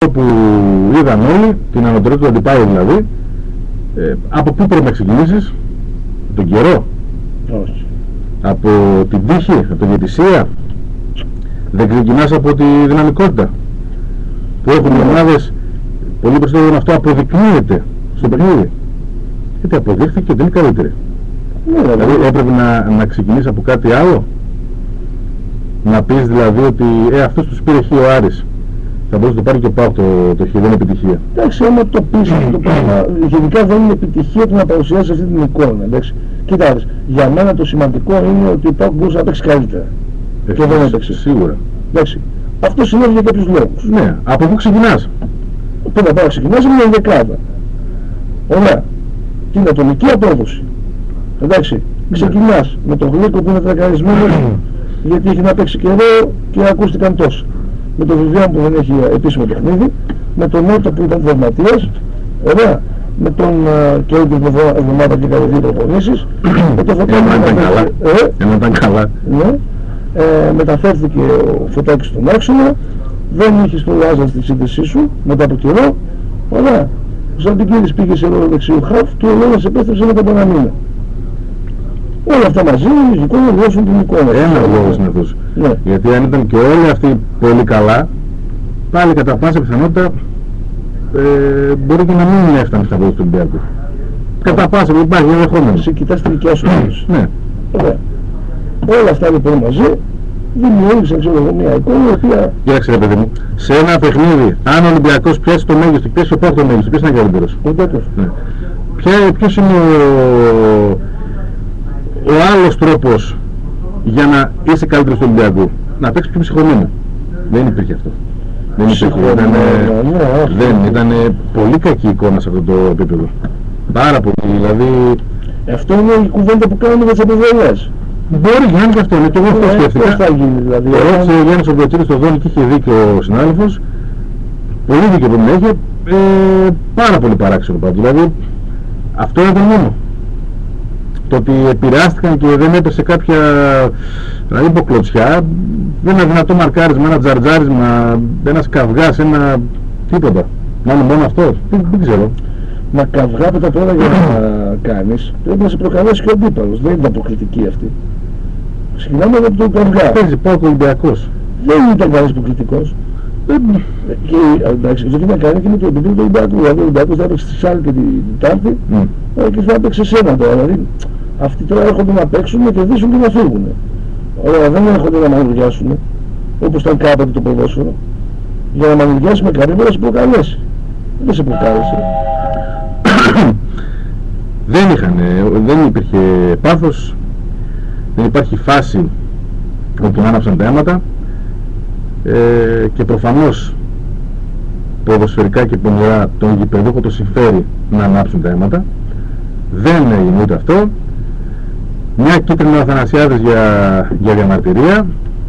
που είδαν όλοι, την ανωτερότητα του αντιπάλου δηλαδή, από πού πρέπει να ξεκινήσεις? Τον καιρό? Όχι. Από την τύχη, από την διαιτησία? Δεν ξεκινάς από τη δυναμικότητα που έχουν οι ομάδες? Πολύ περισσότερο αυτό αποδεικνύεται στο παιχνίδι, γιατί αποδείχθηκε ότι είναι καλύτερη. Δηλαδή έπρεπε να ξεκινήσει από κάτι άλλο, να πεις δηλαδή ότι αυτός τους πήρε χ ο Άρης, θα μπορούσε να το πάρει και ο ΠΑΟΚ το χ, δεν είναι επιτυχία. Εντάξει, άμα το πεις αυτό το πράγμα, γενικά δεν είναι επιτυχία του να παρουσιάσει αυτή την εικόνα. Εντάξει. Κοιτάξτε, για μένα το σημαντικό είναι ότι ο ΠΑΟΚ μπορούσε να παίξει καλύτερα. Και δεν έπαιξε. Σίγουρα. Εντάξει. Αυτό συνέβη για κάποιους λόγους. Ναι, από πού ξεκινάς? Πρέπει να ξεκινάς με μια δεκάδα. Ωραία. Την ατομική απόδοση. Εντάξει. Ξεκινάς με τον Γλίκο που είναι τρακαρισμένος γιατί έχει να παίξει καιρό και ακούστηκαν τόσα. Με τον Βιβιάν που δεν έχει επίσημο παιχνίδι, με τον Νότο που ήταν τραυματίας, ωραία, με τον και όλη την εβδομάδα και έκανε δύο προπονήσεις, με τον Φωτάκη ήταν καλά. Ναι, μεταφέρθηκε ο Φωτάκης στον άξονα, δεν είχες τον Λάζα στη σύνδεσή σου μετά από καιρό, ωραία. Ο Ζαντικίδης πήγε σε ρόλο δεξιού χαφ και ο Λόγος επέστρεψε μετά από ένα μήνα. Όλα αυτά μαζί λογικό να δώσουν την εικόνα. Ένα λόγος είναι αυτός. Ναι. Γιατί αν ήταν και όλοι αυτοί πολύ καλά, πάλι κατά πάσα πιθανότητα μπορεί και να μην έφτανε στα βόλια του Ολυμπιακού. Κατά πάσα που υπάρχει ενδεχόμενο. Εσύ κοιτάς τη δικιά σου. Ναι. Ωραία. Όλα αυτά λοιπόν μαζί δημιούργησαν μια εικόνα η οποία... Κοίταξε ρε παιδί μου, σε ένα παιχνίδι, αν ο Ολυμπιακός πιάσει το μέγιστο και πιάσει ο ΠΑΟΚ το μέγιστο, ποιος είναι καλύτερος? Ναι. Ποιος είναι ο άλλος τρόπος για να είσαι καλύτερος του Ολυμπιακού? Να παίξεις πιο ψυχωμένο. Δεν υπήρχε αυτό. Δεν υπήρχε. Ήταν πολύ κακή εικόνα σε αυτό το επίπεδο. Πάρα πολύ. Δηλαδή... Αυτό είναι η κουβέντα που κάνουμε για τις επιβολές. Μπορεί να είναι και αυτό. Και εγώ αυτό σκέφτηκα. Πώς θα γίνει δηλαδή? Ρώτησε ο Γιάννης ο Μπροτσίδης στο Δόνι και είχε δίκιο ο συνάδελφος. Πολύ δίκιο που έχει. Πάρα πολύ παράξενο πάντως. Δηλαδή αυτό ήταν μόνο. Το ότι επηρεάστηκαν και δεν έπεσε κάποια υποκλωτσιά, δεν είναι δυνατό μαρκάρισμα, ένα τζαρτζάρισμα, ένας καυγάς, ένα τίποτα. Μόνο αυτό, δεν ξέρω. Μα καυγά από τα πρώτα για να κάνεις, πρέπει να σε προκαλέσει και ο αντίπαλος, δεν είναι αποκριτική αυτή. Ξεκινάμε από τον καυγά. Παίζει ΠΑΟΚ Ολυμπιακός. Δεν ήταν κανένας υποκριτικός. Και εντάξει, αυτό να κάνει και με το επίπεδο του Ολυμπιακού. Δηλαδή ο Ολυμπιακός θα έπαιξε στη Σάλη και την Τετάρτη και θα έπαιξε σένα τώρα. Δηλαδή αυτοί τώρα έρχονται να παίξουν, να κερδίσουν και να φύγουν. Ωραία, δεν έρχονται να μανουργιάσουν, όπως ήταν κάποτε το ποδόσφαιρο. Για να μανουργιάσει με καρύβα να σε προκαλέσει. Δεν σε προκάλεσε. Δεν υπήρχε πάθος, δεν υπάρχει φάση όπου άναψαν τα αίματα και προφανώς ποδοσφαιρικά και πονηρά τον γηπεδούχο το συμφέρει να ανάψουν τα αίματα. Δεν έγινε ούτε αυτό. Μια κίτρινη Αθανασιάδης για διαμαρτυρία.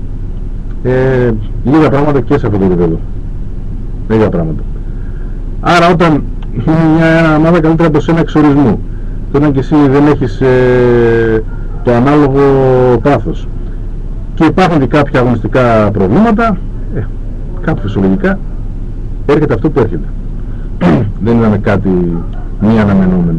Λίγα πράγματα και σε αυτό το επίπεδο. Λίγα πράγματα. Άρα όταν είναι μια ομάδα καλύτερα από σένα εξορισμού, όταν και εσύ δεν έχεις το ανάλογο πάθος και υπάρχουν και κάποια αγωνιστικά προβλήματα, κάπου φυσιολογικά έρχεται αυτό που έρχεται. Δεν ήταν κάτι μη αναμενόμενο.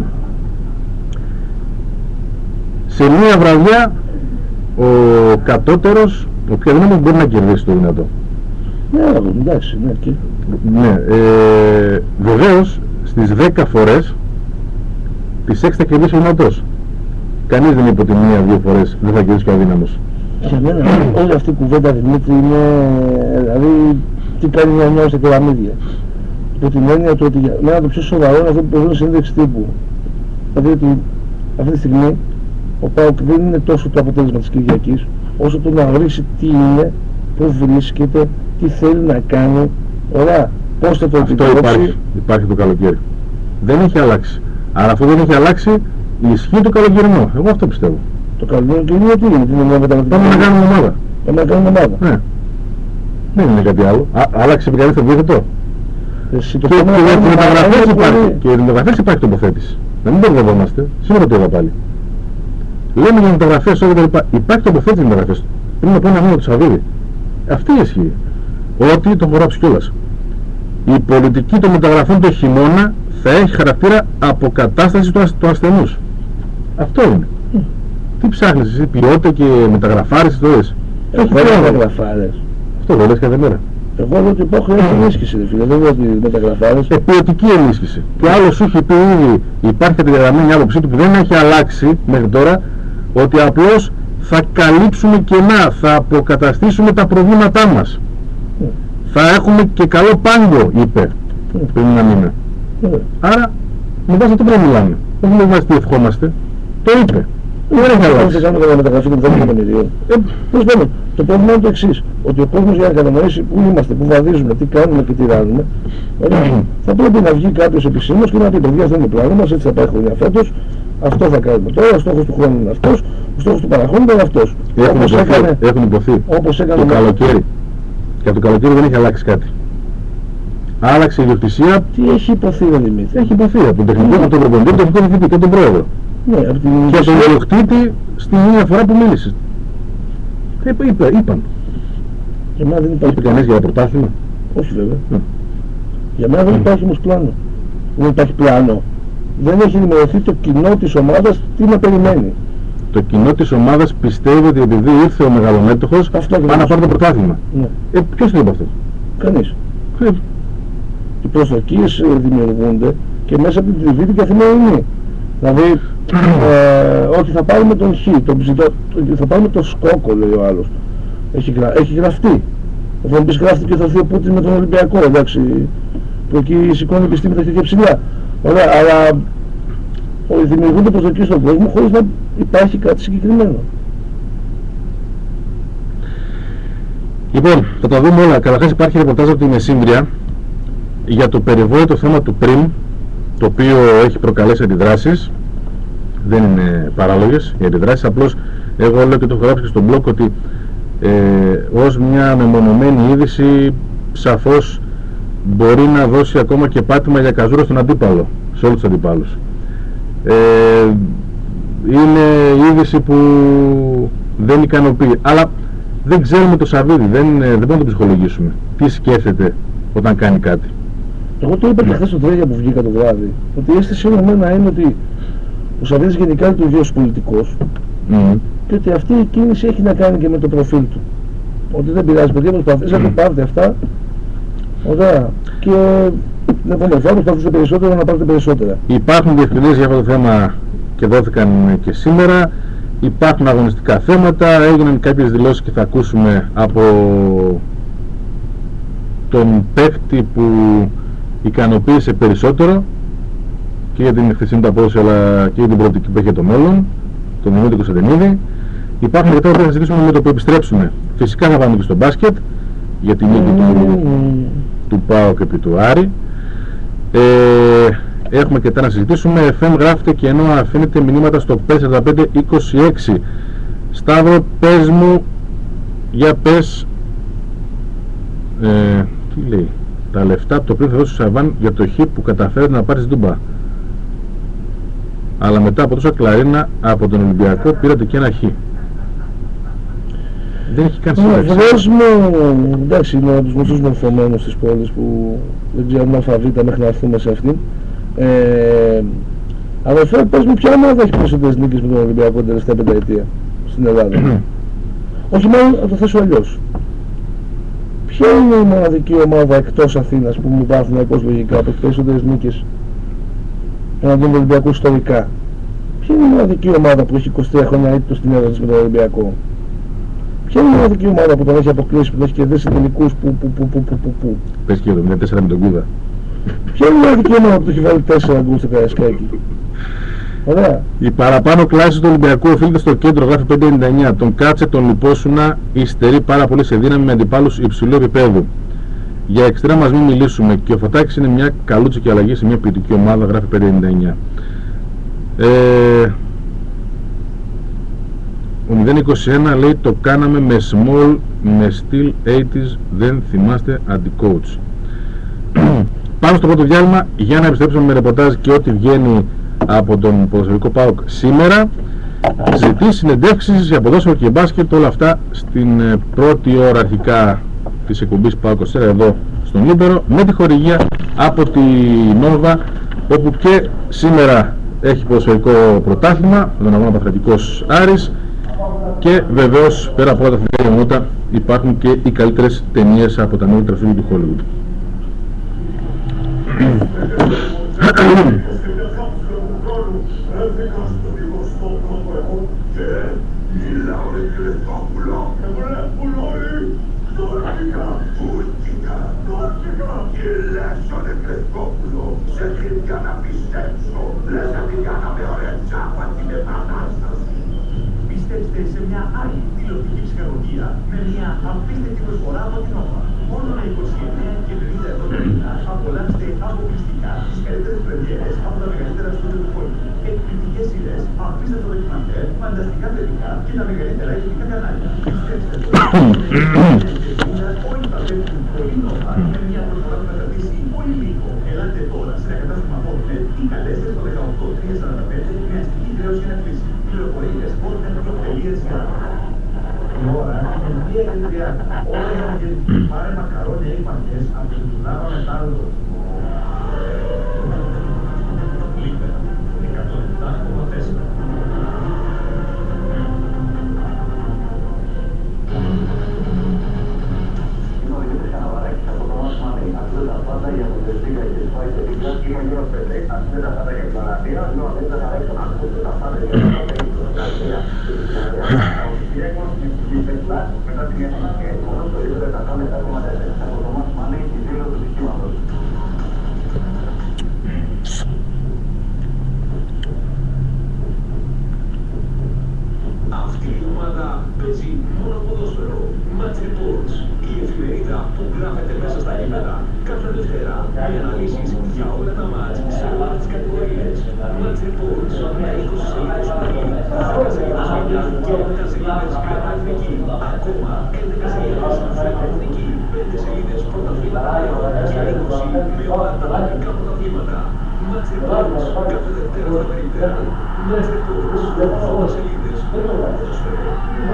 Σε μία βραδιά ο κατώτερος, ο πιο δυνατός μπορεί να κερδίσει το δυνατό. Ναι, εντάξει, ναι. Ναι, βεβαίως στις 10 φορές τις 6 θα κερδίσει ο δυνατός. Κανείς δεν είπε ότι μία-δύο φορές δεν θα κερδίσει και ο αδύναμος. Για μένα όλη αυτή η κουβέντα, Δημήτρη, είναι δηλαδή τι κάνει μια νιώση στα κεραμίδια. Υπό την έννοια του ότι για μένα το πιο σοβαρό είναι αυτό που παίζουν συνέντευξη τύπου. Δηλαδή ότι αυτή τη στιγμή ο ΠΑΟΚ δεν είναι τόσο το αποτέλεσμα της Κυριακής, όσο το να γνωρίσει τι είναι, πού βρίσκεται, τι θέλει να κάνει, ωραία, πώς θα το επιτρέψει. Αυτό υπάρχει το καλοκαίρι. Δεν έχει αλλάξει. Άρα αυτό δεν έχει αλλάξει η ισχύ του καλοκαιρινού. Εγώ αυτό πιστεύω. Το καλοκαιρινό τι είναι, είναι μια μεταβατική. Πάμε να κάνουμε ομάδα. Πάμε να κάνουμε ομάδα. Ναι. Δεν είναι κάτι άλλο. Άλλαξε επί το αντίθετο. Και για τις μεταγραφές υπάρχει τοποθέτηση. Να μην μπερδευόμαστε. Σίγουρα το είδα πάλι. Λέμε για μεταγραφές όλα τα λοιπά. Υπάρχει τοποθέτηση για μεταγραφές. Πριν να πω ένα μήνυμα του Σαββίδη. Αυτή ισχύει. Ότι το χωράψει κιόλας. η πολιτική των μεταγραφών το χειμώνα θα έχει χαρακτήρα αποκατάσταση του ασθενούς. Αυτό είναι. Τι ψάχνεις εσύ, ποιότητα και μεταγραφάρες τώρα? Έχει μεταγραφάρες. Αυτό δεν λες κάθε μέρα. Εγώ λέω ότι υπάρχει ενίσχυση, φίλε. Δεν λέω ότι μεταγραφάρες. Ποιοτική ενίσχυση. Και άλλος σου έχει πει ήδη, υπάρχει κατηγραμμένη άποψή του που δεν έχει αλλάξει μέχρι τώρα, ότι απλώς θα καλύψουμε κενά, θα αποκαταστήσουμε τα προβλήματά μας. Θα έχουμε και καλό πάγκο, είπε πριν ένα μήνα. Άρα, με βάση αυτό πρέπει να μιλάμε. Όχι με βάση τι ευχόμαστε. Το είπε. Δεν έχει αλλάξει. Δεν κάνουμε μεταγραφή του 10 εκατομμυρίων. Το πρόβλημα είναι το εξής. Ότι ο κόσμος για να κατανοήσει πού είμαστε, πού βαδίζουμε, τι κάνουμε και τι ράνουμε, θα πρέπει να βγει κάποιος επισήμως και να πει: παιδιά, αυτό είναι το πλάνο μας, έτσι θα πάει χρονιά φέτος, αυτό θα κάνουμε τώρα, ο στόχος του χρόνου είναι αυτός, ο στόχος του παραχώνου είναι αυτός. Έχουν υποθεί. Όπως έκανε το καλοκαίρι. Και από το καλοκαίρι δεν έχει αλλάξει κάτι. Άλλαξε η ιδιοκτησία. Τι έχει υποθεί, Δημήτρη? Έχει υποθεί από τον τεχνικό, από τον προπονητή, τον τεχνικό διευθυντή και τον πρόεδρο. Ναι, από την και τον ιδιοκτήτη στην μία φορά που μίλησε. Είπαν. Για μένα δεν υπάρχει. Είπε κανείς για πρωτάθλημα? Όχι βέβαια. Για μένα δεν υπάρχει όμως πλάνο. Δεν υπάρχει πλάνο. Δεν έχει ενημερωθεί το κοινό της ομάδας τι να περιμένει. Το κοινό της ομάδας πιστεύει ότι επειδή ήρθε ο μεγαλομέτωχος πάει να πάρει το πρωτάθλημα. Ναι. Ποιος το είπε αυτό? Κανείς. Οι προσδοκίες δημιουργούνται και μέσα από την τριβή την καθημερινή. Δηλαδή, ότι θα πάρουμε τον Χ, θα πάρουμε τον Σκόκο, λέει ο άλλος. Έχει γραφτεί. Θα μου πεις γράφτηκε και θα έρθει ο Πούτιν με τον Ολυμπιακό, εντάξει, που εκεί σηκώνει επιστήμη τα χέρια ψηλά. Ωραία, αλλά δημιουργούνται προσδοκίες στον κόσμο χωρίς να υπάρχει κάτι συγκεκριμένο. Λοιπόν, θα τα δούμε όλα. Καταρχάς υπάρχει ρεπορτάζ από τη Μεσύμβρια για το περιβόητο θέμα του ΠΡΙΜ, το οποίο έχει προκαλέσει αντιδράσεις. Δεν είναι παράλογες οι αντιδράσεις, απλώς εγώ λέω και το έχω γράψει και στο blog ότι ως μια μεμονωμένη είδηση σαφώς μπορεί να δώσει ακόμα και πάτημα για καζούρα στον αντίπαλο, σε όλους τους αντιπάλους. Είναι είδηση που δεν ικανοποιεί, αλλά δεν ξέρουμε το Σαββίδι, δεν μπορούμε να το ψυχολογήσουμε. Τι σκέφτεται όταν κάνει κάτι. Εγώ το είπα και χθες στο Τρέγια που βγήκα το βράδυ, ότι η αίσθηση μου εμένα είναι ότι ο Σαββίδης γενικά λειτουργεί ως πολιτικός και ότι αυτή η κίνηση έχει να κάνει και με το προφίλ του. Ότι δεν πειράζει, παιδιά, προσπαθήσατε να πάρετε αυτά, ωραία, και την επόμενη φορά προσπαθήσατε περισσότερο να πάρετε περισσότερα. Υπάρχουν διευκρινήσεις για αυτό το θέμα και δόθηκαν και σήμερα. Υπάρχουν αγωνιστικά θέματα, έγιναν κάποιες δηλώσεις και θα ακούσουμε από τον παίκτη που ικανοποίησε περισσότερο και για την χθεσινή του απόδοση αλλά και για την προοπτική που έχει το μέλλον, τον Δημήτρη Κωνσταντινίδη. Υπάρχουν και τώρα που θα συζητήσουμε με το που επιστρέψουμε. Φυσικά θα πάμε και στο μπάσκετ για την νίκη του ΠΑΟΚ επί του Άρη. Έχουμε και τα να συζητήσουμε. FM γράφετε και ενώ αφήνετε μηνύματα στο 54526. Σταύρο, πες μου, για πες, τι λέει, τα λεφτά το οποίο θα δώσει ο Σαββάν για το Χ που καταφέρετε να πάρεις Ντούμπα. Αλλά μετά από τόσα κλαρίνα από τον Ολυμπιακό πήρατε και ένα Χ. Δεν έχει καν σύνταξη. Εντάξει, είναι από τους μισούς μορφωμένους της πόλης που δεν ξέρουμε αλφαβήτα μέχρι να έρθουμε σε αυτήν. Αλλά θέλω πες μου ποια ομάδα έχει περισσότερες νίκες με τον Ολυμπιακό την τελευταία πενταετία στην Ελλάδα. Όχι μάλλον να το θέσω αλλιώς. Ποια είναι η μοναδική ομάδα εκτός Αθήνας που μου βάθουν λογικά που έχει περισσότερες νίκες εναντίον του Ολυμπιακού ιστορικά? Ποια είναι η μοναδική ομάδα που έχει 23 χρόνια ήττος στην έδρα της με τον Ολυμπιακό? Ποια είναι η μοναδική ομάδα που τον έχει αποκλείσει, που τον έχει κερδίσει τελικούς που. Πες και το 4 με τον Κούδα. Ποια είναι η μοναδική ομάδα που του έχει βάλει 4 γκολ στο Καραϊσκάκι? Ωραία. Η παραπάνω κλάση του Ολυμπιακού οφείλεται στο κέντρο, γράφει 599. Τον κάτσε, τον λιπόσουνα, υστερεί πάρα πολύ σε δύναμη με αντιπάλους υψηλού επίπεδου. Για εξτρά μας μην μιλήσουμε. Και ο Φωτάκης είναι μια καλούτσικη αλλαγή σε μια ποιητική ομάδα, γράφει 599. Ο 021 λέει το κάναμε με small, με steel 80s, δεν θυμάστε αντι-coach. Πάμε στο πρώτο διάλειμμα για να επιστρέψουμε με ρεπορτάζ και ό,τι βγαίνει από τον ποδοσφαιρικό ΠΑΟΚ σήμερα. Ζητήσει συνεντεύξεις για ποδόσφαιρο και μπάσκετ, όλα αυτά στην πρώτη ώρα αρχικά της εκπομπής ΠΑΟ24 εδώ στον Λίμπερο, με τη χορηγία από τη Νόβα, όπου και σήμερα έχει ποδοσφαιρικό πρωτάθλημα, τον αγώνα Παθρακικός Άρης, και βεβαίως πέρα από όλα τα αθλητικά γεγονότα υπάρχουν και οι καλύτερες ταινίες από τα νέα στούντιο του Hollywood. Πιστέψτε σε μια άλλη τηλεοπτική ψυχαγωγία με μια απίστευτη προσφορά από την Nova. Μόνο με 29 και 50 ευρώ το μήνα απολαύστε αποκλειστικά τις καλύτερες πρεμιέρες από τα μεγαλύτερα στούντιο του κόσμου. Εκπληκτικές σειρές, απίστευτο ντοκιμαντέρ, φανταστικά παιδικά και τα μεγαλύτερα εθνικά κανάλια. Πιστέψτε το. Όλοι τα πέφτουν πολύ Nova με μια προσφορά που θα κρατήσει πολύ λίγο. Ελάτε τώρα σε ένα κατάστημα Fortnite ή καλέστε στο 18345 με αστική χρέωση για να κλείσει. Πληροφορίες Fortnite.gr. Η ώρα είναι 2:30. Όλα για να γεννηθεί. Πάρε μακαρόνια ή πακές από την δουλάβα μετά άλλο. Λίπερα 107,4. Αυτή η ομάδα παίζει μόνο ποδόσφαιρο. Match Reports, η εφημερίδα που γράφεται μέσα στα γήπεδα. Κάθε Δευτέρα, οι αναλύσεις για όλα τα μάτς σε όλες τις κατηγορίες. Match Reports, με 20 σελίδες πάλι, 10 σελίδες μήνια και 11 σελίδες καταεθνική. Ακόμα 11 σελίδες φιλοεθνική, 5 σελίδες πρωταθλήματα και 20 με όλα τα ελληνικά πρωταθλήματα. Match Reports, κάθε Δευτέρα στα περίπτερα. Match Reports, 80 σελίδες μόνο ποδόσφαιρο.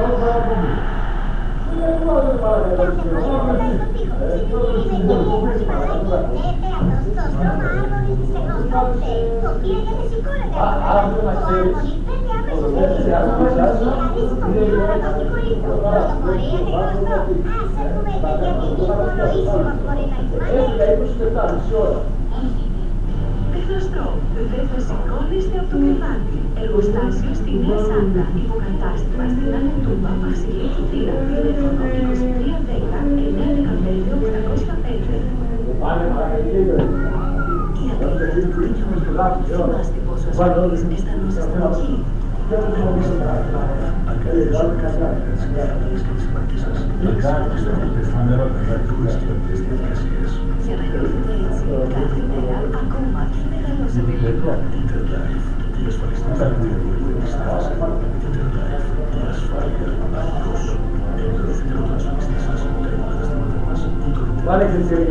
Γνωστό, δεν θα σηκώνεστε από το κρεβάτι. Εργοστάσιο στη Νέα Σάντα. Υποκατάστημα στην Άλλη Τούμπα. Βασιλική Θήρα. Τηλέφωνο 2310-915-805. Η ατέλεια του θυμάστε πόσο ασφαλείς αισθανόσαστε εκεί. Για να νιώθετε έτσι κάθε μέρα, ακόμα και μεγαλώσετε λίγο. Interlife, η ασφαλιστική χαρακτήρα που επιστρέφει. Interlife, η ασφάλεια αλλιώς. Ενημερωθείτε από τον ασφαλιστή σας από τα καταστήματά μας. Βάλε και την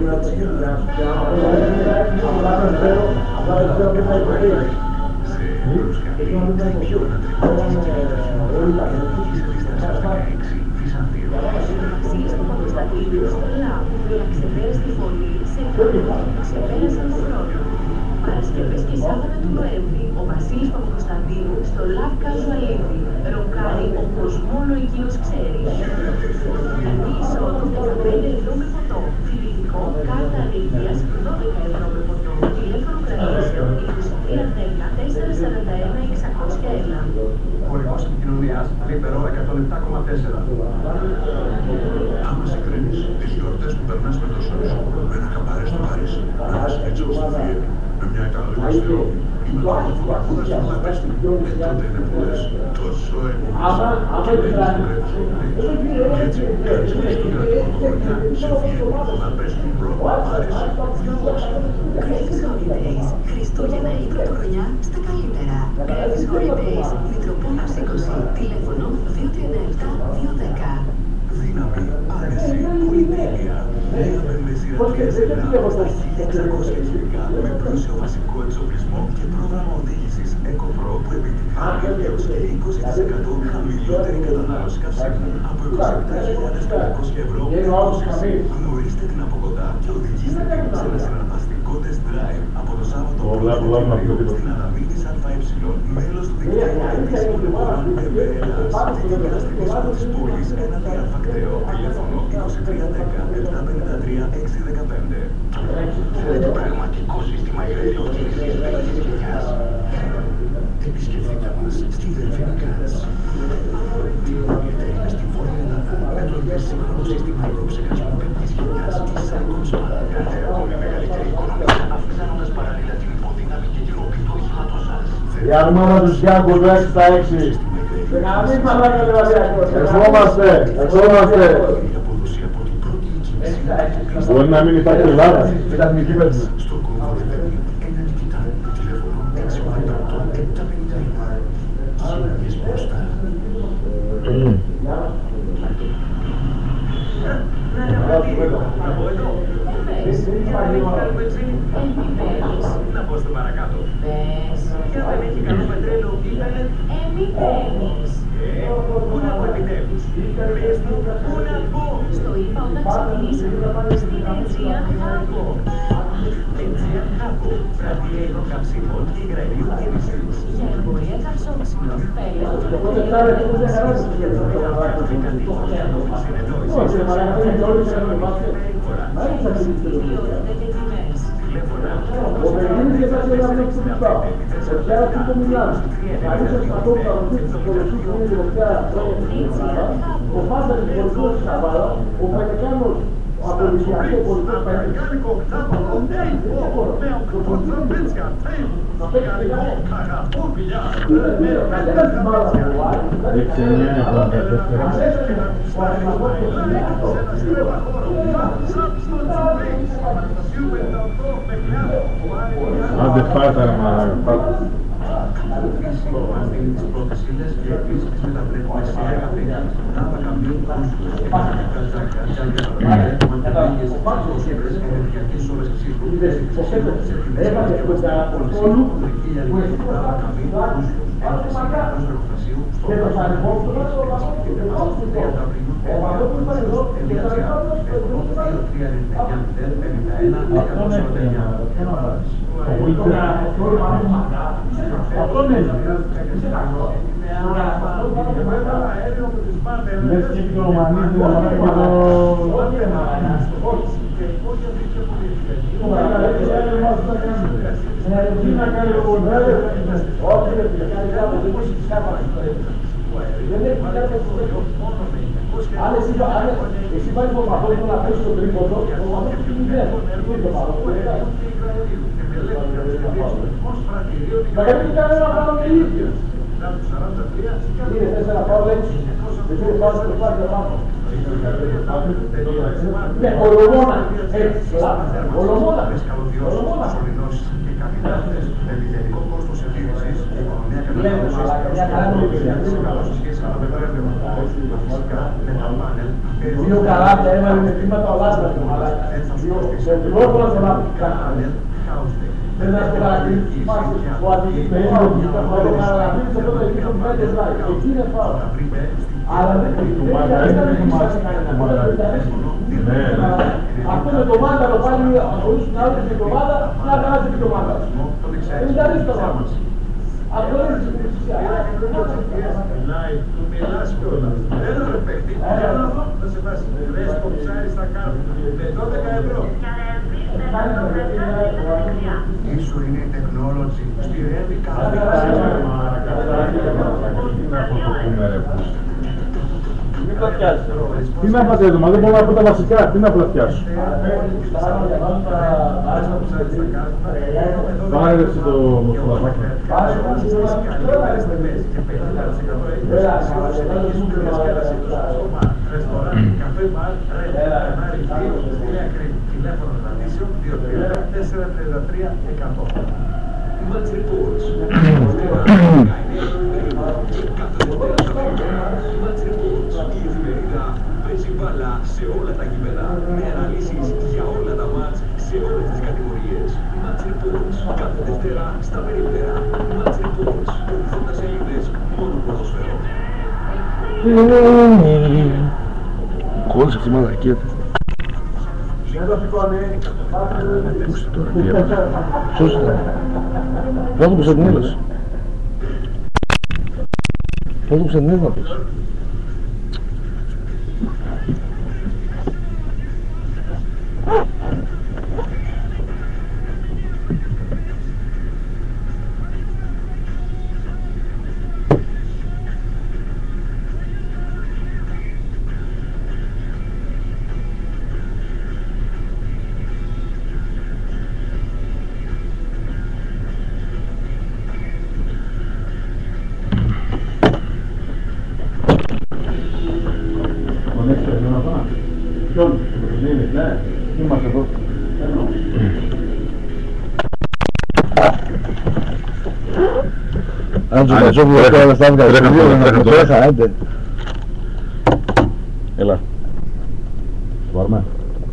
Παρασκευές και Σάββατα του Νοέμβρη, ο Βασίλης Παπακοσταντίνου στο Lab Casuality ροκάρει όπως μόνο εκείνος ξέρει. Αυτή εισόδου 15 ευρώ με ποτό, φοιτητικό, κάρτα ανεργίας 12 ευρώ με ποτό, τηλέφωνο κρατήσεων 2310-441-601. Χορηγός επικοινωνίας, Λίμπερο 107,4. Άμα συγκρίνεις τις γιορτές που περνάς με το σώμα σου, με ένα καμπάρι στο Παρίσι, με ένα σκίτσο στο Βιέννη, με μια Ιταλία στη Ρώμη ή με το άλλο φοβακούδα στη Βουδαπέστη, τότε είναι που λες τόσο έμεινες και μένεις στο κρέτος και έτσι κάνεις Χριστούγεννα την πρωτοχρονιά σε Βιέννη, Βουδαπέστη, Ρώμη, Παρίσι, Gravis Holidays. Χριστούγεννα ή πρωτοχρονιά στα καλύτερα. Gravis Holidays. Μητροπόλεως 20. Τηλέφωνο 237-210. δύναμη, άνεση, πολυτέλεια. Νέα Μερλεσίρα σχετικά με πλούσιο βασικό εξοπλισμό και πρόγραμμα οδήγησης EcoPro που επιτυγχάνει έως και 20% χαμηλότερη κατανάλωση καυσίμου από 27.500 ευρώ. Γνωρίστε την από κοντά και οδηγήστε την σε ένα συναρπαστικό test drive από το Σάββατο 1 στην Αδαμήνης ΑΕ, μέλος του δικτύου επίσημων εμπορών ΕΒΕΛΑΣ, δικαιαστικής οδού της πόλης, έναντι Αλφακτέο, τηλέφωνο 2310-753-615. Θέλετε πραγματικό σύστημα ηλεκτροκίνησης πέμπτης γενιάς? Επισκεφτείτε μας στη Δελφίνη Cars. Εταιρεία στη Βόρεια Ελλάδα με το υπερσύγχρονο σύστημα υγροψεκασμού πέμπτης γενιάς της Cyclops Smart. Κάντε ακόμη μεγαλύτερη οικονομία, αυξάνοντας παράλληλα την υποδύναμη και την ροπή του οχήματός σας. Η αρμόνα του Γιάνγκου του 6 στα 6. Να μην μαλάκα λεβαδιακός. Ερχόμαστε. Μπορεί να μην υπάρχει Ελλάδα. Ήταν η κυβέρνηση. Στο κόμμα Δελφίνη, ένα νικητά, τηλέφωνο 688-750. Χίλιες μπροστά. Από εδώ. Να πω στο παρακάτω. Και αν δεν έχει καλό πετρέλαιο, ήθελε. Πού να πω επιτέλους? Πες μου, πού να πω? Στο είπα όταν ξεκινήσαμε. Στην Aegean Cargo. Aegean Cargo, βραβείο καυσίμων και υγραερίου κίνησης. Για εμπορία καυσόξυλων, πέλετ, Άντε φάτα ρε μαλάκα. Τις πρώτες ύλες και επίσης τις μεταπρέπουμε σε αγαθή. Λάβα καμπίου, ενεργειακές ώρες ξύλου, Λες και επικρομανίζει να μάθει και Αν εσύ βάλεις τον παθό να πέσει στο τρίποδο, ο παθός του μηδέν. Τι είναι το παθό του, μα γιατί κανένα να πάμε ίδιο. Είναι θες να πάω λέξη. Δεν είναι πάνω στο σπάρτιο πάνω. Ναι, ολομόνα. Ολομόνα. Ολομόνα. Επιθετικό κόστος επίδυσης, οικονομία κατανάλωσης, σε σχέση με το πετρέλαιο, με τα πάνελ, δύο καράβια έβαλε με θύματα ο Λάσπας του μαλάκα. Σε πλόκονα τον Λάσπας. Δεν θα στο παρακολουθήσει ο αντιπερίμενος ο καραβίνης εδώ με λίγο πέντε ζάει. Εκεί είναι φάω. Αλλά δεν αυτό με το μάνταλο πάλι ασχολούσουν άλλοι με το μάντα, να γράψει και το μάντα. Δεν ήταν το μάντα. Αυτό είναι η σημασία. Του μιλάς κιόλας. Έλα ρε παίχτη, έλα εδώ, θα σε βάσει. Ρες το ψάρι στα κάρτα. Με 12 ευρώ. Insulin Technology, στη Ρεύη Μην πλατιάζεις. Τι να πατήσω, μα δεν μπορώ να πω τα βασικά, τι να πλατιάσω. Πάρε εσύ το μοσχολαπάκι. Match Reports. Match Reports. Η εφημερίδα παίζει μπάλα σε όλα τα γήπεδα με αναλύσεις για όλα τα μάτια. σε όλες τις κατηγορίες. Match Reports. Κάθε Δευτέρα στα περίπτερα. Match Reports. 80 σελίδες μόνο ποδόσφαιρο. Κόλλησε αυτή η μαλακία. Ακούστε τώρα τι έπαθε. Ποιος ήταν? Πώς το Κωνσταντινίδης. Πώς το Κωνσταντινίδης να πεις. Είμαστε εδώ. Αν σου πατσόβου τώρα θα έβγαλε το δύο να το τρέχα, άντε. Έλα. Το πάρουμε.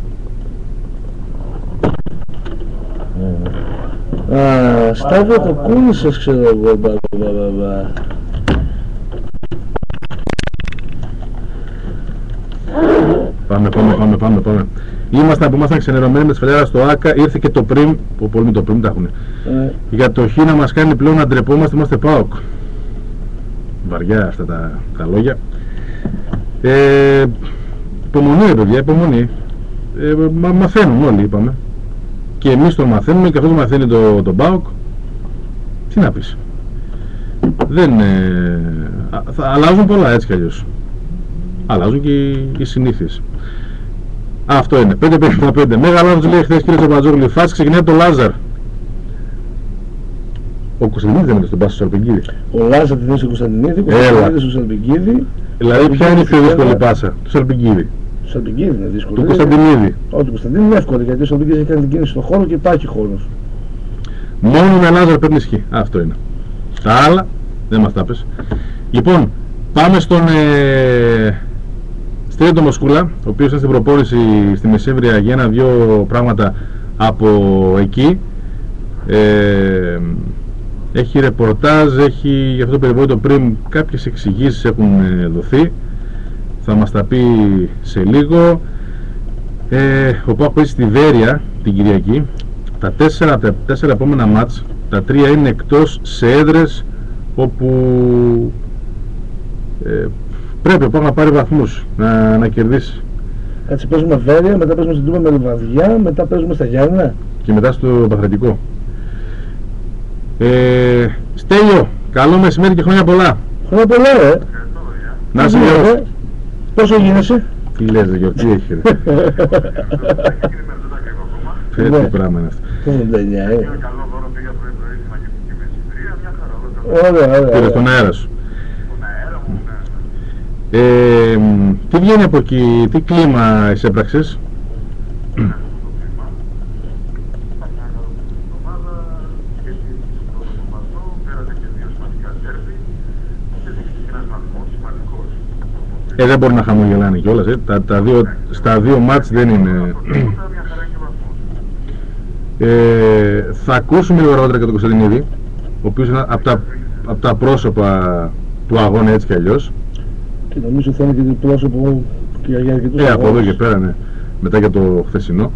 Σταύρο το κούνησες ξέρω εγώ. Πάμε. Ήμασταν που ήμασταν ξενερωμένοι με τη σφαλιάρα στο ΆΚΑ, ήρθε και το πριμ, που πολλοί το πριμ τα έχουν. Για το χ να μας κάνει πλέον να ντρεπόμαστε, είμαστε ΠΑΟΚ. Βαριά αυτά τα λόγια. Υπομονή ρε παιδιά, υπομονή. Μαθαίνουν όλοι είπαμε. Και εμείς τον μαθαίνουμε και αυτός μαθαίνει τον ΠΑΟΚ. Τι να πεις. Θα αλλάζουν πολλά έτσι κι αλλιώς. Αλλάζουν και οι συνήθειες. Αυτό είναι. 5-5-5. Μέγα λάθος λέει χθες κύριε Τσοπατζόγλου. Η φάση ξεκινάει το Λάζαρ. Ο Κωνσταντινίδης δεν είναι στον πάση του Σαλπικίδη. Ο Λάζαρ τη θέση του Κωνσταντινίδη, ο Κωνσταντινίδης του Σαλπικίδη. Δηλαδή ποια είναι η πιο δύσκολη πάσα του Σαλπικίδη. Του Σαλπικίδη είναι δύσκολη. Του Κωνσταντινίδη. Όχι, του Κωνσταντινίδη είναι εύκολο γιατί ο Σαλπικίδης έχει κάνει την κίνηση στον χώρο και υπάρχει χώρος. Μόνο με Λάζαρ παίρνει ισχύ. Αυτό είναι. Τα άλλα δεν μας τα πες. Λοιπόν, πάμε στον Στρίτο Μοσκούλα, ο οποίος ήταν στην προπόνηση στη Μεσέβρια για ένα-δυο πράγματα από εκεί. Έχει ρεπορτάζ, έχει για αυτό το περιβόητο πριν κάποιες εξηγήσεις έχουν δοθεί. Θα μας τα πει σε λίγο. Ο ΠΑΟΚ παίζει στη Βέρεια την Κυριακή. Τα τέσσερα επόμενα μάτς, τα τρία είναι εκτός σε έδρες όπου πρέπει ο ΠΑΟΚ να πάρει βαθμούς, να κερδίσει. Έτσι παίζουμε Βέρεια, μετά παίζουμε στην Τούμπα με Λιβαδιά, μετά παίζουμε στα Γιάννενα. Και μετά στο Παθραντικό. Στέλιο, καλό μεσημέρι και χρόνια πολλά. Χρόνια πολλά Να είσαι γερός. Πόσο γίνεσαι? Τι λες ρε Γιώργο, τι έχει ρε. Τι πράγμα είναι αυτό. 89 Καλό δώρο πήγα πρωί-πρωί στην Αγγελική Μεσημβρία, μια χαρά. Ωραία. Πήρες τον αέρα σου. Τον αέρα μου, ναι. Τι βγαίνει από εκεί, τι κλίμα εισέπραξες? Δεν μπορεί να χαμογελάνε κιόλας, στα δύο μάτς δεν είναι. Θα ακούσουμε λίγο αργότερα και τον Κωνσταντινίδη, ο οποίος είναι από τα πρόσωπα του αγώνα έτσι κι αλλιώς. Και νομίζω θα είναι και το πρόσωπο και για αρκετούς από εδώ και πέρα, ναι. Μετά και το χθεσινό.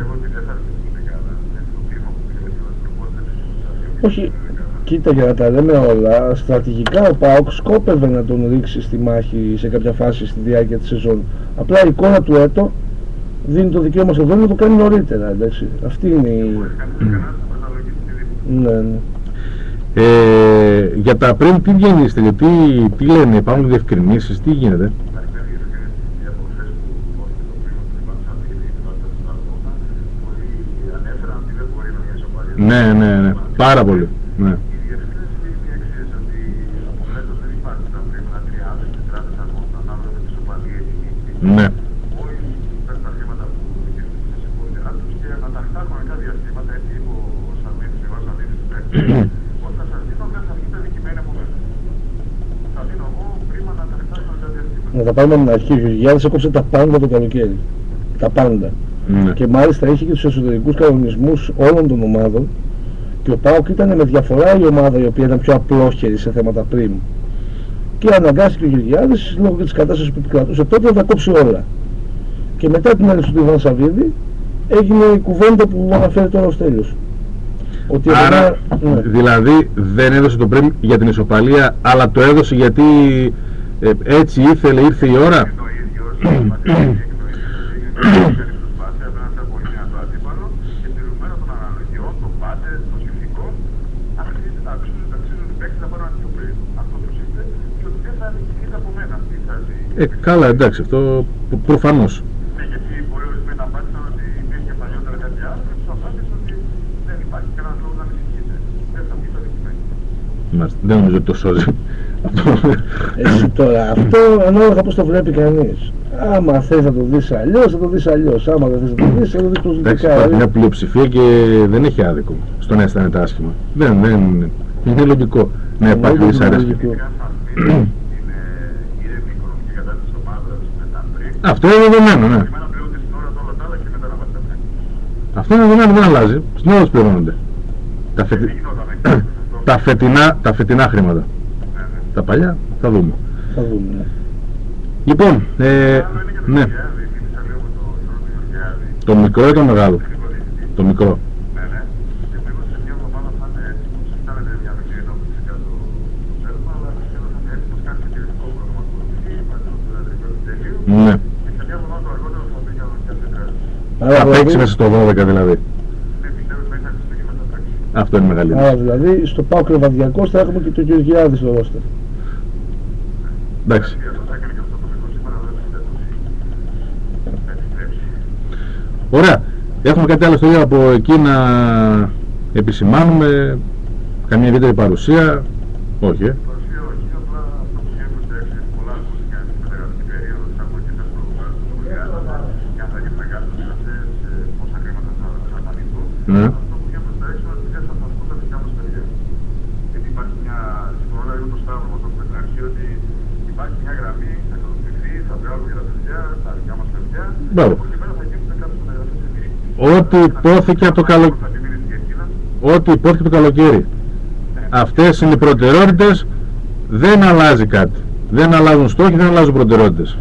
Όχι, κοίτα για να τα λέμε όλα, στρατηγικά ο ΠΑΟΚ σκόπευε να τον ρίξει στη μάχη σε κάποια φάση στη διάρκεια της σεζόν. Απλά η εικόνα του έτο δίνει το δικαίωμα στον Βέλγιο να το κάνει νωρίτερα, εντάξει. Αυτή είναι η... Ναι. Για τα πριν τι βγαίνει, τι λένε, υπάρχουν διευκρινήσεις, τι γίνεται? Ναι, πάρα πολύ, ναι. Ναι. Να τα πάρουμε από την αρχή, ο Γιάννης έκοψε τα πάντα το καλοκαίρι. Τα πάντα. Ναι. Και μάλιστα είχε και τους εσωτερικούς κανονισμούς όλων των ομάδων και ο ΠΑΟΚ ήταν με διαφορά η ομάδα η οποία ήταν πιο απλόχερη σε θέματα πριμ. Και αναγκάστηκε ο Γεωργιάδης λόγω της κατάστασης που επικρατούσε τότε να τα κόψει όλα. Και μετά την έλευση του Ιβάν Σαββίδη έγινε η κουβέντα που αναφέρει τώρα ο Στέλιος. Ότι άρα, ναι. δηλαδή δεν έδωσε το πριμ για την ισοπαλία, αλλά το έδωσε γιατί έτσι ήθελε, ήρθε η ώρα. Καλά, εντάξει, αυτό προφανώς. Ναι, γιατί μπορεί ορισμένοι να απάντησαν ότι υπήρχε παλιότερα κάτι άλλο και τους απάντησε ότι δεν υπάρχει κανένας λόγος να ανησυχείτε. Δεν θα βγει το δικημένο. Δεν νομίζω ότι το σώζει. Έτσι τώρα, αυτό ανάλογα πώς το βλέπει κανείς. Άμα θες να το δεις αλλιώς, θα το δεις αλλιώς. Άμα δεν θες να το δεις, θα το δεις προσβλητικά. Υπάρχει μια πλειοψηφία και δεν έχει άδικο στο να αισθάνεται άσχημα. Δεν είναι λογικό να υπάρχει δυσαρέσκεια. Αυτό είναι δεδομένο, ναι. Αυτό είναι δεδομένο, δεν αλλάζει. Στην ώρα πληρώνονται. Τα φετινά χρήματα. Τα παλιά θα δούμε. Θα δούμε, ναι. Λοιπόν, ναι. Το μικρό ή το μεγάλο? Το μικρό. Ναι. Θα παίξει μέσα στο 12 δηλαδή. Αυτό είναι μεγαλύτερο. Άρα δηλαδή στο ΠΑΟΚ Λεβαδιακός θα έχουμε και το Γεωργιάδη στο ρόστερ. Εντάξει. Ωραία. Έχουμε κάτι άλλο στο από εκεί να επισημάνουμε? Καμία ιδιαίτερη παρουσία? Όχι. Ναι. Μπράβο. Ό,τι υπόθηκε από το καλοκαίρι. Ό,τι υπόθηκε το καλοκαίρι. Αυτές είναι οι προτεραιότητες. Δεν αλλάζει κάτι. Δεν αλλάζουν στόχοι, δεν αλλάζουν προτεραιότητες.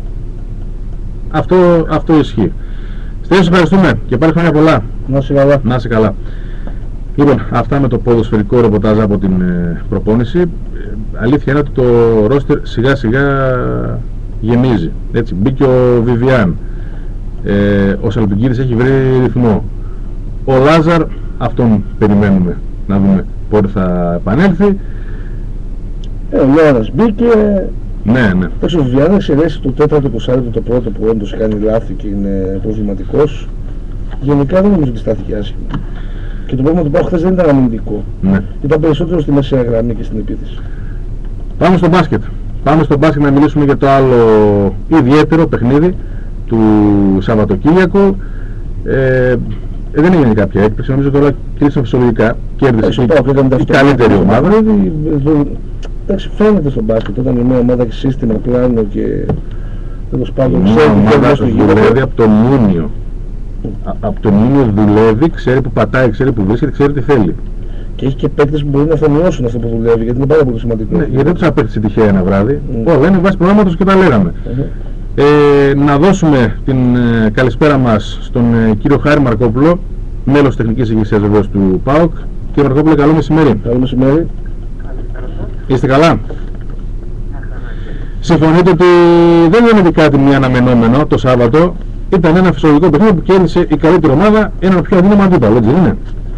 Αυτό ισχύει. Στέλιο, ευχαριστούμε και πάλι χρόνια πολλά. Να είσαι καλά. Να είσαι καλά. Λοιπόν, αυτά με το ποδοσφαιρικό ρεπορτάζ από την προπόνηση. Αλήθεια είναι ότι το ρόστερ σιγά σιγά γεμίζει. Έτσι, μπήκε ο Βιβιάν. Ο Σαλπικίδης έχει βρει ρυθμό. Ο Λάζαρ, αυτόν περιμένουμε να δούμε πότε θα επανέλθει. Ο Λόρας μπήκε. Ναι, ναι. Ο Βιβιάν εξαιρέσει το 4ο 20 το πρώτο που όντως κάνει λάθη και είναι προβληματικός. Γενικά δεν νομίζω ότι στάθηκε άσχημα. Και το πρόβλημα του ΠΑΟΚ χθες δεν ήταν αμυντικό. Ναι. Ήταν περισσότερο στη μεσαία γραμμή και στην επίθεση. Πάμε στο μπάσκετ. Πάμε στο μπάσκετ να μιλήσουμε για το άλλο ιδιαίτερο παιχνίδι του Σαββατοκύριακου. Δεν έγινε κάποια έκπληξη, νομίζω τώρα κλείσαν φυσιολογικά. Κέρδισε η καλύτερη ομάδα. Εντάξει, φαίνεται στο μπάσκετ όταν η μια ομάδα έχει σύστημα, πλάνο και τέλος πάντων ξέρει που δουλεύει από το Μούνιο. Από το Μούνιο δουλεύει, ξέρει που πατάει, ξέρει που βρίσκεται, ξέρει τι θέλει. Και έχει και παίκτες που μπορεί να αφομοιώσουν αυτό που δουλεύει, γιατί είναι πάρα πολύ σημαντικό. Ναι, γιατί δεν τους απέκτησε τυχαία ένα βράδυ. Όλα είναι βάση προγράμματος και τα λέγαμε. Να δώσουμε την καλησπέρα μας στον κύριο Χάρη Μαρκόπουλο, μέλος τεχνικής ηγεσίας βεβαίως του ΠΑΟΚ. Κύριε Μαρκόπουλο, καλό μεσημέρι. Καλό μεσημέρι. Είστε καλά? Συμφωνείτε ότι δεν είναι κάτι μη αναμενόμενο το Σάββατο? Ήταν ένα φυσιολογικό παιχνίδι που κέρδισε η καλύτερη ομάδα έναν πιο αδύναμο αντίπαλο, έτσι δεν είναι?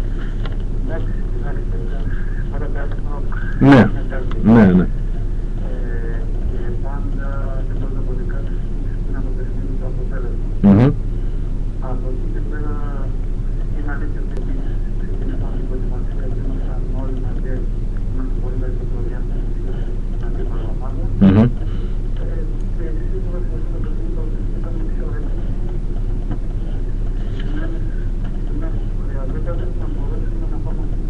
Ναι, ναι, ναι. Από εκεί και πέρα είναι αλήθεια ότι είναι πάρα πολύ σημαντικά και ήμασταν όλοι μαζί, είμαστε πολύ περισσότερο διάσταση στην αντίπαλη ομάδα. Και σίγουρα σε αυτό το παιχνίδι ήταν πιο έτοιμοι. Βέβαια δεν θα μπορέσουμε να πάμε στην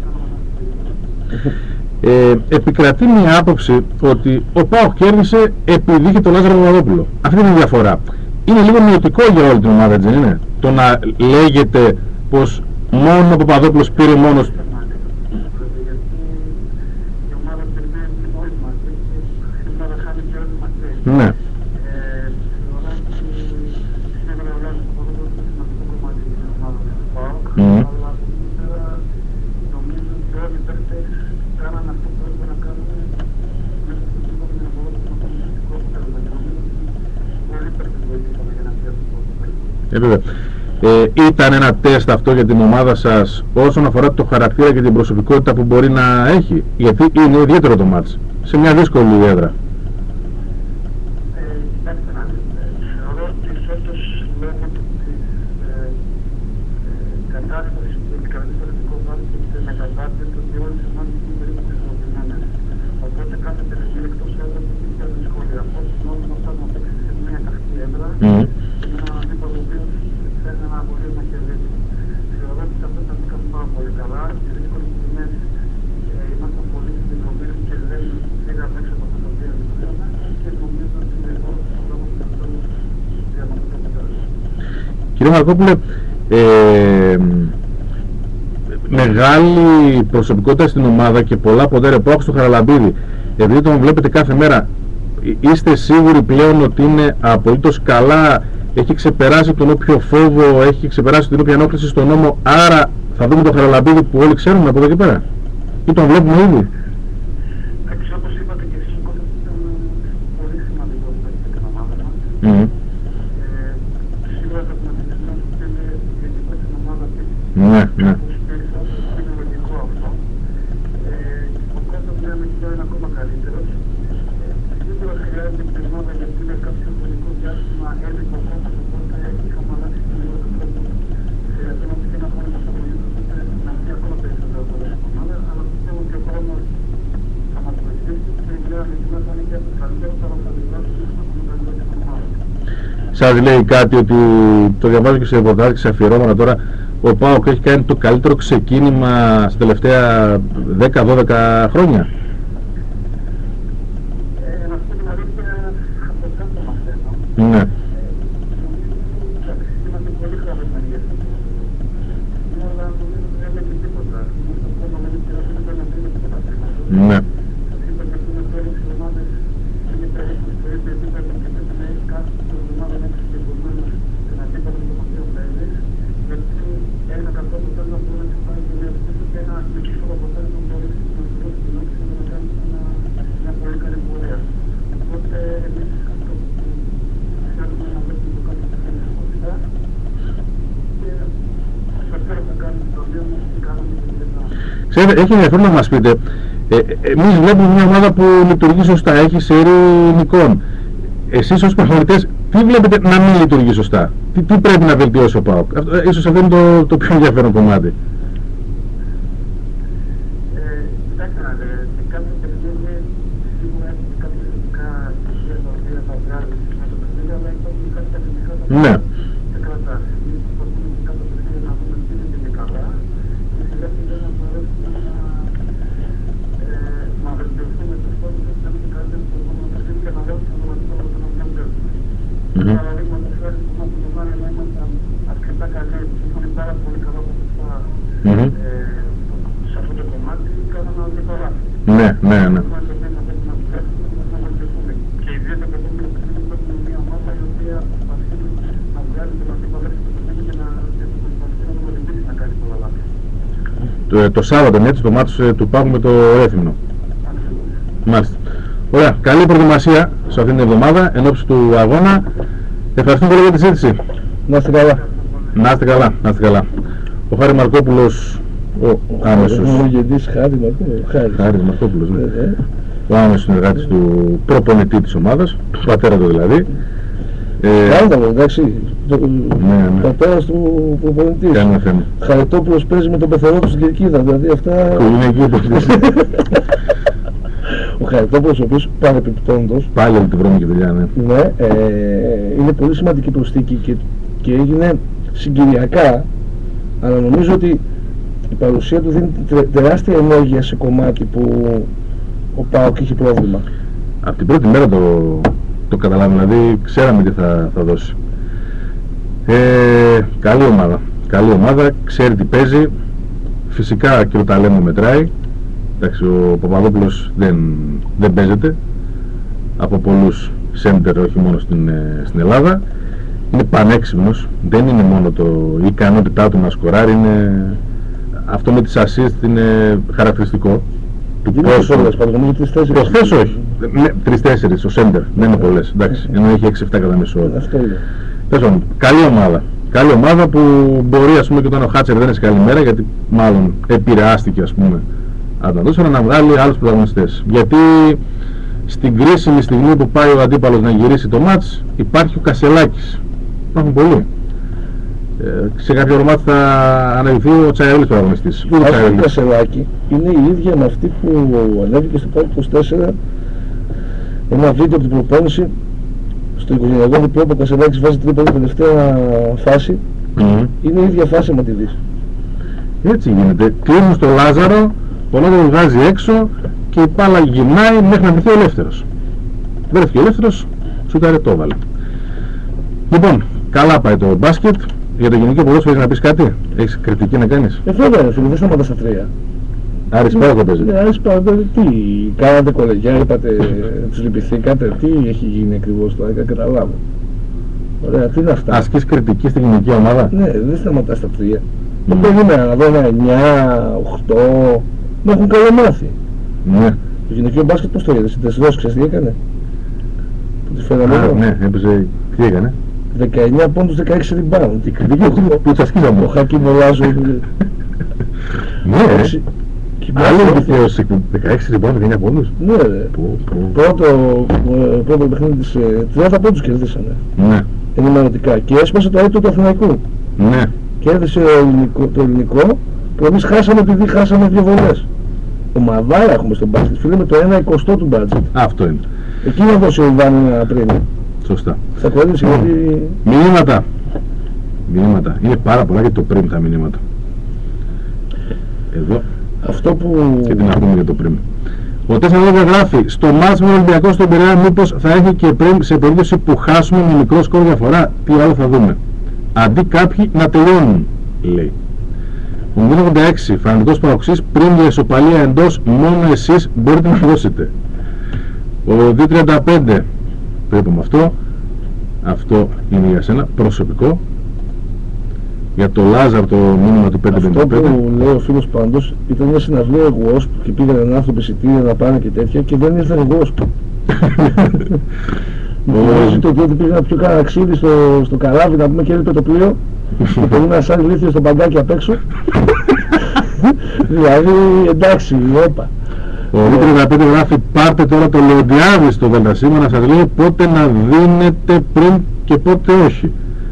κανόνα. Επικρατεί μια άποψη ότι ο ΠΑΟΚ κέρδισε επειδή είχε τον Λάζαρο Παπαδόπουλο. Αυτή είναι η διαφορά. είναι λίγο μειωτικό για όλη την ομάδα, έτσι δεν είναι? Το να λέγεται πως μόνο ο Παπαδόπουλος πήρε μόνος. Γιατί η ομάδα περιμένει όλοι μαζί και η ομάδα χάνει και όλοι μαζί. Ναι. Θεωρώ ότι σίγουρα ο Λάζος Παπαδόπουλος είναι σημαντικό κομμάτι της ομάδας του ΠΑΟΚ, Μμμ. αλλά από εκεί πέρα νομίζω ότι όλοι οι παίκτες κάναν αυτό που έπρεπε να κάνουν μέσα στο σύμβολο για να μπορούν να κάνουν θετικό αποτέλεσμα. Και νομίζω ότι όλοι οι παίκτες βοηθήσαμε για να πιάσουν το αποτέλεσμα. Βέβαια. Ήταν ένα τεστ αυτό για την ομάδα σας όσον αφορά το χαρακτήρα και την προσωπικότητα που μπορεί να έχει? Γιατί είναι ιδιαίτερο το μάτς σε μια δύσκολη έδρα. Κοιτάξτε να δείτε, θεωρώ ότι φέτος λόγω της κατάστασης που επικρατεί στο ελληνικό μπάσκετ μεταβάλλεται ότι όλες οι ομάδες είναι περίπου ισορροπημένες. Οπότε κάθε τελευταία εκτός έδρας είναι πιο δύσκολη. Από όσο νόμιζα να φτάνουμε να παίξει σε μια ταχτή έδρα και με έναν αντίπαλο ο οποίος θέλει να μπορεί να κερδίσει. Θεωρώ ότι σε αυτό τα βγήκαμε πάρα πολύ καλά. Σε δύσκολες στιγμές ήμασταν πολύ συνειδητοποιημένοι και δεν φύγαμε έξω από αυτά τα οποία δουλεύαμε και νομίζω ότι εδώ θα βρούμε το τέλος για να το αποτέλεσμα. Κύριε Μαρκόπουλε, μεγάλη προσωπικότητα στην ομάδα και πολλά ποντέρια που άκουσε στο Χαραλαμπίδη, επειδή τον βλέπετε κάθε μέρα, είστε σίγουροι πλέον ότι είναι απολύτως καλά, έχει ξεπεράσει τον όποιο φόβο, έχει ξεπεράσει την όποια ενόχληση στον νόμο, άρα θα δούμε τον Χαραλαμπίδη που όλοι ξέρουμε από εδώ και πέρα? Ή τον βλέπουμε ήδη? Εντάξει, όπως είπατε και εσείς, ο Κώστας ήταν πολύ σημαντικό για την ομάδα μας. Σίγουρα θα την αφήσουμε ότι είναι ειδικό στην ομάδα της. Ναι, ναι. Είναι λογικό αυτό. Ο Κώστας πλέον έχει είναι ακόμα καλύτερος. Σίγουρα χρειάζεται την ομάδα γιατί είναι κάποιο χρονικό διάστημα έλειπε ο Κώστας, οπότε είχαμε αλλάξει λίγο τον τρόπο. Χρειαζόμαστε και ένα χρόνο να ασχοληθούμε, οπότε να βγει ακόμα περισσότερο από την ομάδα, αλλά πιστεύω ότι ο χρόνος θα μας βοηθήσει και η δουλειά με την ομάδα θα είναι και καλύτερο, αλλά θα διδάξουμε να έχουμε καλύτερο την ομάδα. Σας λέει κάτι ότι το διαβάζω και σε ρεπορτάζ και σε αφιερώματα τώρα, ο ΠΑΟΚ έχει κάνει το καλύτερο ξεκίνημα στα τελευταία 10-12 χρόνια? Να πω την αλήθεια, από κάτω μαθαίνω. Ναι. Είμαστε πολύ χαρούμενοι για αυτό το σημείο, αλλά νομίζω ότι δεν έχει τίποτα. Το πρώτο με την κυρία δεν πρέπει να δίνει τίποτα χρήματα. Ναι. Σας είπα και πριν ότι όλες οι ομάδες είναι περίπου στο ίδιο επίπεδο και πρέπει να έχει κάθε εβδομάδα να έχει συγκεκριμένος την αντίπαλο με τον οποίο παίζεις, γιατί ένα κακό αποτέλεσμα μπορεί να σε πάει και να πίσω και ένα νικηφόρο αποτέλεσμα μπορεί να σου δώσει την όψη και να κάνει μια πολύ καλή πορεία. Οπότε εμείς αυτό που θέλουμε να βλέπουμε το κάθε παιχνίδι χωριστά και στο τέλος θα κάνουμε το βίο μας και κάνουμε την δουλειά. Ξέρετε, έχει ενδιαφέρον να μας πείτε, εμείς βλέπουμε μια ομάδα που λειτουργεί σωστά, έχει σερί νικών. Εσείς ως προπονητές, τι βλέπετε να μην λειτουργεί σωστά? Τι πρέπει να βελτιώσει ο ΠΑΟΚ? Ίσως αυτό είναι το πιο ενδιαφέρον κομμάτι. Κοιτάξτε να δείτε, σε κάθε παιχνίδι σίγουρα έχει κάποια θετικά στοιχεία τα οποία θα βγάλει με το παιχνίδι, αλλά υπάρχουν κάποια αρνητικά τα οποία δεν κρατάς. Εμείς προσπαθούμε σε κάθε παιχνίδι να δούμε τι είναι και καλά και σιγά σιγά να μπορέσουμε να βελτιωθούμε τους στόχους μας και να μην κάνουμε το επόμενο παιχνίδι και να δώσουμε το βασικό μας να μην παίζουμε. Παραδείγματος χάρη στο μάτι του Μάρινα ήμασταν αρκετά καλοί, είχαμε πάρα πολύ καλά ποσοστά σε αυτό το κομμάτι, κάναμε ένα αντιπαράθυρο. Ναι, ναι, ναι. Και ιδιαίτερα το επόμενο παιχνίδι πρέπει να είναι μια ομάδα η οποία προσπαθεί να βγάλει τον αντίπαλο στο παιχνίδι και να προσπαθεί να τον βοηθήσει να κάνει πολλά λάθη. Το Σάββατο είναι έτσι το μάτς του ΠΑΟΚ με το Ρέθυμνο. Μάλιστα. Ωραία, καλή προετοιμασία σε αυτήν την εβδομάδα εν ώψη του αγώνα. Ευχαριστούμε πολύ για τη συζήτηση. Να είστε καλά. Να είστε καλά, να είστε καλά. Ο Χάρη Μαρκόπουλος, ο άμεσος. Ο γεννής Χάρη Μαρκόπουλος. Χάρης Μαρκόπουλος, ναι. Ο άμεσος συνεργάτης του προπονητή της ομάδας, του πατέρα του δηλαδή. Κάλταλο, εντάξει. Ναι. Πατέρας του προπονητής. Κανένα θέμα. Χαριτόπουλος παίζει με τον πεθερό του στην Κερκίδα, δηλαδή αυτά... Είναι εκεί που Ο Χαριτόπουλος, ο οποίος παρεπιπτόντος, πάλι όλη τη βρώμικη δουλειά, ναι. ναι, είναι πολύ σημαντική προσθήκη και έγινε συγκυριακά, αλλά νομίζω ότι η παρουσία του δίνει τεράστια ενέργεια σε κομμάτι που ο ΠΑΟΚ είχε πρόβλημα. Από την πρώτη μέρα το καταλάβαμε, δηλαδή ξέραμε τι θα δώσει. Καλή ομάδα. Καλή ομάδα, ξέρει τι παίζει. Φυσικά και ο ταλέντο μετράει. Εντάξει, ο Παπαδόπουλος δεν παίζεται από πολλούς σέντερ, όχι μόνο στην Ελλάδα. Είναι πανέξυπνος, δεν είναι μόνο η ικανότητά του να σκοράρει, είναι αυτό με τις assist είναι χαρακτηριστικό του πόσο. Προχθές όχι, 3-4 ο σέντερ, δεν είναι πολλές, εντάξει, ενώ έχει 6-7 κατά μέσο όρο. Καλή ομάδα. Καλή ομάδα που μπορεί, ας πούμε, και όταν ο Χάτσερ δεν είναι σε καλή μέρα, γιατί μάλλον επηρεάστηκε, ας πούμε, να βγάλει άλλους πρωταγωνιστές. Γιατί στην κρίσιμη στιγμή που πάει ο αντίπαλος να γυρίσει το μάτς, υπάρχει ο Κασελάκης. Υπάρχουν πολλοί. Σε κάποιο μάτς θα αναδειχθεί ο Τσαϊρέλης πρωταγωνιστής. Ο Κασελάκη είναι η ίδια με αυτή που ανέβηκε στο Πάρκο 24, ένα βίντεο από την προπόνηση. Στο οικογενειακό διπλό που ο Κασελάκης βάζει τρίποντα την τελευταία φάση, είναι η ίδια φάση με τη δεις. Έτσι γίνεται. Κλείνουν στο Λάζαρο, ο Λάζαρος βγάζει έξω και η μπάλα γυρνάει μέχρι να βρεθεί ο ελεύθερος. Βρέθηκε ο ελεύθερος, σουτάρε, το έβαλε. Λοιπόν, καλά πάει το μπάσκετ. Για το γενικό ποδόσφαιρο έχεις να πεις κάτι? Έχεις κριτική να κάνεις? Βέβαια, φίλε, δεν σταματά στα 3. Άρης Πάοκ παίζει. Άρης Πάοκ, τι κάνατε κολεγιά, είπατε, τους λυπηθήκατε, τι έχει γίνει ακριβώς τώρα, δεν καταλάβω. Ωραία, τι είναι αυτά? Ασκείς κριτική στην γενική ομάδα? Ναι, δεν σταματά στα 3. Το περίμενα να δω ένα 9, 8, με έχουν καλομάθει. Ναι. Το γυναικείο μπάσκετ πώς το είδες, η Τεσδός, ξέρεις τι έκανε? Που τη φέραμε εδώ. Ναι, έπαιζε, τι έκανε? 19 πόντους, 16 rebound. Η κριτική που τους ασκήσαμε. Ο Χάκη Μολάζο. Ναι, άλλη δικαίωση, 16 rebound, 19 πόντους. Ναι, πρώτο παιχνίδι της 30 πόντους κερδίσανε. Ναι. Ενημερωτικά. Και έσπασε το έτο του Αθηναϊκού. Ναι. Κέρδισε το ελληνικό, που εμείς χάσαμε επειδή χάσαμε 2 βολές. Ομαδάρα έχουμε στον μπάσκετ, φίλε, με το 1/20 του μπάτζετ. Αυτό είναι. Εκεί να δώσει ο Ιβάν ένα πριν. Σωστά. Θα κολλήσει γιατί... Μηνύματα. Είναι πάρα πολλά και το πριν τα μηνύματα. Εδώ. Αυτό που... Και τι να πούμε για το πριν. Ο 4-12 γράφει, στο μάτς με Ολυμπιακό στον Πειραιά μήπως θα έχει και πριν σε περίπτωση που χάσουμε με μικρό σκορ διαφορά, τι άλλο θα δούμε. Αντί κάποιοι να τελειώνουν, λέει. Ο 086, φανατικός Παοξής, πριν για ισοπαλία εντός, μόνο εσείς μπορείτε να δώσετε. Ο 235, πρέπει με αυτό είναι για σένα, προσωπικό. Για το Λάζαρ το μήνυμα του 555. Αυτό που λέει ο φίλος Πάντως ήταν μια συναυλία εγωός και πήγαν άνθρωποι εισιτήρια να πάνε και τέτοια και δεν ήρθαν εγωός. Νομίζω το ότι πήγαν να πιω κανένα ξύδι στο καράβι να πούμε και έλειπε το πλοίο και περίμενα σαν ηλίθιο στο μπαγκάκι απ' έξω. Δηλαδή εντάξει, όπα. Ο 235 γράφει, πάρτε τώρα το Λεοντιάδη στο Δελτασίμα να σας λέει πότε να δίνετε πριν και πότε όχι.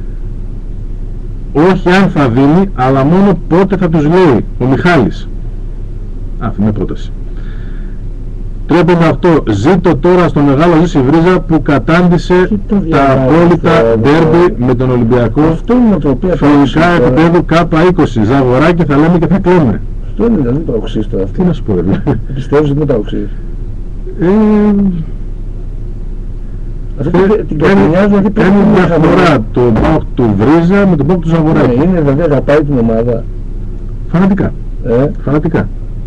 Όχι αν θα δίνει, αλλά μόνο πότε θα τους λέει ο Μιχάλης. Αυτή είναι πρόταση. 358. Ζήτω τώρα στο μεγάλο Ζήση Βρίζα που κατάντησε τα απόλυτα ντέρμπι με τον Ολυμπιακό. Αυτό είναι το οποίο φυσικά επίπεδου K20. Ζαγοράκι θα λέμε και θα κλαίμε. Αυτό είναι δηλαδή παοξής τώρα. Τι να σου πω δηλαδή. Πιστεύεις ότι είναι παοξής? Κάνει διαφορά το ΠΑΟΚ του Βρίζα με τον ΠΑΟΚ του Ζαγοράκη. Είναι δηλαδή αγαπάει την ομάδα. Φανατικά. Φανατικά.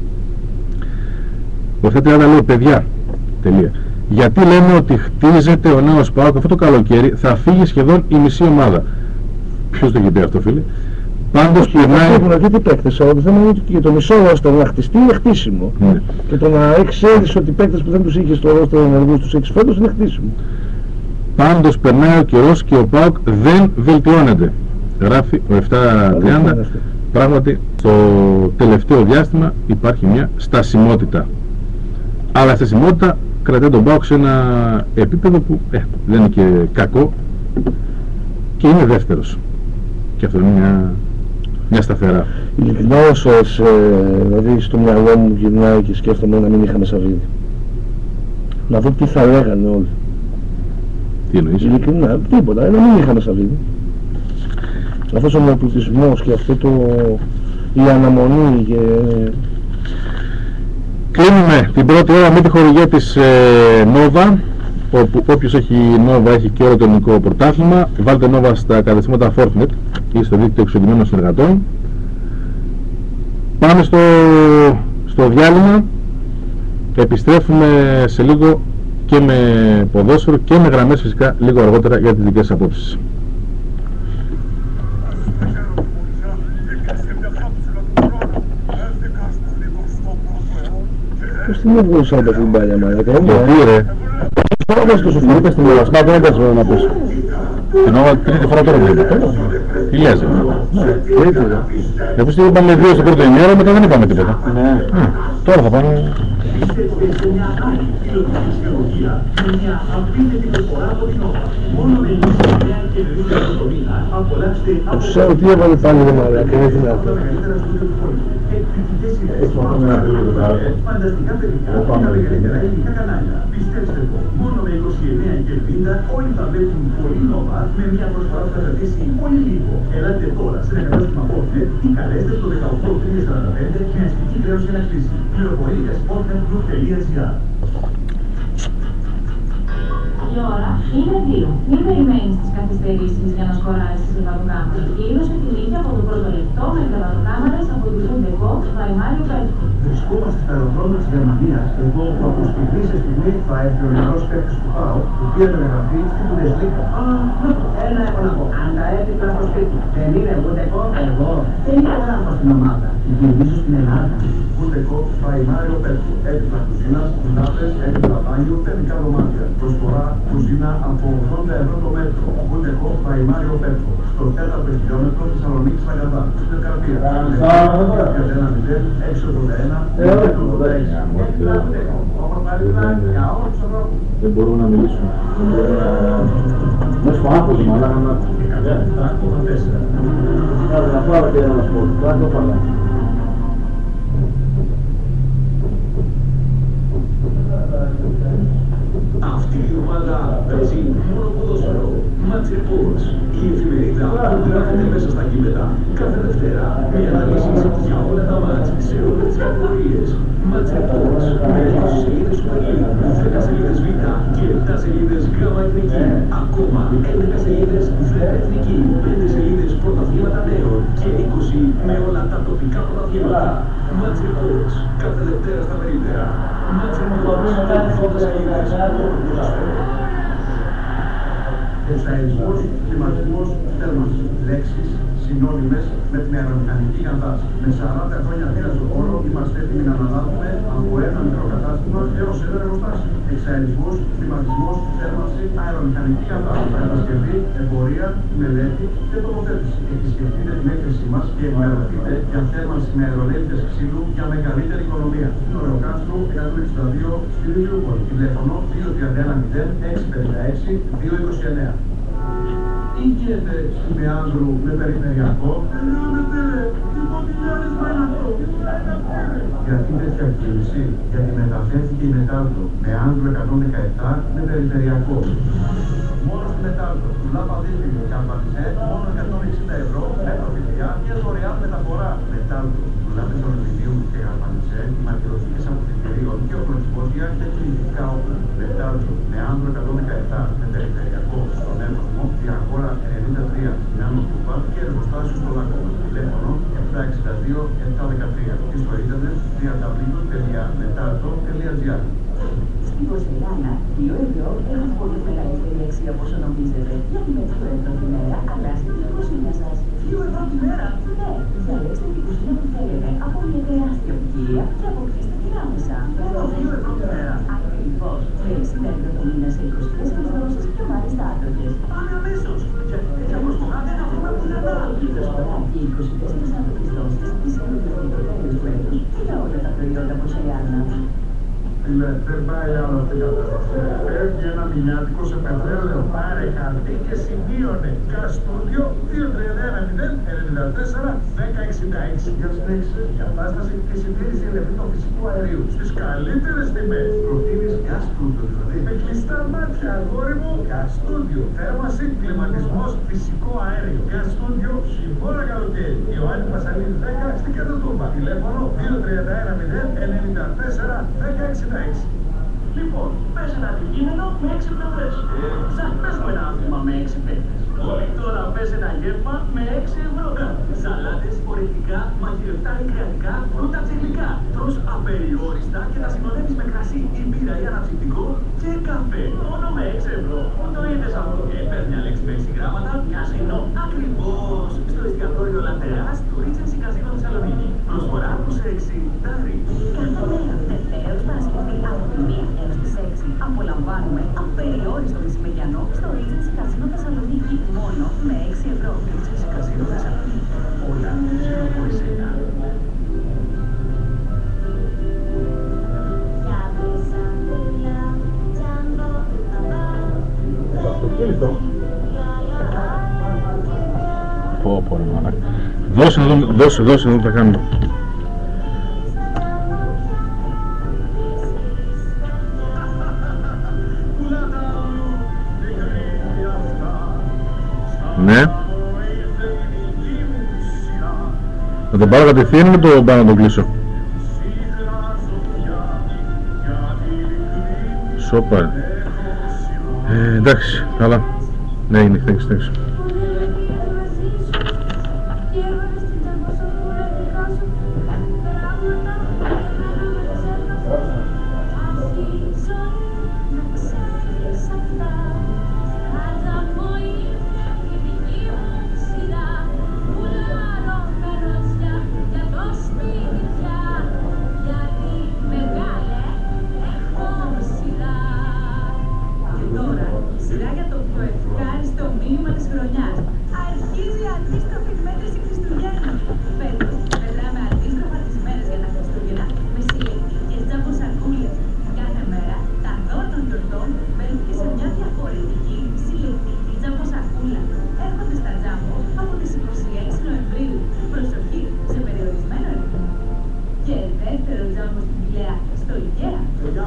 Ο 730 λέει, παιδιά, τελεία. Γιατί λέμε ότι χτίζεται ο νέος ΠΑΟΚ αυτό το καλοκαίρι, θα φύγει σχεδόν η μισή ομάδα. Ποιος το έχει πει αυτό, φίλε? Πάντως περνάει... Έχουν αρκετοί παίκτες, αλλά το θέμα είναι ότι και το μισό ρόστερ να χτιστεί είναι χτίσιμο. Και το να ξέρεις ότι οι παίκτες που δεν τους είχε στο ρόστερ ενεργούς τους 6 φέτος είναι χτίσιμο. Πάντως περνάει ο καιρός και ο ΠΑΟΚ δεν βελτιώνεται. Γράφει ο 730. Πράγματι, στο τελευταίο διάστημα υπάρχει μια στασιμότητα. Αλλά η στασιμότητα κρατάει τον ΠΑΟΚ σε ένα επίπεδο που δεν είναι και κακό και είναι δεύτερος. Και αυτό είναι μια σταθερά. Ειλικρινά όσες, δηλαδή στο μυαλό μου γυρνάει και σκέφτομαι να μην είχαμε Σαββίδη. Να δω τι θα λέγανε όλοι. Τι εννοείς? Ειλικρινά, τίποτα, να μην είχαμε Σαββίδη. Αυτός ο μεοπλουτισμός και αυτό η αναμονή και... Κλείνουμε την πρώτη ώρα με τη χορηγία της Nova. Όποιος έχει Nova έχει και όλο το ελληνικό πρωτάθλημα. Βάλτε Nova στα καταστήματα Fortnite ή στο δίκτυο εξωτημένων συνεργατών. Πάμε στο διάλειμμα. Επιστρέφουμε σε λίγο και με ποδόσφαιρο και με γραμμές φυσικά λίγο αργότερα για τις δικές απόψεις. Πώς την έβγαλε από την παλιά μαλάκα, Γιατί ρε, Πώς το σου φαίνεται στην Ελλασπά, δεν έπαιζε να πεις. την Nova τρίτη φορά τώρα βλέπω. Τι λες ρε. Όπως τι είπαμε 2 στο πρώτο ημέρο, μετά δεν είπαμε τίποτα. Ναι. Τώρα θα πάνε. Ξέρω τι έβαλε πάλι ρε μαλάκα, είναι δυνατό. Φανταστικά παιδιά, τα μεγαλύτερα ελληνικά κανάλια. Πιστέψτε το, μόνο με 29,90 όλοι θα βλέπουν πολύ Nova με μια προσφορά που θα κρατήσει πολύ λίγο. Ελάτε τώρα σε ένα κατάστημα Fortnite ή καλέστε στο 18345 με αστική χρέωση για να κλείσει. Πληροφορίες fortnite.gr. Η ώρα είναι 2. Μην περιμένεις τις καθυστερήσεις για να σκοράσεις τις κρεβατοκάμαρες. Ήλωσε την νύχια από το πρώτο λεπτό με κρεβατοκάμαρες από τη Φούντεκο, Βαϊμάριο Πέτρο. Βρισκόμαστε στα αεροδρόμια της Γερμανίας, εδώ που από στιγμή σε στιγμή θα έρθει ο νεαρός παίκτης του ΠΑΟ, που πήρε μεταγραφή στην Bundesliga. Ένα έχω να πω. Αν τα έπιπλα στο σπίτι, δεν είναι ούτε εγώ. Δεν είναι γράφω στην ομάδα. Γυρίζω στην Ελλάδα. Bundesliga, Βαϊμάριο Πέτρο. Έπιπλα κουζίνας, κουνάπες, έπιπλα μπάνιου, τεχνικά δωμάτια. Προσφορά κουζίνα από 80 ευρώ το μέτρο. Bundesliga, Βαϊμάριο Πέτρο. Στο 4ο χιλιόμετρο Θεσσαλονίκης Λαγκαδά. Στην Καρπία. 31 681. Δεν μπορούμε να μιλήσουμε. Μέσα στο άγχος μου, αλλά να... Να πάρω και ένα σπορ, θα το πάρω. Αυτή η ομάδα παίζει μόνο ποδόσφαιρο. Match Reports, η εφημερίδα που γράφεται μέσα στα κείμενα. Κάθε Δευτέρα με αναλύσεις για όλα τα μάτς σε όλες τις κατηγορίες. Match Reports με 20 σελίδες Super League, 10 σελίδες Β και 7 σελίδες Γ Εθνική. Ακόμα 11 σελίδες Β Εθνική, 5 σελίδες πρωταθλήματα νέων και 20 με όλα τα τοπικά πρωταθλήματα. Match Reports, κάθε Δευτέρα στα περίπτερα. Match Reports, 80 σελίδες μόνο ποδόσφαιρο. Εξαερισμός, κλιματισμός, θέρμανση. Λέξεις συνώνυμες με την αερομηχανική γαντάση. Με 40 χρόνια πείρα στον χώρο είμαστε έτοιμοι να αναλάβουμε από ένα μικρό κατάστημα έως ένα εργοστάσιο. Εξαερισμός, κλιματισμός, θέρμανση, αερομηχανική γαντάση. Κατασκευή, εμπορία, μελέτη και τοποθέτηση. Επισκεφτείτε την έκθεσή μας και ενημερωθείτε για θέρμανση με αερολέκτες ξύλου για μεγαλύτερη οικονομία. Στο Ρεοκάστρο 162 στη Λιούπολη. Τηλέφωνο 2310 656 229. Τι γίνεται στη Μεάνδρου με περιφερειακό? Γιατί τέτοια κίνηση? Γιατί μεταφέρθηκε η Μετάλτο Μεάνδρου 117 με περιφερειακό. Μόνο στη Μετάλτο, του Λάπα Δίφυλου και Αμπατιζέ, μόνο 160 ευρώ με προφιλιά και δωρεάν μεταφορά. Μετάλτο, του Λάπα Δίφυλου και Αμπατιζέ, μαρτυροδίκες αποτυπηρίων και οπλοκυπόδια και κινητικά όπλα. Μετάλτο, Μεάνδρου 117 με περιφερειακό στον Εύωσμο, Διαγόρα 93 στην Άνω Κούπα και εργοστάσιο στο Λάκκο. Τηλέφωνο 762-713 και στο ίντερνετ www.metalto.gr. Στην Πορσελάνα, 2 ευρώ έχει πολύ μεγαλύτερη αξία από όσο νομίζετε. Γιατί με 2 ευρώ τη μέρα αλλάζετε την κουζίνα σας. 2 ευρώ τη μέρα? Ναι, διαλέξτε την κουζίνα που θέλετε από μια τεράστια ποικιλία και αποκτήστε την άμεσα. Μόνο 2 ευρώ τη μέρα? Ακριβώς. Με 60 ευρώ το μήνα σε 24 δόσεις και μάλιστα άτροπες. Πάμε αμέσως! Γιατί τέτοια προσφορά δεν θα βρούμε πουθενά! Η προσφορά και 24 άτροπες δόσεις ισχύουν μέχρι το τέλος του έτους και για όλα τα προϊόντα Πορσελάνα. Δεν πάει άλλο αυτή η κατάσταση. Φεύγει ένα μηνιάτικο σε πετρέλαιο. Πάρε χαρτί και σημείωνε. Καστούδιο 2390-94-1066. Για συνέχιση, κατάσταση και συντήρηση ελευθερών φυσικού αερίου. Στις καλύτερες τιμές. Προτείνεις Καστούδιο δηλαδή. Με κλειστά μάτια, αγόρι μου. Καστούδιο. Θέρμανση, κλιματισμός, φυσικό αέριο. Καστούδιο, χειμώνα καλοκαίρι. Ιωάννη Πασαλίδη 10 στην Κέντρο Τούμπα. Τηλέφωνο 2310-94-1066. Λοιπόν, πες ένα αντικείμενο με 6 πλευρές. Σαν πες μου ένα άθλημα με 6 παίκτες. Τώρα πες ένα γεύμα με 6 ευρώ. Σαλάτες, φορητικά, μαγειρευτά ή κρεατικά, φρούτα και γλυκά. Τρως απεριόριστα και τα συνοδεύεις με κρασί ή μπύρα ή αναψυκτικό και καφέ. Μόνο με 6 ευρώ. Πού το είδες αυτό? Πες μια λέξη με 6 γράμματα, καζίνο. Ακριβώς. Στο εστιατόριο Λαντεράς του Regency Casino Θεσσαλονίκη. Προσφορά του σε 60 Κάθε μέρα, Δευτέρας Παρασκευή από τη 1 έως τις 6, απολαμβάνουμε απεριόριστο μεσημεριανό στο Regency Casino Θεσσαλονίκη. Μόνο με 6 ευρώ. Regency Casino Θεσσαλονίκη. Όλα γύρω από εσένα. Το αυτοκίνητο. Πω πω ρε μαλάκα. Δώσε να δούμε τι θα κάνουμε. Ναι. Να τον πάρω κατευθείαν με το πάνω να τον κλείσω. Σόπα. Εντάξει, καλά. Ναι, είναι, thanks. Σειρά για το πιο ευχάριστο μήνυμα της χρονιάς. Αρχίζει η αντίστροφη μέτρηση Χριστουγέννων. Φέτος μετράμε αντίστροφα τις μέρες για τα Χριστούγεννα με συλλεκτικές τζαμποσακούλες. Κάθε μέρα τα δώρα των γιορτών μπαίνουν και σε μια διαφορετική συλλεκτική τζαμποσακούλα. Έρχονται στα τζάμπο από τις 26 Νοεμβρίου. Προσοχή σε περιορισμένο αριθμό. Και δεύτερο τζάμπο στην Πηλαία στο IKEA.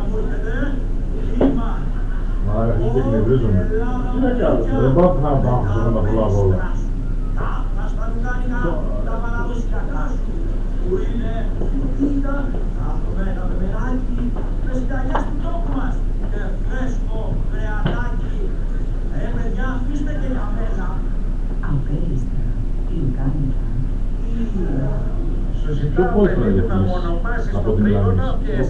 Άρα και εκνευρίζομαι. Τι να κάνω, δεν πάω να πάω να τα προλάβω όλα. Στα λουκάνικα, τα παραδοσιακά σου, που είναι κουτίτα, αγαπημένα με μεράκι, με συνταγές του τόπου μας και φρέσκο κρεατάκι. Παιδιά, αφήστε και για μένα. Απέριστα, λουκάνικα. Ποιο πώς να διαφημίσεις από την Ελλάδα.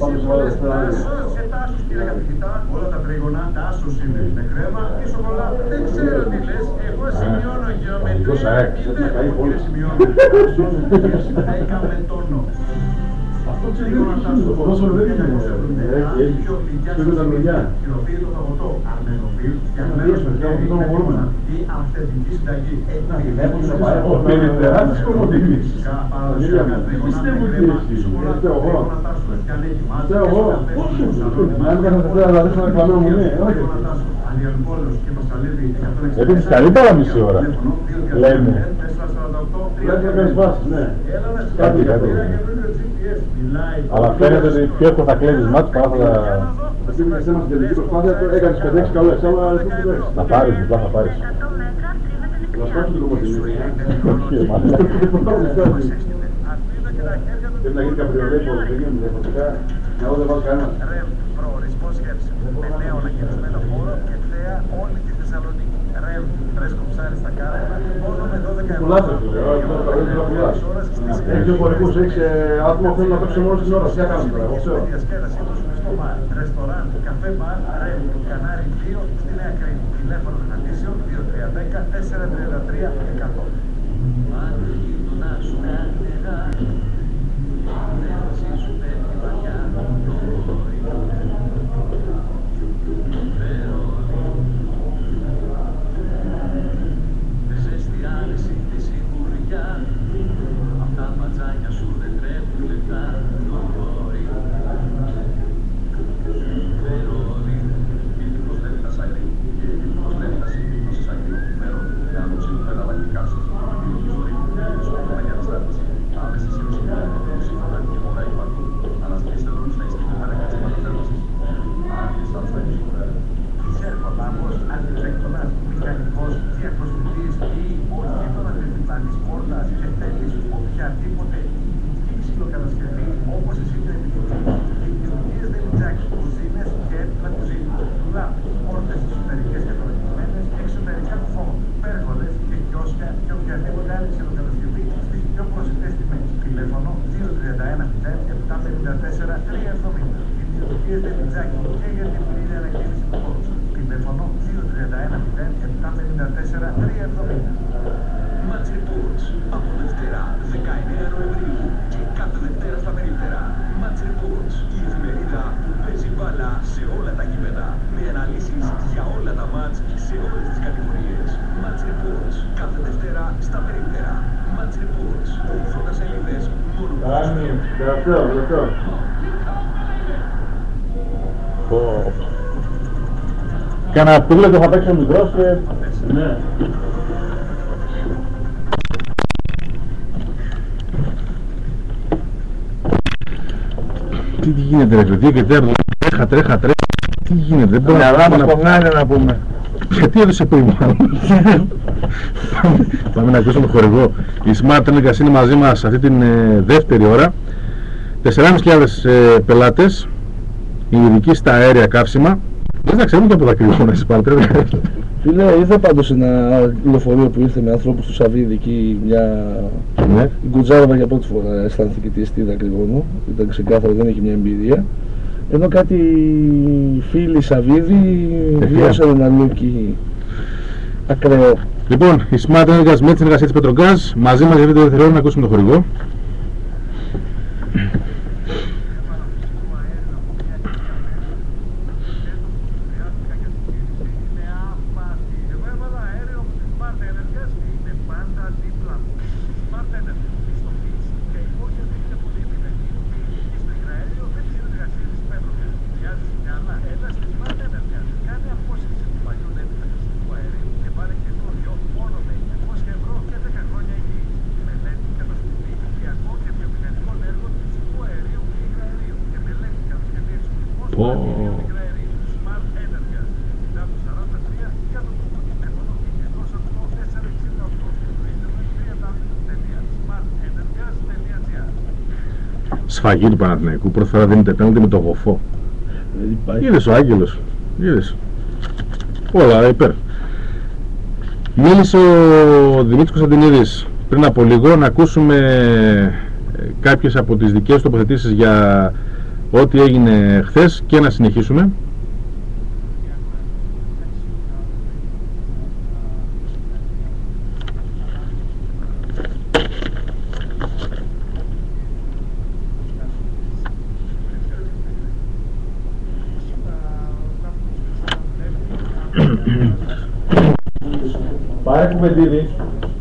Όλα τα τρίγωνα, τάσος είναι με κρέμα ή σοκολά. Δεν ξέρω τι λες, εγώ σημειώνω γεωμετρία. Δεν σημειώνω με τόνο. Αυτό τρίγωνα τάσος ποδόσφαιρο δεν είναι μόνο. Πιο γλυκιά χειροποίητο φαγωτό. Αρμενοφίλ, φτιαγμένος με χέρι, ή αυθεντική συνταγή. Ο Περιτεράς Κομωτήμης. Παραδοσιακά τρίγωνα με κρέμα ή σοκολά. Τρίγωνα τάσος. Και αν έχει μάτια, Αν έκανα αυτά να δείξω ένα κλαμμένο μου, ναι, όχι. Επίσης καλή παραμισή ώρα, λέμε. Πρέπει να κάνεις βάσεις, ναι. Κάτι. Αλλά φαίνεται ότι πιο εύκολα θα κλέβεις μάτς παρά θα τα... Εσύ με εσένα στην τελική προσπάθεια έκανες 5-6 καλές, αλλά θα πάρεις, θα πάρεις. Να σπάσουν την κομμωτινή. Πρέπει να γίνει καπριολέπο, δεν γίνονται διαφορετικά. Να εγώ δεν βάζω κανένας. Προορισμό σκέψη. Με νέο ανακοινωμένο χώρο και θέα όλη τη Θεσσαλονίκη. Ρεμ, φρέσκο ψάρι στα κάρανα, μόνο με 12 ευρώ. Πουλάτε, έχει εμπορικούς, έχεις άτομα που θέλουν να παίξουν μόνο στην ώρα. Τι κάνουν τώρα, εγώ ξέρω. Διασκέδαση του στο μπαρ, ρεστοράν, καφέ μπαρ, Ρεμ, Κανάρι 2 στη Νέα Κρήτη. Τηλέφωνο κρατήσεων 2310-433-100. Αν γείτονα σου κάνει μεγάλη, η σου πέφτει βαριά. Άμεση 3,70. Ιδιωτικές Δελιτζάκη και για την πλήρη ανακαίνιση του χώρου. Τηλέφωνο 231 0 754 3,70. Match Reports από Δευτέρα 19 Νοεμβρίου και κάθε Δευτέρα στα περίπτερα. Match Reports, η εφημερίδα που παίζει μπάλα σε όλα τα γήπεδα με αναλύσεις για όλα τα μάτς σε όλες τις κατηγορίες. Match Reports, κάθε Δευτέρα στα περίπτερα. Match Reports, 80 σελίδες μόνο ποδόσφαιρο. Κάνα πούλετο θα παίξει ο μικρός και... Ναι. Τι γίνεται ρε παιδί και τρέχα. Τι γίνεται, δεν μπορώ να μας πονάνε να πούμε. Γιατί έδωσε πριν Πάμε να ακούσουμε χορηγό. Η Smart Energas είναι μαζί μας αυτή την δεύτερη ώρα. 4.500 πελάτες, οι ειδικοί στα αέρια καύσιμα. Δεν θα ξέρουμε το αποδακρυγόνα η Smart Energas. Φίλε, είδα πάντως ένα λεωφορείο που ήρθε με ανθρώπους του Σαββίδη εκεί, μια... Ναι. Η Γκουτζάροβα για πρώτη φορά αισθάνθηκε τι εστί δακρυγόνο, ήταν ξεκάθαρο, δεν έχει μια εμπειρία. Ενώ κάτι φίλοι Σαββίδη βιώσαν ένα λούκι ακραίο. Λοιπόν, η Smart Energas με τη συνεργασία της Petrogas, μαζί μας για αυτή τη δεύτερη ώρα να ακούσουμε τον χορηγό. Σφαγή του Παναθηναϊκού, πρώτη φορά δίνεται πέναλτι με το γοφό. Είδες ο Άγγελος, είδες. Όλα υπέρ. Μίλησε ο Δημήτρης Κωνσταντινίδης πριν από λίγο, να ακούσουμε κάποιες από τις δικές τοποθετήσεις για ό,τι έγινε χθες και να συνεχίσουμε. Πάρε κουβεντίδι.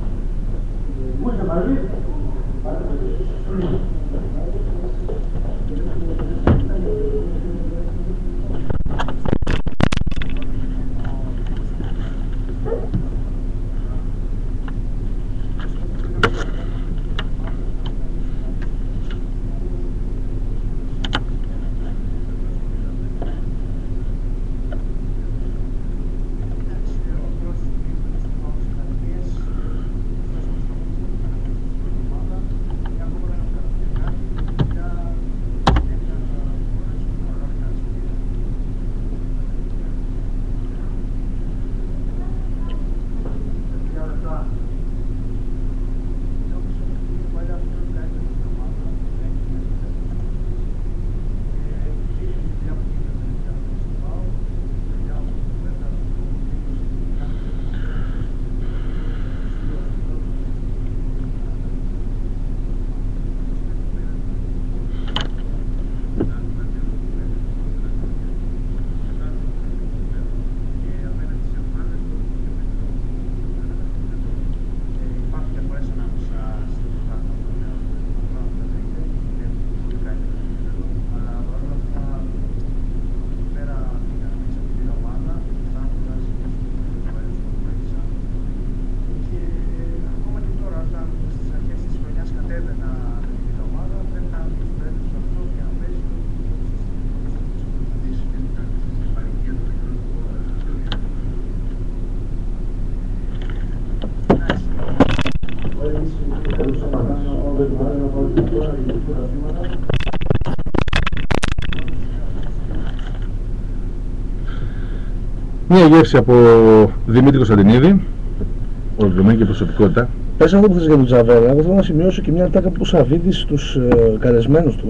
Μια γεύση από Δημήτρη Κωνσταντινίδη, ολοκληρωμένη και προσωπικότητα. Πες αυτό που θες για τον Τζαβέλα, εγώ θέλω να σημειώσω και μια τάκα που Σαββίδης στους καλεσμένους του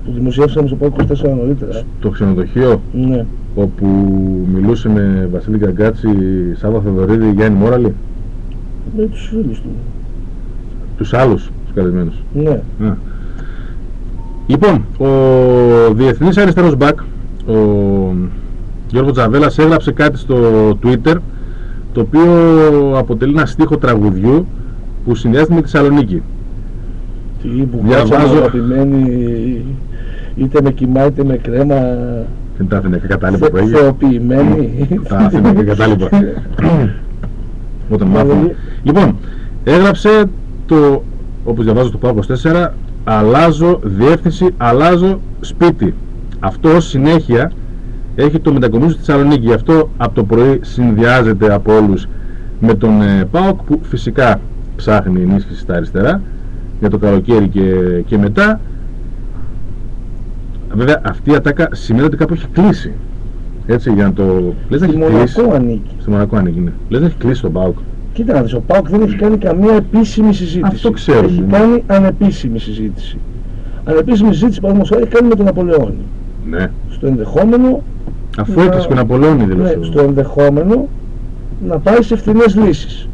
που δημοσιεύσαμε στο Πάοκ 24 νωρίτερα. Το ξενοδοχείο, Ναι. όπου μιλούσε με Βασίλη Γκαγκάτση, Σάββα Θοδωρίδη, Γιάννη Μόραλη. Με τους φίλους του. Τους άλλους, τους καλεσμένους. Ναι. Λοιπόν, ο διεθνής αριστερός μπακ, ο Γιώργος Τζαβέλας, έγραψε κάτι στο Twitter, το οποίο αποτελεί ένα στίχο τραγουδιού που συνδυάζεται με τη Θεσσαλονίκη. Τι που Διαβάζω. αγαπημένη, είτε με κοιμά είτε με κρέμα, Δεν τα άφηνε και κατάλοιπα που έγινε. θεοποιημένη. Τα άφηνε και κατάλοιπα. Όταν μάθαμε. Λοιπόν, έγραψε το, όπως διαβάζω στο Πάοκ 24, αλλάζω διεύθυνση, αλλάζω σπίτι. Αυτό ως συνέχεια έχει το μετακομίσω στη Θεσσαλονίκη. Γι' αυτό από το πρωί συνδυάζεται από όλους με τον ΠΑΟΚ, που φυσικά ψάχνει ενίσχυση στα αριστερά για το καλοκαίρι και μετά. Βέβαια αυτή η ατάκα σημαίνει ότι κάπου έχει κλείσει. Έτσι, για να το... Λες να έχει κλείσει. Ανήκει. Στο Μονακό ανήκει, ναι. Λες να έχει κλείσει τον ΠΑΟΚ. Κοίτα να δεις, ο ΠΑΟΚ δεν έχει κάνει καμία επίσημη συζήτηση. Αυτό ξέρουμε. Έχει κάνει ανεπίσημη συζήτηση. Ανεπίσημη συζήτηση, παραδείγματος χάρη, έχει κάνει με τον Ναπολεόνη. Ναι. Στο ενδεχόμενο. Αφού έκλεισε και ο Ναπολεόνη δηλαδή. Ναι, στο ενδεχόμενο να πάει σε φθηνές λύσεις.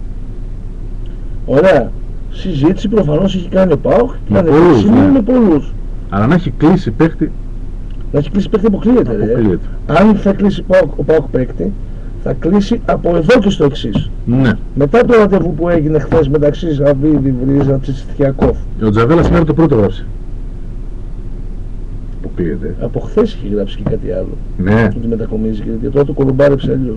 Ωραία. Συζήτηση προφανώς έχει κάνει ο ΠΑΟΚ και Με πολλούς, ανεπίσημη ναι. με πολλούς. Αλλά να έχει κλείσει παίχτη. Να έχει κλείσει παίκτη αποκλείεται. Αποκλείεται. Αν θα κλείσει ο ΠΑΟΚ παίκτη, θα κλείσει από εδώ και στο εξής. Ναι. Μετά το ραντεβού που έγινε χθες μεταξύ Ζαβίδη, Βρίζα, Τσιτσιτιακόφ. Ο Τζαβέλας σήμερα το πρώτο γράψει. Αποκλείεται. Από χθες είχε γράψει και κάτι άλλο. Ναι. Ότι μετακομίζει και τώρα το κολουμπάρεψε αλλιώς.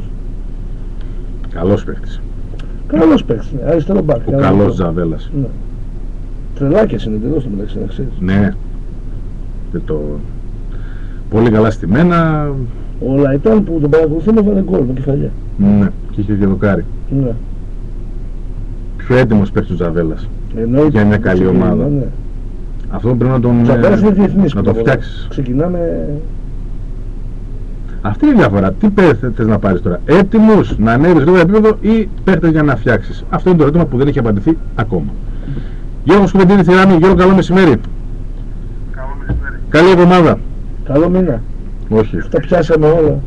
Καλός παίχτης. Καλός παίκτης, ναι. Αριστερό μπακ. Ο καλός Τζαβέλας. Ναι. Τρελάκιας είναι τελώς το μεταξύ, να ξέρεις. Ναι. Και το... Πολύ καλά στημένα. Ο Λαϊτάν που τον παρακολουθούμε βάλε γκολ με κεφαλιά. Ναι. Και είχε και δοκάρι. Ναι. Πιο έτοιμος παίχτης ο Τζαβέλας. Εννοείται. Για μια καλή ομάδα. Ναι. Αυτό πρέπει να τον... Τζαβέλας είναι διεθνής. να το φτιάξεις. Ξεκινάμε. Αυτή είναι η διαφορά. Τι παίχτες θες να πάρεις τώρα? Έτοιμους να ανέβεις στο επίπεδο ή παίχτες για να φτιάξεις? Αυτό είναι το ερώτημα που δεν έχει απαντηθεί ακόμα. Γιώργο Σκουβεντίνη, Θηράμη. Γιώργο, καλό μεσημέρι. Καλό μεσημέρι. Καλή εβδομάδα. Καλό μήνα. Όχι. Τα πιάσαμε όλα.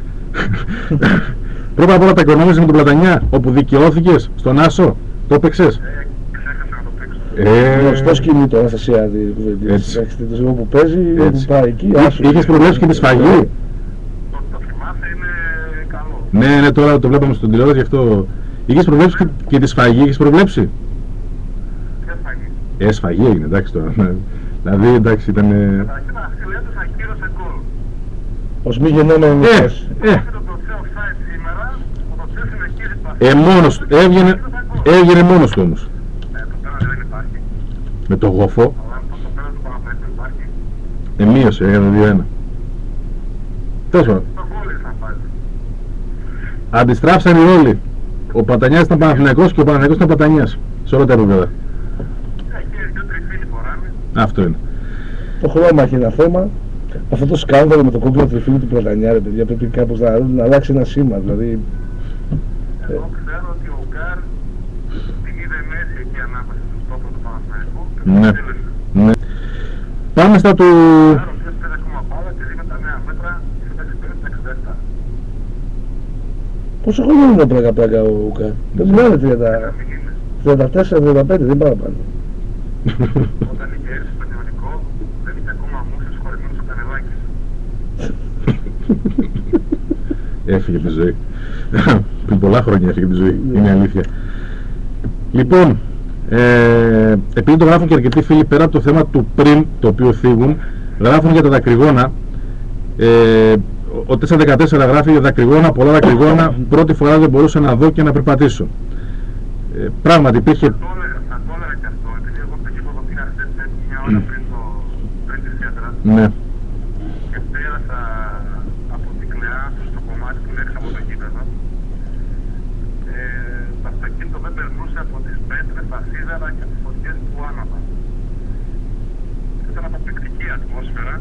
Πρώτα απ' όλα τα οικονόμησες με τον Πλατανιά, όπου δικαιώθηκες στον Άσο. Το έπαιξες? Ξέχασα να το παίξω. Γνωστό σκηνή το Αναστασιάδη. Έτσι. Όπου παίζει, όπου Έτσι. πάει εκεί. Είχες προβλέψει και τη σφαγή? Το θυμάσαι, είναι καλό. Ναι, τώρα το βλέπαμε στον τηλεόραση, γι' αυτό. Είχες προβλέψει και τη σφαγή, είχες προβλέψει? Ποια σφαγή? Σφαγή έγινε, εντάξει τώρα. Δηλαδή, εντάξει, ήταν... Καταρχήν Αχιλλέας ακύρωσε γκολ. Ως μη γεννόμενο νυχτές. Έφερε το Τσέ offside σήμερα, ο Τσέ συνεχίζει το Μόνος του, έβγαινε μόνος του όμως. Το πέναλτι δεν υπάρχει. Με το γοφό, Αλλά το πέναλτι του Παναθηναϊκού υπάρχει. μείωσε, έκανε 2-1. Τέλος πάντων, Το γκολ ήρθαν πάλι. αντιστράφησαν οι ρόλοι. Ο Πατανιάς ήταν Παναθηναϊκός και ο Παναθηναϊκός ήταν Πατανιάς. Σε όλα τα επίπεδα. Έχει δύο τριφύλοι φοράνε. Αυτό είναι. Το χρώμα έχει ένα θέμα. Αυτό το σκάνδαλο με το κόκκινο τριφύλι του Πλατανιά, ρε παιδιά, πρέπει κάπως να αλλάξει ένα σήμα. Δηλαδή, Εγώ ξέρω ότι ο Γκάρ την είδε μέση εκεί ανάμεσα στο στόχο του Παναθηναϊκού και το Ναι. στείλωσε. Ναι. Πάμε στα του... Άρα ο οποίος πήρε ακόμα μπάλα και δίνει τα νέα μέτρα και παίζει περίπου τα 67. πόσο χρόνο είναι πλάκα ο Ουκά? Δεν μιλάνε 34-35, δεν παραπάνω. Όταν είχε έρθει στο Ιωνικό δεν είχε ακόμα μουσες χωρημένους ο Κανελάκης. Έφυγε από τη ζωή. Πριν πολλά χρόνια έφυγε από τη ζωή. Είναι αλήθεια. Λοιπόν, επειδή το γράφουν και αρκετοί φίλοι, πέρα από το θέμα του πριν, το οποίο θίγουν, γράφουν για τα δακρυγόνα. Ο 414 γράφει για δακρυγόνα, πολλά δακρυγόνα. Πρώτη φορά δεν μπορούσα να δω και να περπατήσω. Πράγματι υπήρχε... Θα το έλεγα και αυτό, επειδή εγώ πετύχω το πήγα χθες μια ώρα πριν τη θέατρα Ναι. και πέρασα από την Κλεά στο κομμάτι που είναι έξω από το γήπεδο. Το αυτοκίνητο δεν περνούσε από τις πέτρες, τα σίδερα και τις φωτιές που άναβαν. Ήταν αποπληκτική ατμόσφαιρα.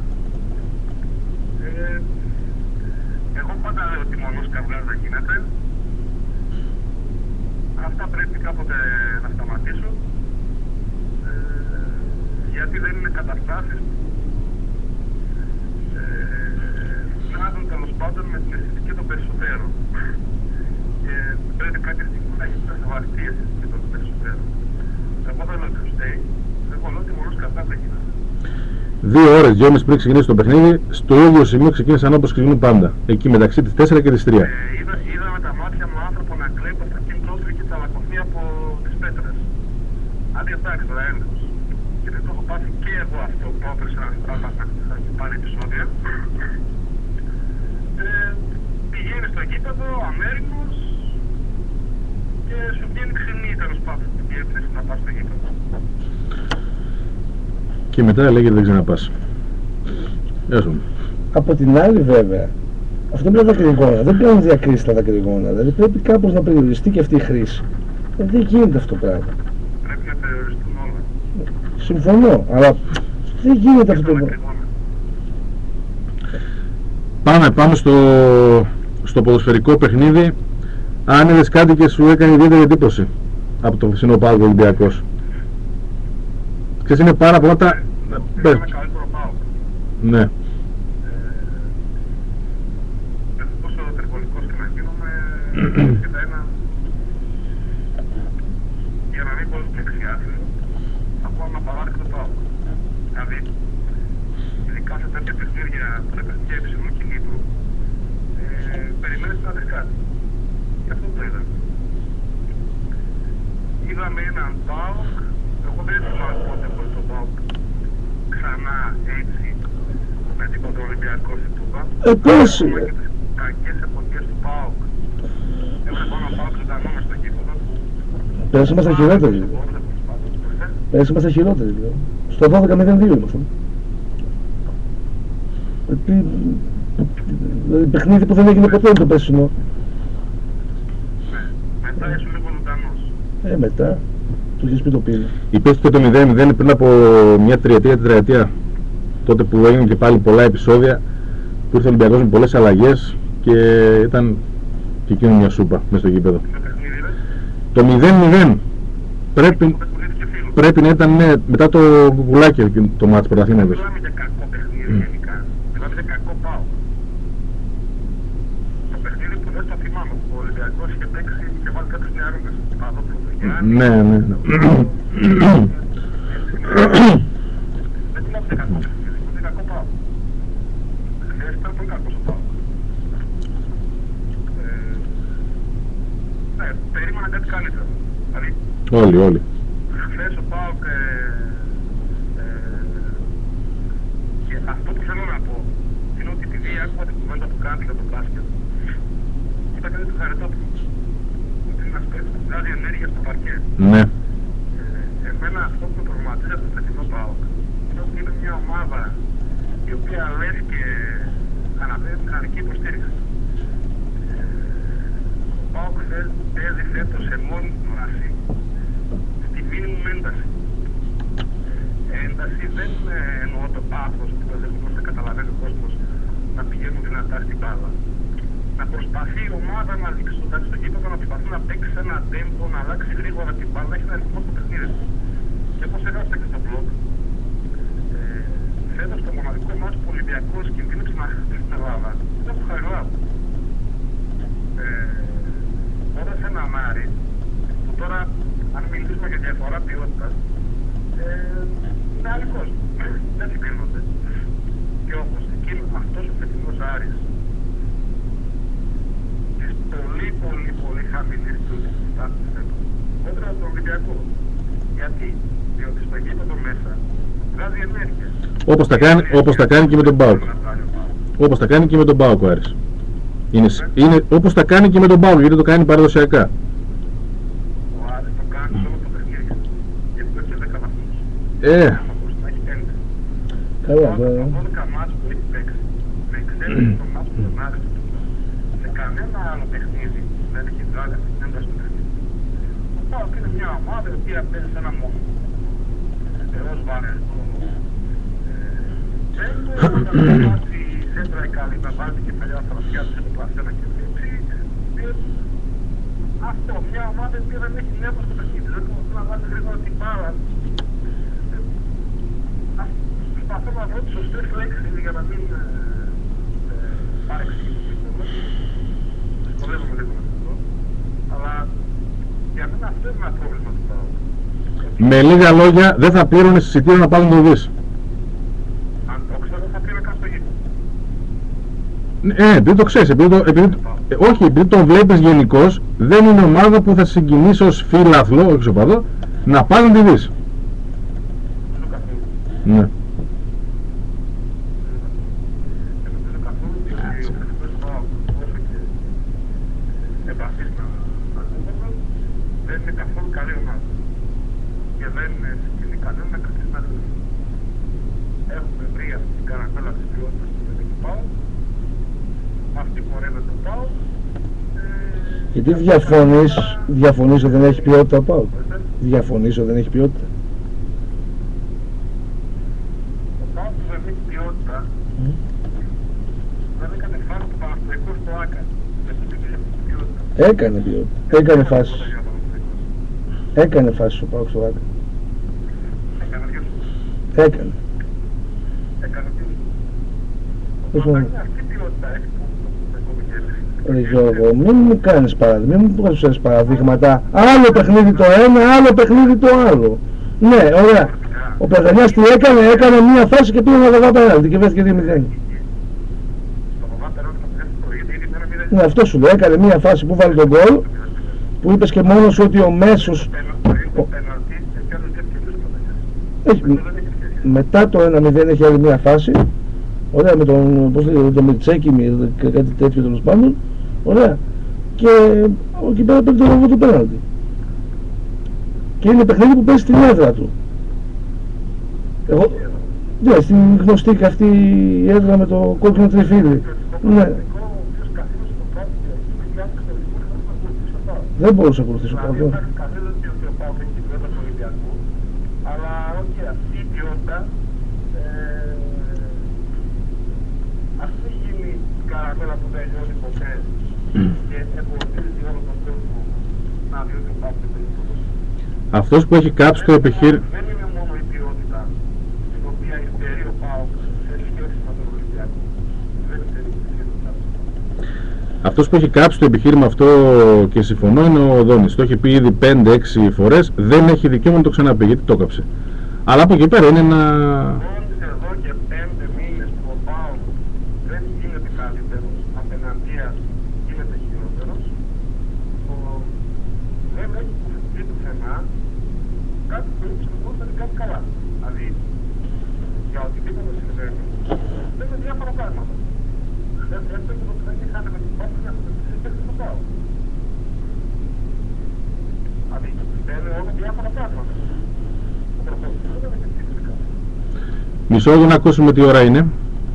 Εγώ πάντα λέω ότι μονός καυγάς δεν γίνεται. Αυτά πρέπει κάποτε να σταματήσουν. Γιατί δεν είναι καταστάσεις που με την αισθητική των περισσότερων. Και πρέπει κάποια στιγμή να γίνει τόσο βαρύ αισθητική των περισσότερων. Εγώ δεν λέω Tuesday, εγώ λέω ότι μόνος κατά δεν γίνεται. 2 ώρες, 2,5 πριν ξεκινήσει το παιχνίδι, στο ίδιο σημείο ξεκίνησαν όπως ξεκινούν πάντα. Εκεί μεταξύ της 4 και της 3. Είδα με τα μάτια μου άνθρωπο να κλαίει το αυτοκίνητό του και τσαλακωθεί από τις πέτρες. Άντε εντάξει τώρα έλεγχος. Γιατί το έχω πάθει και εγώ αυτό που έπρεπε να πάρει επεισόδια. Πηγαίνεις στο γήπεδο, αμέριμνος και σου βγαίνει ξυνή τέλος πάντων την διεύθυνση να πας στο γήπεδο. Και μετά λέγεται δεν ξαναπάς. Από την άλλη βέβαια, αυτό είναι δακρυγόνα, δεν κάνουν διακρίσεις τα δακρυγόνα, δηλαδή πρέπει κάπως να περιοριστεί και αυτή η χρήση. Δεν γίνεται αυτό το πράγμα. Πρέπει να περιοριστούν όλα. Συμφωνώ, αλλά δεν γίνεται αυτό το πράγμα. Πάμε στο ποδοσφαιρικό παιχνίδι. Αν είδες κάτι και σου έκανε ιδιαίτερη εντύπωση από το χθεσινό ΠΑΟΚ Ολυμπιακός. Ξέρεις, είναι πάρα πολλά τα... Έχουμε καλύτερο ΠΑΟΚ. Ναι. Όσο τριπολικός και να γίνομαι, σκέτα ένα, για να μην πω και δεξιάθλιο, ακόμα να παράδει το ΠΑΟΚ. Δηλαδή, ειδικά σε τέτοια παιχνίδια που είναι παιχνίδια υψηλού κινήτρου, περιμένεις να δεις κάτι. Γι' αυτό το είδα. Είδαμε έναν ΠΑΟΚ, εγώ δεν θυμάμαι πότε μπορεί το ΠΑΟΚ ξανά έτσι με τίποτα Ολυμπιακό στην Τούμπα. Πώς? Ακόμα και τις κακές εποχές του ΠΑΟΚ. Έβλεπα έναν ΠΑΟΚ ζωντανό μες στο γήπεδο που... Πέρασε μας τα χειρότερη. Πέρασε μας τα χειρότερη. Στο 12-0-2 ήμασταν. Δηλαδή παιχνίδι που δεν έγινε ποτέ το πέσινο. Μετά ήσουν λίγο ζωντανός. Μετά του είχες πει το πήρε. Υπήρχε το 0-0 πριν από μια τετραετία, τότε που έγιναν και πάλι πολλά επεισόδια, που ήρθε ο Ολυμπιακός με πολλές αλλαγές και ήταν και εκείνο μια σούπα μέσα στο γήπεδο. Το 0-0 πρέπει να ήταν μετά το κουκουλάκι το μάτς πρωταθλήματος. Δεν μιλάμε για κακό παιχνίδι γενικά. Μιλάμε για κακό ΠΑΟΚ. Το παιχνίδι που δεν το θυμάμαι, που ο Ολυμπιακός είχε παίξει και βάλει κάποιους νεαρούς Παδόπουλο του Γιάννη. Ναι. Δεν μιλάμε για κακό παιχνίδι, μιλάμε για κακό ΠΑΟΚ. Χθες ήταν πολύ κακός ο ΠΑΟΚ. Ναι, περίμενα κάτι καλύτερο. Δηλαδή, Όλοι. χθες ο ΠΑΟΚ και αυτό που θέλω να πω είναι ότι επειδή άκουγα την κουβέντα που κάνει για τον μπάσκετ, είπα κάτι του Χαριτόπουλου, ότι είναι ένας παίκτης που βγάζει ενέργεια στο παρκέ. Ναι. Εμένα αυτό που με προβληματίζει από το φετινό ΠΑΟΚ είναι ότι είναι μια ομάδα η οποία λες και αναφέρει μηχανική υποστήριξη. Ο ΠΑΟΚ παίζει φέτος σε μόνη βάση στη μήνυμου ένταση. Ένταση δεν εννοώ το πάθος που ενδεχομένως να καταλαβαίνει ο κόσμος να πηγαίνουν δυνατά στην μπάλα. Να προσπαθεί η ομάδα να δείξει στο γήπεδο, να προσπαθεί να παίξει ένα τέμπο, να αλλάξει γρήγορα την μπάλα, να έχει ένα ρυθμό στο παιχνίδι. Και όπως έγραψα και στο blog, φέτος το μοναδικό μάτς που ο Ολυμπιακός κινδύνεψε να χάσει στην Ελλάδα ήταν του Χαριλάου. Τώρα σε έναν Άρη, που τώρα αν μιλήσουμε για διαφορά ποιότητας, είναι άλλοι κόσμοι, δεν συγκρίνονται. Και όπως αυτός ο φετινός Άρης, της πολύ χαμηλής ποιότητας που φτάσει φέτος, κόντρα από τον Ολυμπιακό. Γιατί? Διότι στο γήπεδο μέσα βγάζει ενέργεια. Όπως τα κάνει και με τον ΠΑΟΚ. Όπως τα κάνει και με τον ΠΑΟΚ ο Άρης. Είναι όπως τα κάνει και με τον ΠΑΟΚ, γιατί το κάνει παραδοσιακά. Ο Άρης το κάνει σε όλο το παιχνίδι. Γιατί το έχει 10 βαθμούς. Θα μπορούσε να έχει 5. Καλά, Το 12 μάτς που έχει παίξει, με εξαίρεση το μάτς που τον Άρη, σε κανένα άλλο παιχνίδι δεν έχει βγάλει αυτή την ένταση του παιχνίδι. Ο ΠΑΟΚ είναι μια ομάδα η οποία παίζει σε ένα μόνο. Έως βαρετό. Δεν το σέντρα η καλή να βάζει και παλιά στα βαθιά του το πλασένα και δείξει. Αυτό, μια ομάδα που δεν έχει νεύμα στο παιχνίδι, δεν μπορεί να βάζει γρήγορα την μπάλα. Προσπαθώ να βρω τις σωστές λέξεις για να μην παρεξηγηθούμε. Με λίγα λόγια, δεν θα πλήρωνες εισιτήριο να πας να το δεις. Αν το ξέρω θα πλήρω καν στο γήπεδο. Επειδή το ξέρεις, όχι, επειδή το βλέπεις γενικώς, δεν είναι ομάδα που θα συγκινήσει ως φίλαθλο, όχι οπαδό, να πας να τη δεις. Ναι. Δεν είναι καθόλου καλή ομάδα και δεν συγκινεί κανένα καθημερινά. Έχουμε βρει αυτή την καραμέλα της ποιότητας που δεν έχει πάω, αυτή πορεύεται το πάω. Γιατί διαφωνείς ότι δεν έχει ποιότητα ο ΠΑΟΚ? Διαφωνείς ότι δεν έχει ποιότητα? Ο ΠΑΟΚ που δεν έχει ποιότητα δεν έκανε φάση του Παναθηναϊκού στο Άκα. Έκανε ποιότητα, έκανε φάσεις. Έκανε φάσεις ο ΠΑΟΚ στο Άκα. Έκανε. Αυτή ποιότητα έχει που Ρε Γιώργο, μην μου κάνεις παραδείγματα, μην μου προσφέρεις παραδείγματα. Άλλο παιχνίδι το ένα, άλλο παιχνίδι το άλλο. Ναι, ωραία. Ο Πεθανιάς τι έκανε μία φάση και πήγε να δω πέναλτι και βρέθηκε 2-0. Ναι, αυτό σου λέει, έκανε μία φάση που βάλει τον γκολ, που είπες και μόνος σου ότι ο μέσος... Μετά το 1-0 έχει άλλη μία φάση, ωραία, με τον, πώς λέγεται, τον Μιτσέκι, κάτι τέτοιο τέλος πάντων, ωραία, και εκεί πέρα παίρνει το ροβό του πέναλτι. Και είναι παιχνίδι που παίζει στην έδρα του. Εγώ, ναι, στην γνωστή και αυτή η έδρα με το κόκκινο τριφύλι. Ναι. Δεν μπορούσα να ακολουθήσω αυτό. Αλλά όχι αυτή η ποιότητα, αυτή γίνει η καραμέλα που δεν λιώνει ποτέ και εμποδίζει όλο τον κόσμο να δει ότι υπάρχει περίπτωση. Αυτός που έχει κάψει το επιχείρημα... Δεν είναι μόνο η ποιότητα την οποία υστερεί ο ΠΑΟΚ σε σχέση με τον Ολυμπιακό. Δεν υστερεί η ποιότητα. Αυτός που έχει κάψει το επιχείρημα αυτό και συμφωνώ είναι ο Δόνης. Το έχει πει ήδη 5-6 φορές, δεν έχει δικαίωμα να το ξαναπεί γιατί το έκαψε. Αλλά από εκεί πέρα είναι ένα... Εδώ και 5 μήνες που ο ΠΑΟΚ δεν γίνεται καλύτερος, απέναντίας γίνεται χειρότερος, δεν έχει κουφιστεί πουθενά κάτι που είναι σκοπός να κάνει καλά. Δηλαδή, για οτιδήποτε συμβαίνει, δεν είναι διάφορα πράγματα. Δεν έπαιξε το παιχνίδι, χάνε με την ΠΑΟΚ για αυτό το παίξει το ΠΑΟΚ. Δηλαδή, δεν είναι όλα διάφορα πράγματα. Μισό να ακούσουμε τι ώρα είναι.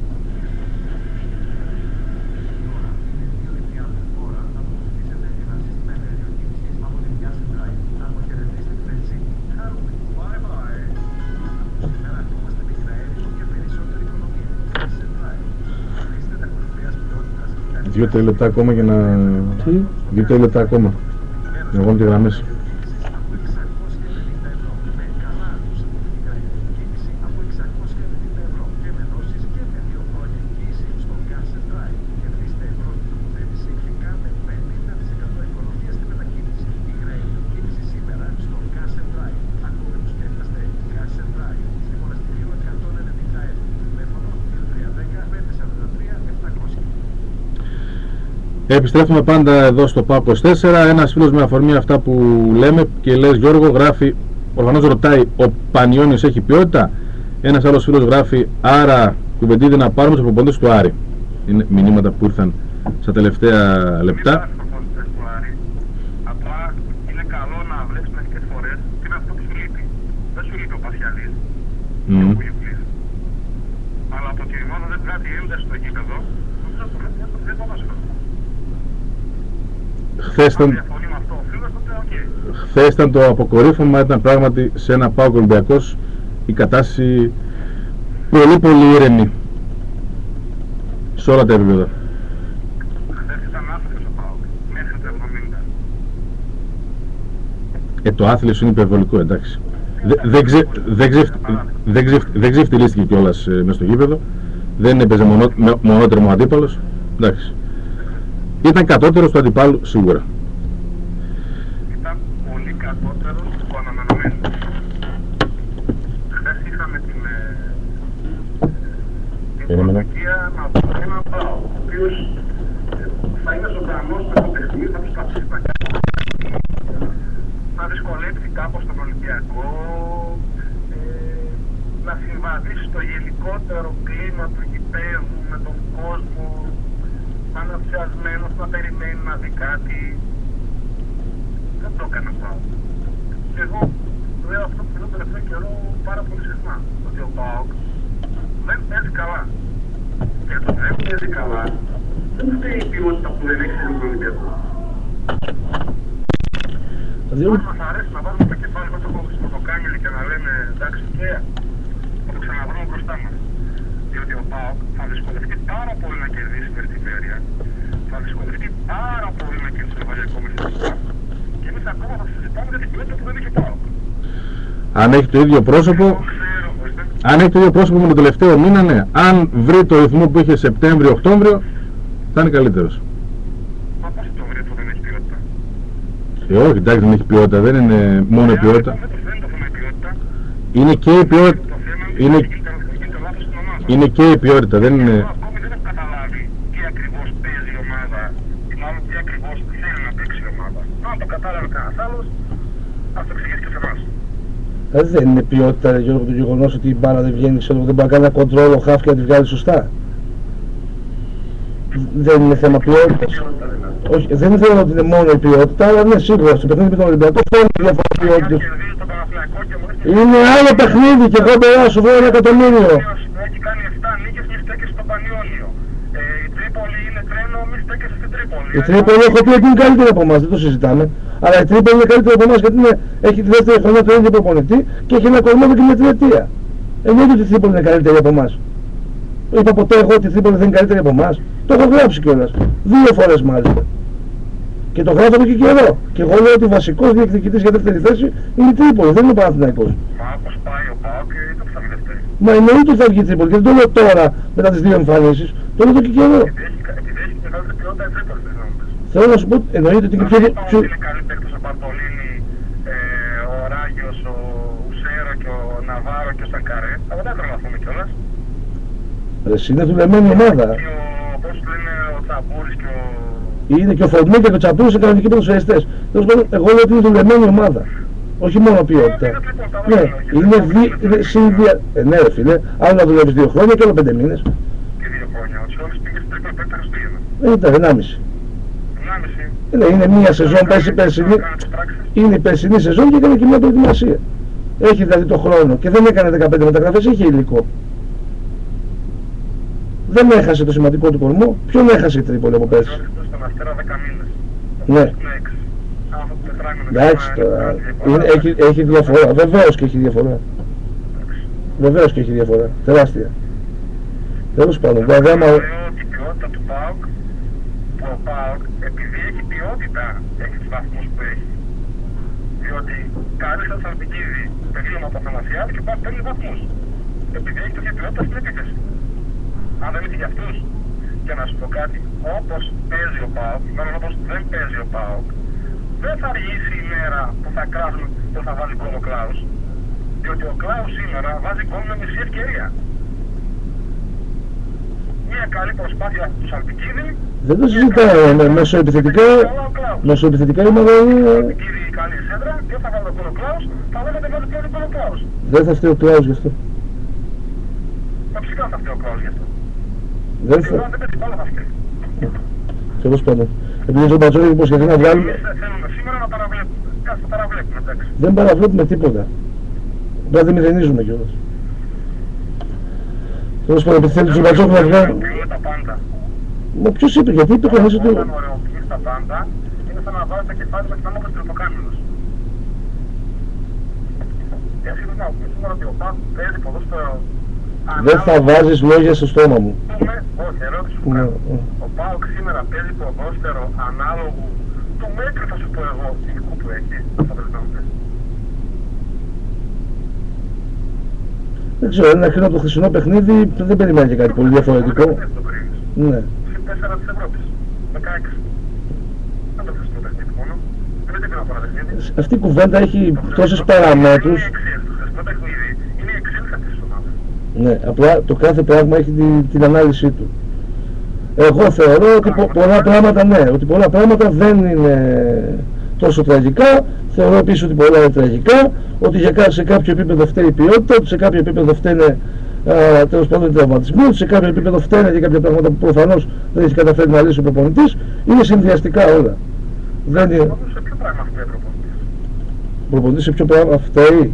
Δύο-τρία λεπτά ακόμα για να... Δύο-τρία λεπτά ακόμα. Να βγάλω τη γραμμές. Επιστρέφουμε πάντα εδώ στο ΠΑΟΚ 24. Ένας φίλος με αφορμή αυτά που λέμε και λες Γιώργο, γράφει, προφανώς ρωτάει, ο Πανιώνιος έχει ποιότητα? Ένας άλλος φίλος γράφει, άρα κουβεντίδι να πάρουμε τους προπονητές του Άρη. Είναι μηνύματα που ήρθαν στα τελευταία λεπτά. Απλά είναι καλό να βλέπεις μερικές φορές τι είναι αυτό που σου λείπει. Δεν σου λείπει ο Πασιαλής, αλλά από τη ρημάδα δεν βγάζει ένταση στο γήπεδο, δεν το βάζω. Χθες ήταν το αποκορύφωμα, ήταν πράγματι σε ένα ΠΑΟΚ Ολυμπιακός η κατάσταση πολύ πολύ ήρεμη σε όλα τα επίπεδα. Χθες ήταν άθλιος ο ΠΑΟΚ, μέχρι το 70. Το άθλιος είναι υπερβολικό, εντάξει. Δεν ξεφτυλίστηκε κιόλας μες στο γήπεδο, δεν έπαιζε μονότερμο αντίπαλος, εντάξει. Ήταν κατώτερος του αντιπάλου σίγουρα. Ήταν πολύ κατώτερος του αναμενωμένου. Περίμενε. Να δούμε έναν ΠΑΟΚ, ο οποίος θα είναι ζωντανός με το παιχνίδι, θα προσπαθήσει να κάνει. Να δυσκολέψει κάπως τον Ολυμπιακό, να συμβαδίσει στο γενικότερο κλίμα του γηπέδου με τον κόσμο, να είναι ενθουσιασμένος, να περιμένει να δει κάτι. Δεν το έκανα ΠΑΟΚ. Και εγώ λέω αυτό που λέω τελευταίο καιρό πάρα πολύ συχνά, ότι ο ΠΑΟΚ δεν παίζει καλά. Και το δεν παίζει καλά δεν φταίει η ποιότητα που δεν έχει στον Ολυμπιακό. Αν μας αρέσει να βάλουμε το κεφάλι μας στο κοκάνιλι και να λέμε εντάξει και θα το ξαναβρούμε μπροστά μας. Διότι ο ΠΑΟΚ θα δυσκολευτεί πάρα πολύ να κερδίσει την περιφέρεια, θα δυσκολευτεί πάρα πολύ να κερδίσει το βαριακό μεσητικά και εμείς ακόμα θα συζητάμε για την ποιότητα που δεν έχει ο ΠΑΟΚ. Αν έχει το ίδιο πρόσωπο, αν έχει το ίδιο πρόσωπο με το τελευταίο μήνα, ναι. Αν βρει το ρυθμό που είχε Σεπτέμβριο-Οκτώβριο, θα είναι καλύτερος. Μα πώς το βρει που δεν έχει ποιότητα? Όχι, εντάξει, δεν έχει ποιότητα, δεν είναι μόνο η ποιότητα. Δεν είναι το θέμα η ποιότητα. Είναι και η ποιότητα. Το θέμα Είναι, γίνεται λάθος στην ομάδα. είναι και η ποιότητα, δεν είναι. Εγώ ακόμη δεν έχω καταλάβει τι ακριβώς παίζει η ομάδα ή μάλλον τι ακριβώς θέλει να παίξει η ομάδα. Αν το κατάλαβε κανένας άλλος, ας το εξηγήσει και σε εμάς. Δεν είναι ποιότητα, Γιώργο, το γεγονός ότι η μπάλα δεν βγαίνει, ξέρω, δεν μπορεί να κάνει ένα κοντρόλ ο χαφ και να τη βγάλει σωστά. Δεν είναι θέμα ποιότητας. Όχι, δεν θεωρώ ότι είναι μόνο η ποιότητα, αλλά ναι, σίγουρα στο παιχνίδι με τον Ολυμπιακό φαίνεται διάφορα ποιότητες. Είναι άλλο παιχνίδι και εγώ μπορώ να σου βρω 1 εκατομμύριο. Έχει κάνει 7 νίκες, μη στέκεσαι στο Πανιόνιο. Η Τρίπολη είναι τρένο, μη στέκεσαι στην Τρίπολη. Η Τρίπολη έχω πει ότι είναι καλύτερη από εμάς, δεν το συζητάμε. Αλλά η Τρίπολη είναι καλύτερη από εμάς γιατί έχει τη δεύτερη χρονιά του ίδιου προπονητή και έχει ένα κορμό και μια τριετία. Εννοείται ότι η Τρίπολη είναι καλύτερη από εμάς. Είπα ποτέ εγώ ότι η Τρίπολη δεν είναι καλύτερη από εμάς. Το έχω γράψει κιόλας. 2 φορές μάλιστα. Και το γράφω και καιρό. Και εγώ λέω ότι ο βασικός διεκδικητής για δεύτερη θέση είναι η Τρίπολη, δεν είναι ο Παναθηναϊκός. Μα όπως πάει ο ΠΑΟΚ και δεν θα βγει δεύτερη. Μα εννοείται ότι θα βγει η Τρίπολη και δεν το λέω τώρα μετά τις 2 εμφανίσεις. Το λέω και καιρό. Επειδή έχει μεγαλύτερη ποιότητα η Τρίπολη, δεν νομίζεις. Θέλω να σου πω, εννοείται ότι είναι πιο... Είναι καλή παίκτες ο Μπαρτολίνη, ο Ράγιος, ο Ουσέρα και ο Ναβάρο και ο Σανκαρέ. Αλλά δεν θέλω να πούμε κιόλας. Είναι δουλεμένη ομάδα. Και πώς λένε ο Τσαμπούρης και ο... Είναι και ο Φορμί και ο Τσαμπούρης είναι κανονικοί ποδοσφαιριστές. Τέλος πάντων, εγώ λέω ότι είναι δουλεμένη ομάδα. Όχι μόνο ποιότητα. Ναι, είναι συνδυα... Ναι ρε φίλε, άλλο να δουλεύεις 2 χρόνια και άλλο 5 μήνες. Και 2 χρόνια, ο Τσιόλης πήγε στην Τρίπολη 5 Χριστούγεννα. Ήταν 1,5. 1,5. Ναι, είναι μία σεζόν, περσινή. Είναι η περσινή σεζόν και έκανε και μια προετοιμασία. Έχει δηλαδή το χρόνο και δεν έκανε 15 μεταγραφές, είχε υλικό. Δεν έχασε το σημαντικό του κορμό. Ποιον έχασε η Τρίπολη από πέρσι? Στον Αστέρα 10 μήνες. Ναι. Εντάξει τώρα. Έχει διαφορά. Βεβαίως και έχει διαφορά. Βεβαίως και έχει διαφορά. Τεράστια. Τέλος πάντων. Λέω ότι η ποιότητα του ΠΑΟΚ, που ο ΠΑΟΚ επειδή έχει ποιότητα, έχει τους βαθμούς που έχει. Διότι κάνει σαν Σαλπικίδη περίλωμα από Αθανασιάδη και πάει παίρνει βαθμούς. Επειδή έχει τέτοια ποιότητα στην επίθεση. Αν δεν είχε για αυτούς. Και να σου πω κάτι, όπως παίζει ο ΠΑΟΚ, μάλλον όπως δεν παίζει ο ΠΑΟΚ, δεν θα αργήσει η μέρα που θα κράζουν και θα βάλει γκολ ο Κλάους. Διότι ο Κλάους σήμερα βάζει γκολ με μισή ευκαιρία. Μια καλή προσπάθεια του Σαλπικίδη. Δεν το συζητάω, μεσοεπιθετικά η ομάδα είναι... Σαλπικίδη καλή σέντρα και θα βάλει γκολ ο Κλάους, θα λέγατε βάλει γκολ ο Κλάους. Δεν θα φταίει ο Κλάους γι' αυτό. Φυσικά θα φταίει ο Κλάους γι' αυτό. Δεν θα. Δεν πέτει πάλι θα φταίει. Τέλος πάντων. Επειδή ο Μπατζόλη υποσχεθεί να βγάλουμε... Θέλουμε σήμερα να παραβλέπουμε. Κάτι θα παραβλέπουμε, εντάξει. Δεν παραβλέπουμε τίποτα. Πρέπει να μηδενίζουμε κιόλας. Τέλος πάντων, επειδή θέλει ο Μπατζόλη να βγάλει... Τα πάντα. Μα ποιος είπε, γιατί είπε ο Χανής ότι... Όταν ωρεοποιείς τα πάντα, είναι σαν να βάζεις τα κεφάλια μας και να μάθεις τριτοκάμιλος. Έτσι δεν θα πούμε ότι ο ΠΑΟΚ παίζει ποδόσφαιρο. Δεν θα βάζεις λόγια στο στόμα μου. Όχι, ερώτηση που κάνω. Ο ΠΑΟΚ σήμερα παίζει ποδόσφαιρο ανάλογου του μέτρου, θα σου πω εγώ, υλικού που έχει. Αυτό δεν θα Δεν ξέρω, ένα κρίνο από το χθεσινό παιχνίδι δεν περιμένει και κάτι πολύ διαφορετικό. Ναι. Συν 4 της Ευρώπης. 16. Δεν το χθεσινό παιχνίδι μόνο. Δεν είναι ένα παιχνίδι. Αυτή η κουβέντα έχει τόσες παραμέτρους. Είναι η εξέλιξη αυτής της ομάδας. Ναι, απλά το κάθε πράγμα έχει την ανάλυση του. Εγώ θεωρώ ότι πολλά πράγματα, ναι, ότι πολλά πράγματα δεν είναι τόσο τραγικά. Θεωρώ επίσης ότι πολλά είναι τραγικά, ότι σε κάποιο επίπεδο φταίει η ποιότητα, ότι σε κάποιο επίπεδο φταίνε τέλος πάντων οι τραυματισμοί, ότι σε κάποιο επίπεδο φταίνε και κάποια πράγματα που προφανώς δεν έχει καταφέρει να λύσει ο προπονητής. Είναι συνδυαστικά όλα. Δεν είναι... Σε ποιο πράγμα φταίει ο προπονητής? Ο προπονητής σε ποιο πράγμα φταίει?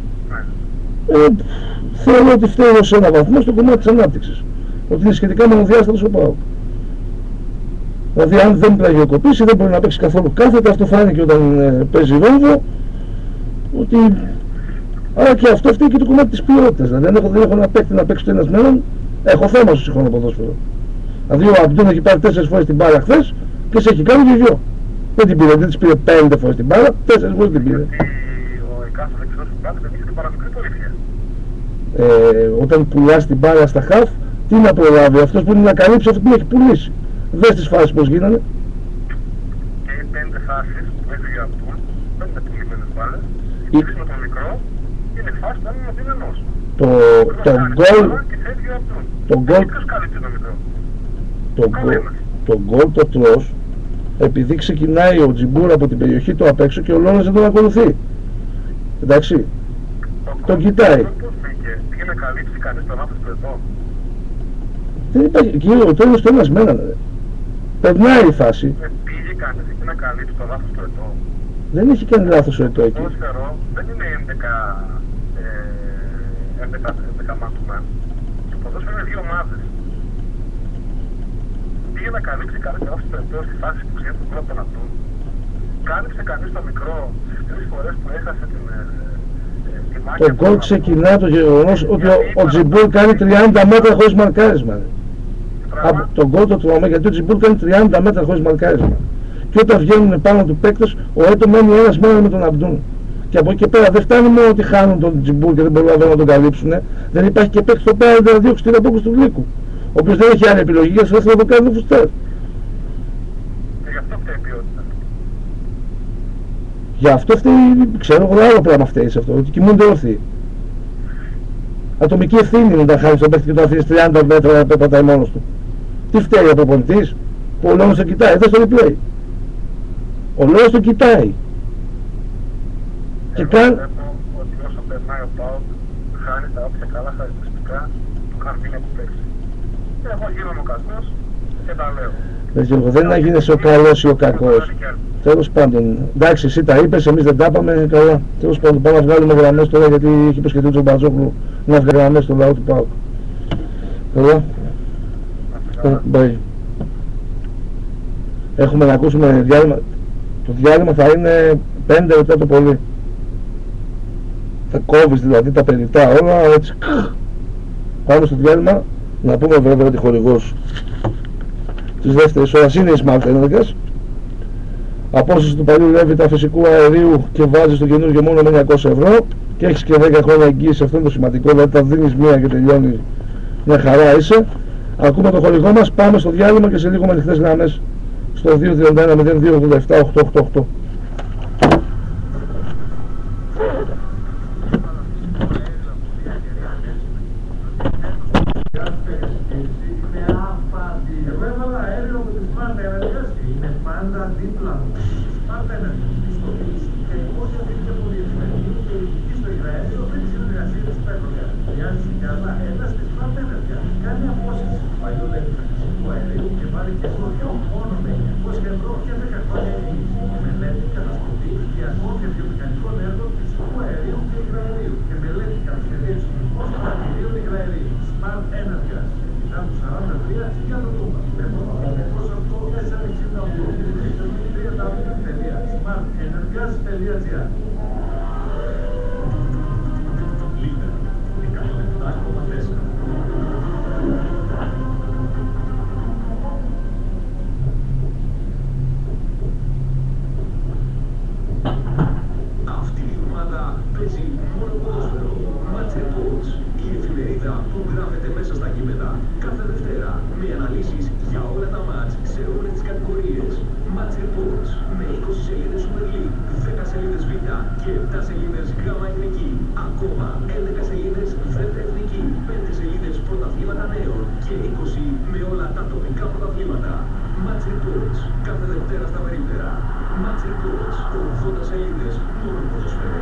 Θεωρώ ότι φταίει σε ένα βαθμό στο κομμάτι της ανάπτυξης. Ότι είναι σχετικά μονοδιάστατος ο ΠΑΟΚ. Δηλαδή αν δεν πλαγιοκοπήσει δεν μπορεί να παίξει καθόλου κάθετα. Αυτό φάνηκε όταν παίζει Βόλβο. Ότι... Άρα και αυτό φταίει και το κομμάτι της ποιότητας. Δηλαδή δεν έχω ένα παίκτη να παίξει το ένας μέλλον. Έχω θέμα στο σύγχρονο ποδόσφαιρο. Δηλαδή ο Αμπτούν έχει πάρει 4 φορές την μπάλα χθες και σε έχει κάνει γιογιό. Δεν την πήρε, δεν της πήρε 5 φορές την μπάλα, 4 φορές την πήρε. Γιατί ο κάθε δεξιός που πάει δεν είχε την παραμικρή πολυφία. Όταν πουλάς την μπάλα στα χαφ, τι να προλάβει? Αυτός που είναι να καλύψει αυτό που έχει πουλήσει. Δες τις φάσεις πως γίνανε. Και οι 5 φάσεις που έφυγε από Αμπτούν δεν είναι πουλημένες μπάλες. Οι 3 με τον μικρό είναι φάσεις που είναι ότι ενός. Το γκολ το τρως επειδή ξεκινάει ο Τζιμπούρα από την περιοχή του απ' έξω και ο Λόρας δεν τον ακολουθεί. Εντάξει, τον κοιτάει. Πήγε να καλύψει κανείς το λάθος του εδώ. Δεν υπάρχει, κύριε, ο τέλος του ένας μένα, περνάει η φάση. Πήγε κανείς εκεί να καλύψει το λάθος του εδώ. Δεν έχει κάνει λάθος ο Ετώ εκεί. Το ποδόσφαιρο δεν είναι 11 man to man. Το ποδόσφαιρο είναι 2 ομάδες. Πήγε να καλύψει κανείς το λάθος του εδώ στη φάση που ξέρει τον πρώτο να δουν. Κάλυψε κανείς το μικρό στις 3 φορές που έχασε τη μάχη. Το γκολ ξεκινά το γεγονός ότι ο Τζιμπούρ κάνει 30 μέτρα χωρίς μαρκάρισμα. Το γκολ το τρώμε γιατί ο Τζιμπούρ κάνει 30 μέτρα χωρίς μαρκάρισμα. Και όταν βγαίνουν πάνω του παίκτες, ο Έτο μένει ένας μόνο με τον Αμπτούν. Και από εκεί και πέρα δεν φτάνει μόνο ότι χάνουν τον Τζιμπούρ και δεν μπορούν να τον καλύψουν. Δεν υπάρχει και παίκτης το πέρα να διώξει την απόκριση του Γλύκου. Ο οποίος δεν έχει άλλη επιλογή γιατί δεν θέλει να το κάνει το Φουστέρ. Και γι' αυτό φταίει η ποιότητα. Γι' αυτό φταίει, ξέρω εγώ άλλο πράγμα φταίει σε αυτό, ότι κοιμούνται όρθιοι. Ατομική ευθύνη είναι να χάνεις τον παίκτη και το αφήνεις 30 μέτρα να πεπατάει μόνος του. Τι φταίει ο προπονητής? Που ο λόγος τον κοιτάει, δεν στο replay. Ο λόγος τον κοιτάει. Και βλέπω ότι όσο περνάει ο ΠΑΟΚ χάνει τα όποια καλά χαρακτηριστικά του Χαρμίνα που παίξει. Και εγώ γίνομαι ο κακός και τα λέω. Δεν είναι να γίνεσαι ο καλός ή ο κακός. Τέλος πάντων, εντάξει, εσύ τα είπες, εμείς δεν τα είπαμε, καλά. Τέλος πάντων, πάμε να βγάλουμε γραμμές τώρα γιατί έχει υποσχεθεί ο Τζομπατζόγλου να βγάλει γραμμές στο λαό του ΠΑΟΚ. Καλά. Bye. Έχουμε να ακούσουμε διάλειμμα. Το διάλειμμα θα είναι 5 λεπτά το πολύ. Θα κόβεις δηλαδή τα περιττά όλα έτσι. Πάμε στο διάλειμμα. Να πούμε βέβαια ότι χορηγός της δεύτερης ώρας είναι η Smart Energy. Απόσταση του παλιού Λέβητα φυσικού αερίου και βάζεις το καινούργιο μόνο με 900 ευρώ και έχεις και 10 χρόνια εγγύηση. Αυτό είναι το σημαντικό, δηλαδή τα δίνεις μία και τελειώνει, μια χαρά είσαι. Ακούμε το χορηγό μας, πάμε στο διάλειμμα και σε λίγο με ανοιχτές γραμμές στο 231-0287-888. Και 7 σελίδες γράμμα εθνική. Ακόμα 11 σελίδες δευτερεθνική. 5 και 20 με όλα τα τοπικά πρωταθλήματα. Match Reports, κάθε Δευτέρα στα περίπτερα. Match Reports, 80 σελίδες μόνο ποδοσφαίρο.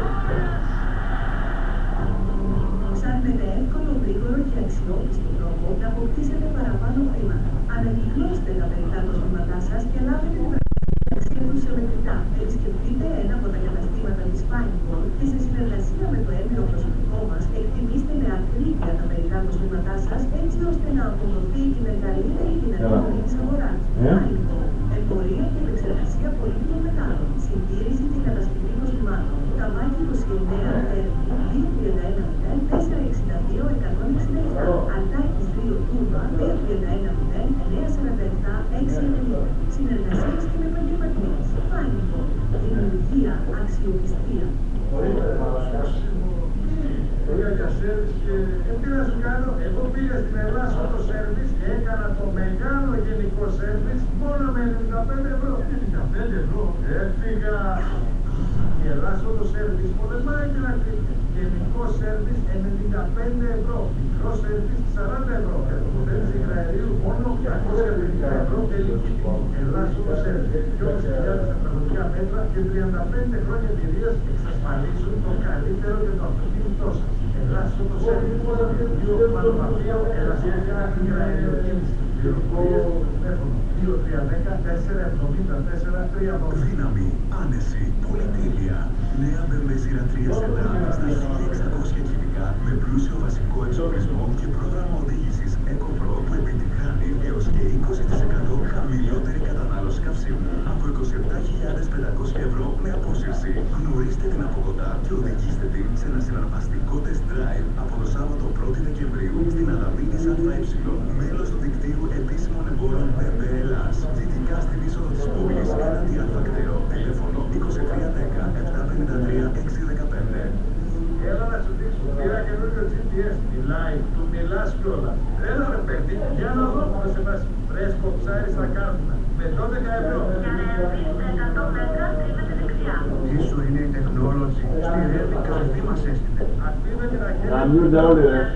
Ψάχνετε εύκολο, γρήγορο και αξιόπιστο τρόπο να αποκτήσετε παραπάνω χρήματα. Ανακυκλώστε τα περιττά κοσμήματά σας και λάβετε την πραγματική αξία τους σε μετρητά. Επισκεφτείτε ένα από τα καταστήματα της Fineball και σε συνεργασία με το έμπειρο προσωπικό μας εκτιμήστε με ακρίβεια τα περιττά κοσμήματά σας έτσι ώστε να αποδοθεί η μεγαλύτερη δυνατότητα της αγοράς. Fineball. Εμπορία και επεξεργασία πολύτιμων μετάλλων. Συντήρηση και κατασκευή κοσμημάτων. Ταμάκι 29 231 462 167. Αρτάκης 2 Τούμπα 231 947 690. Συνεργασίες και με επαγγελματίες. Fineball. Δημιουργία, αξιοπιστία. Πήγα για σέρβις και τι να σου κάνω, εγώ πήγα στην Ελλάδα το σέρβις και έκανα το μεγάλο γενικό σέρβις μόνο με 95 ευρώ. 95 ευρώ, έφυγα. Η Ελλάδα το σέρβις πολεμάει την ακρίβεια. Γενικό σέρβις 95 ευρώ, μικρό σέρβις 40 ευρώ. Πέντε υγραερίου μόνο 870 ευρώ τελική. Ελλάδα το σέρβις, 2.500 τεχνολογικά μέτρα και 35 χρόνια εμπειρίας εξασφαλίζουν το καλύτερο για το αυτοκίνητό σας. Ελλάδα το σέρβις, δύο μανομαφείο, ελαστικά υγραεριοκίνηση. Πληροφορίες στο τηλέφωνο 2310 474 3. Δύναμη, άνεση, πολυτέλεια. Νέα BMW σειρά 3 σεντάν στα 1600 κυβικά με πλούσιο βασικό εξοπλισμό και πρόγραμμα οδήγησης EcoPro που επιτυγχάνει έως και 20% χαμηλότερη κατανάλωση καυσίμου από 27.500 ευρώ με απόσυρση. Γνωρίστε την από κοντά και οδηγήστε την σε ένα συναρπαστικό test drive από το Σάββατο 1η Δεκεμβρίου στην Αδαμήνης ΑΕ, μέλος του δικτύου επίσημων εμπόρων BMW Ελλάς. Δυτικά στην είσοδο της πόλης, έναντι Αλφακτέο. Τηλέφωνο 2310 753 615. Έλα να σου δείξω, πήρα καινούριο GPS, μιλάει, του μιλάς κιόλας. Έλα ρε παιδί, για να δω που σε βάζει. Φρέσκο ψάρι στα κάρτουνα, με 12 ευρώ. Για να ερευνήσετε 100 μέτρα, στρίβετε δεξιά. Ίσου είναι η τεχνόλογη, στη Ρεύη καλή μας έστειλε. Αφήνω την αγγέλη. Αμοιούνται όλοι ρε.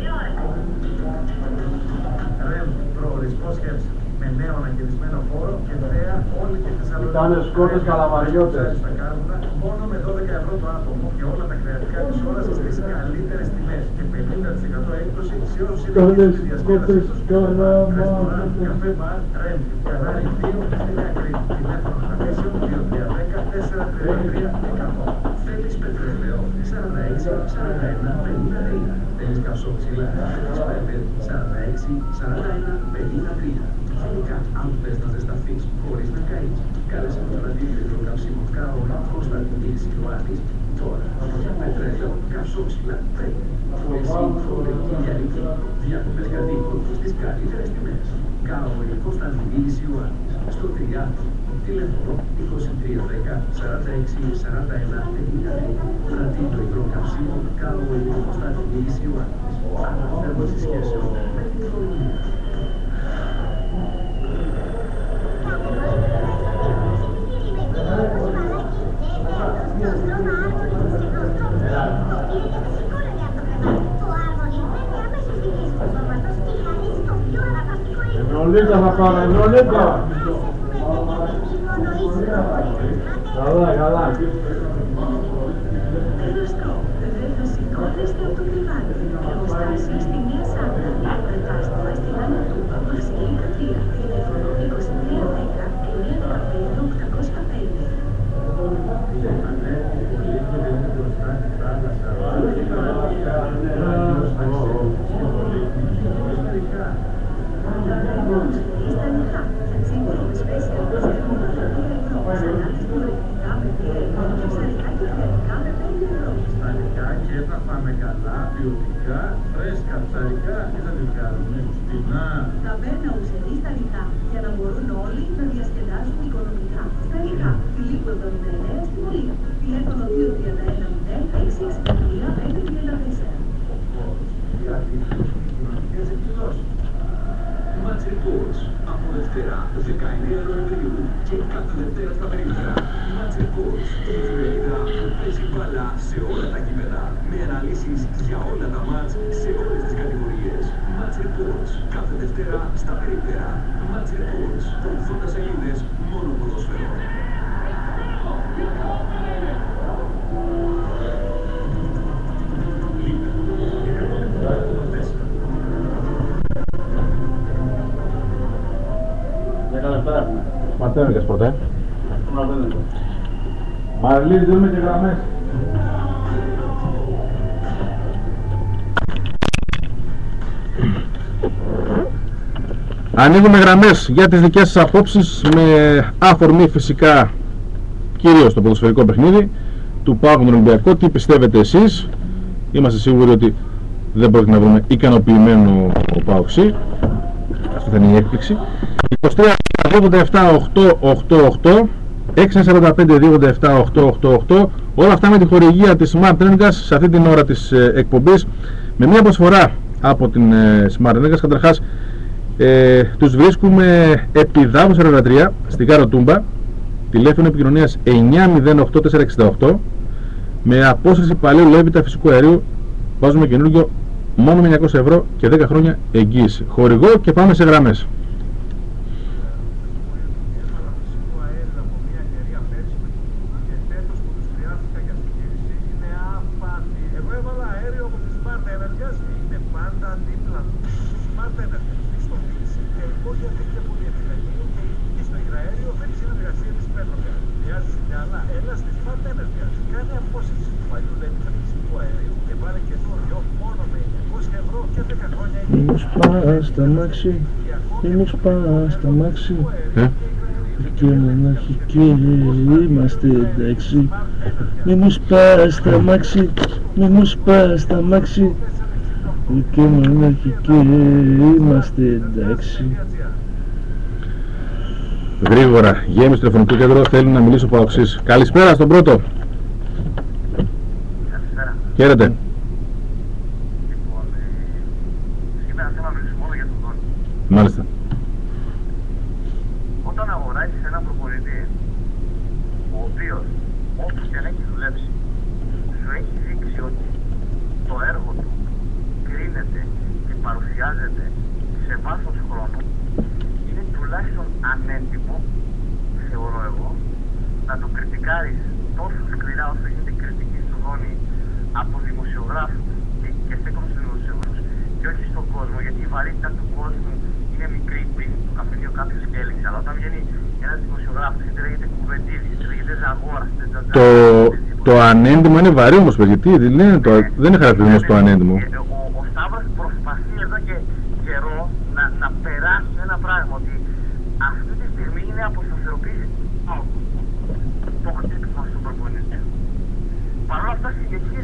Ρέμ, προορισμό σκέψη. Με νέο αναγγελισμένο χώρο και θέα όλη τη Θεσσαλονίκη. Ήτανε σκότες καλαμαριώτες. Στα κάρβουνα, μόνο με 12 ευρώ το άτομο και όλα τα κρεατικά της ώρας στις καλύτερες τιμές και 50% έκπτωση σε όσους είναι στη διασκέδαση τους. Ρεστοράν, καφέ μπαρ, Ρέμ, Κανάρι 2, στην Ακρή. Τηλέφωνο Χαμίσιο 2310 433 100. Θέλεις πετρέλαιο 46 41 53. Θέλεις καυσόξυλα 45 46 41 53. Γενικά, αν θες να ζεσταθείς χωρίς να καείς, κάλεσε τον αντίθετο καυσίμο Κάολα Κωνσταντινίδης Ιωάννης τώρα. Πετρέλαιο, καυσόξυλα, πρέπει. Εσύ, φοβερική διαρρήκη, διακοπές κατοίκων στις καλύτερες τιμές. Κάολα Κωνσταντινίδης Ιωάννης, στο Τριάδο. Τηλέφωνο 2310 46 41 53. Κρατεί το υγρό καυσίμο Κάολα Κωνσταντινίδης Ιωάννης. Αναθέρμανση σχέσεων με την οικονομία. Ευρολίκα θα πάρω, Ευρολίκα! Καλά, καλά. Γνωστό, δεν θα σηκώνεστε από το κρεβάτι. Εργοστάσιο στη Νέα Σάμβουλη. Εργάστημα στην Άννα Τούμπα, Βασιλίκα 3. Τηλέφωνο 2310 915 805. Ποιοτικά, φρέσκα, ψαρικά και θα τις κάνουμε φτηνά. Ταβέρνα Ουσερή στα Λιτά, για να μπορούν όλοι να διασκεδάσουν οικονομικά. Στα Λιτά, Φιλίππου 79 στη Βολία. Τηλέφωνο 231 0 663 534. Match Reports, από Δευτέρα 2 19 Νοεμβρίου και κάθε Δευτέρα στα περίπτερα. Match Reports, η εφημερίδα που παίζει μπάλα σε όλα τα κείμενα, με αναλύσεις για όλα τα μάτς σε όλες τις κατηγορίες. Match Reports, κάθε Δευτέρα στα περίπτερα. Match Reports, 80 σελίδες μόνο ποδόσφαιρο. Μαρτένικας πρώτα. Μαρλής, δούμε και γραμμές. Ανοίγουμε γραμμές για τις δικές σας απόψεις, με αφορμή φυσικά κυρίως το ποδοσφαιρικό παιχνίδι του ΠΑΟΚ με τον Ολυμπιακό. Τι πιστεύετε εσείς? Είμαστε σίγουροι ότι δεν πρόκειται να βρούμε ικανοποιημένο ο ΠΑΟΚ. Αυτή θα είναι η έκπληξη. 23-87-888 645-287-888. Όλα αυτά με τη χορηγία της Smart Energas σε αυτή την ώρα της εκπομπής, με μια προσφορά από την Smart Energas. Καταρχάς τους βρίσκουμε επί Δάφους 43 στην Κάρο Τούμπα, τηλέφωνο επικοινωνίας 908-468, με απόσταση παλαιού Λέβητα φυσικού αερίου. Βάζουμε καινούργιο μόνο με 900 ευρώ και 10 χρόνια εγγύηση. Χορηγό και πάμε σε γραμμές. Στα μάξι, μη στα μάξι, και μονάχοι και είμαστε εντάξει. Μη μου σπάς στα μάξι, μη μου σπάς στα μάξι, και μονάχοι και είμαστε εντάξει. Γρήγορα, γέμιση στο τηλεφωνικό κέντρο, θέλει να μιλήσω ο Παοξής. Καλησπέρα στον πρώτο. Καλησπέρα. Χαίρετε. Μάλιστα. Όταν αγοράζεις έναν προπονητή, ο οποίος όπως και αν έχει δουλέψει, σου έχει δείξει ότι το έργο του κρίνεται και παρουσιάζεται σε βάθος χρόνου, είναι τουλάχιστον ανέντιμο, θεωρώ εγώ, να το κριτικάρεις τόσο σκληρά όσο γίνεται κριτική στο δόνι από δημοσιογράφους, και στέκομαι στους δημοσιογράφους και όχι στον κόσμο, γιατί η βαρύτητα του κόσμου είναι μικρή πριν το καφενείο κάποιος και έλεξε. Αλλά όταν βγαίνει ένας δημοσιογράφος, είτε λέγεται Κουβεντίδης, είτε λέγεται Ζαγόρας, το ανέντιμο είναι βαρύ όμως, γιατί δεν είναι χαρακτηρισμό το ανέντιμο. Ο Σταύρος προσπαθεί εδώ και καιρό να περάσει ένα πράγμα, ότι αυτή τη στιγμή είναι αποσταθεροποίηση το χτύπημα στον προπονητή. Παρ' όλα αυτά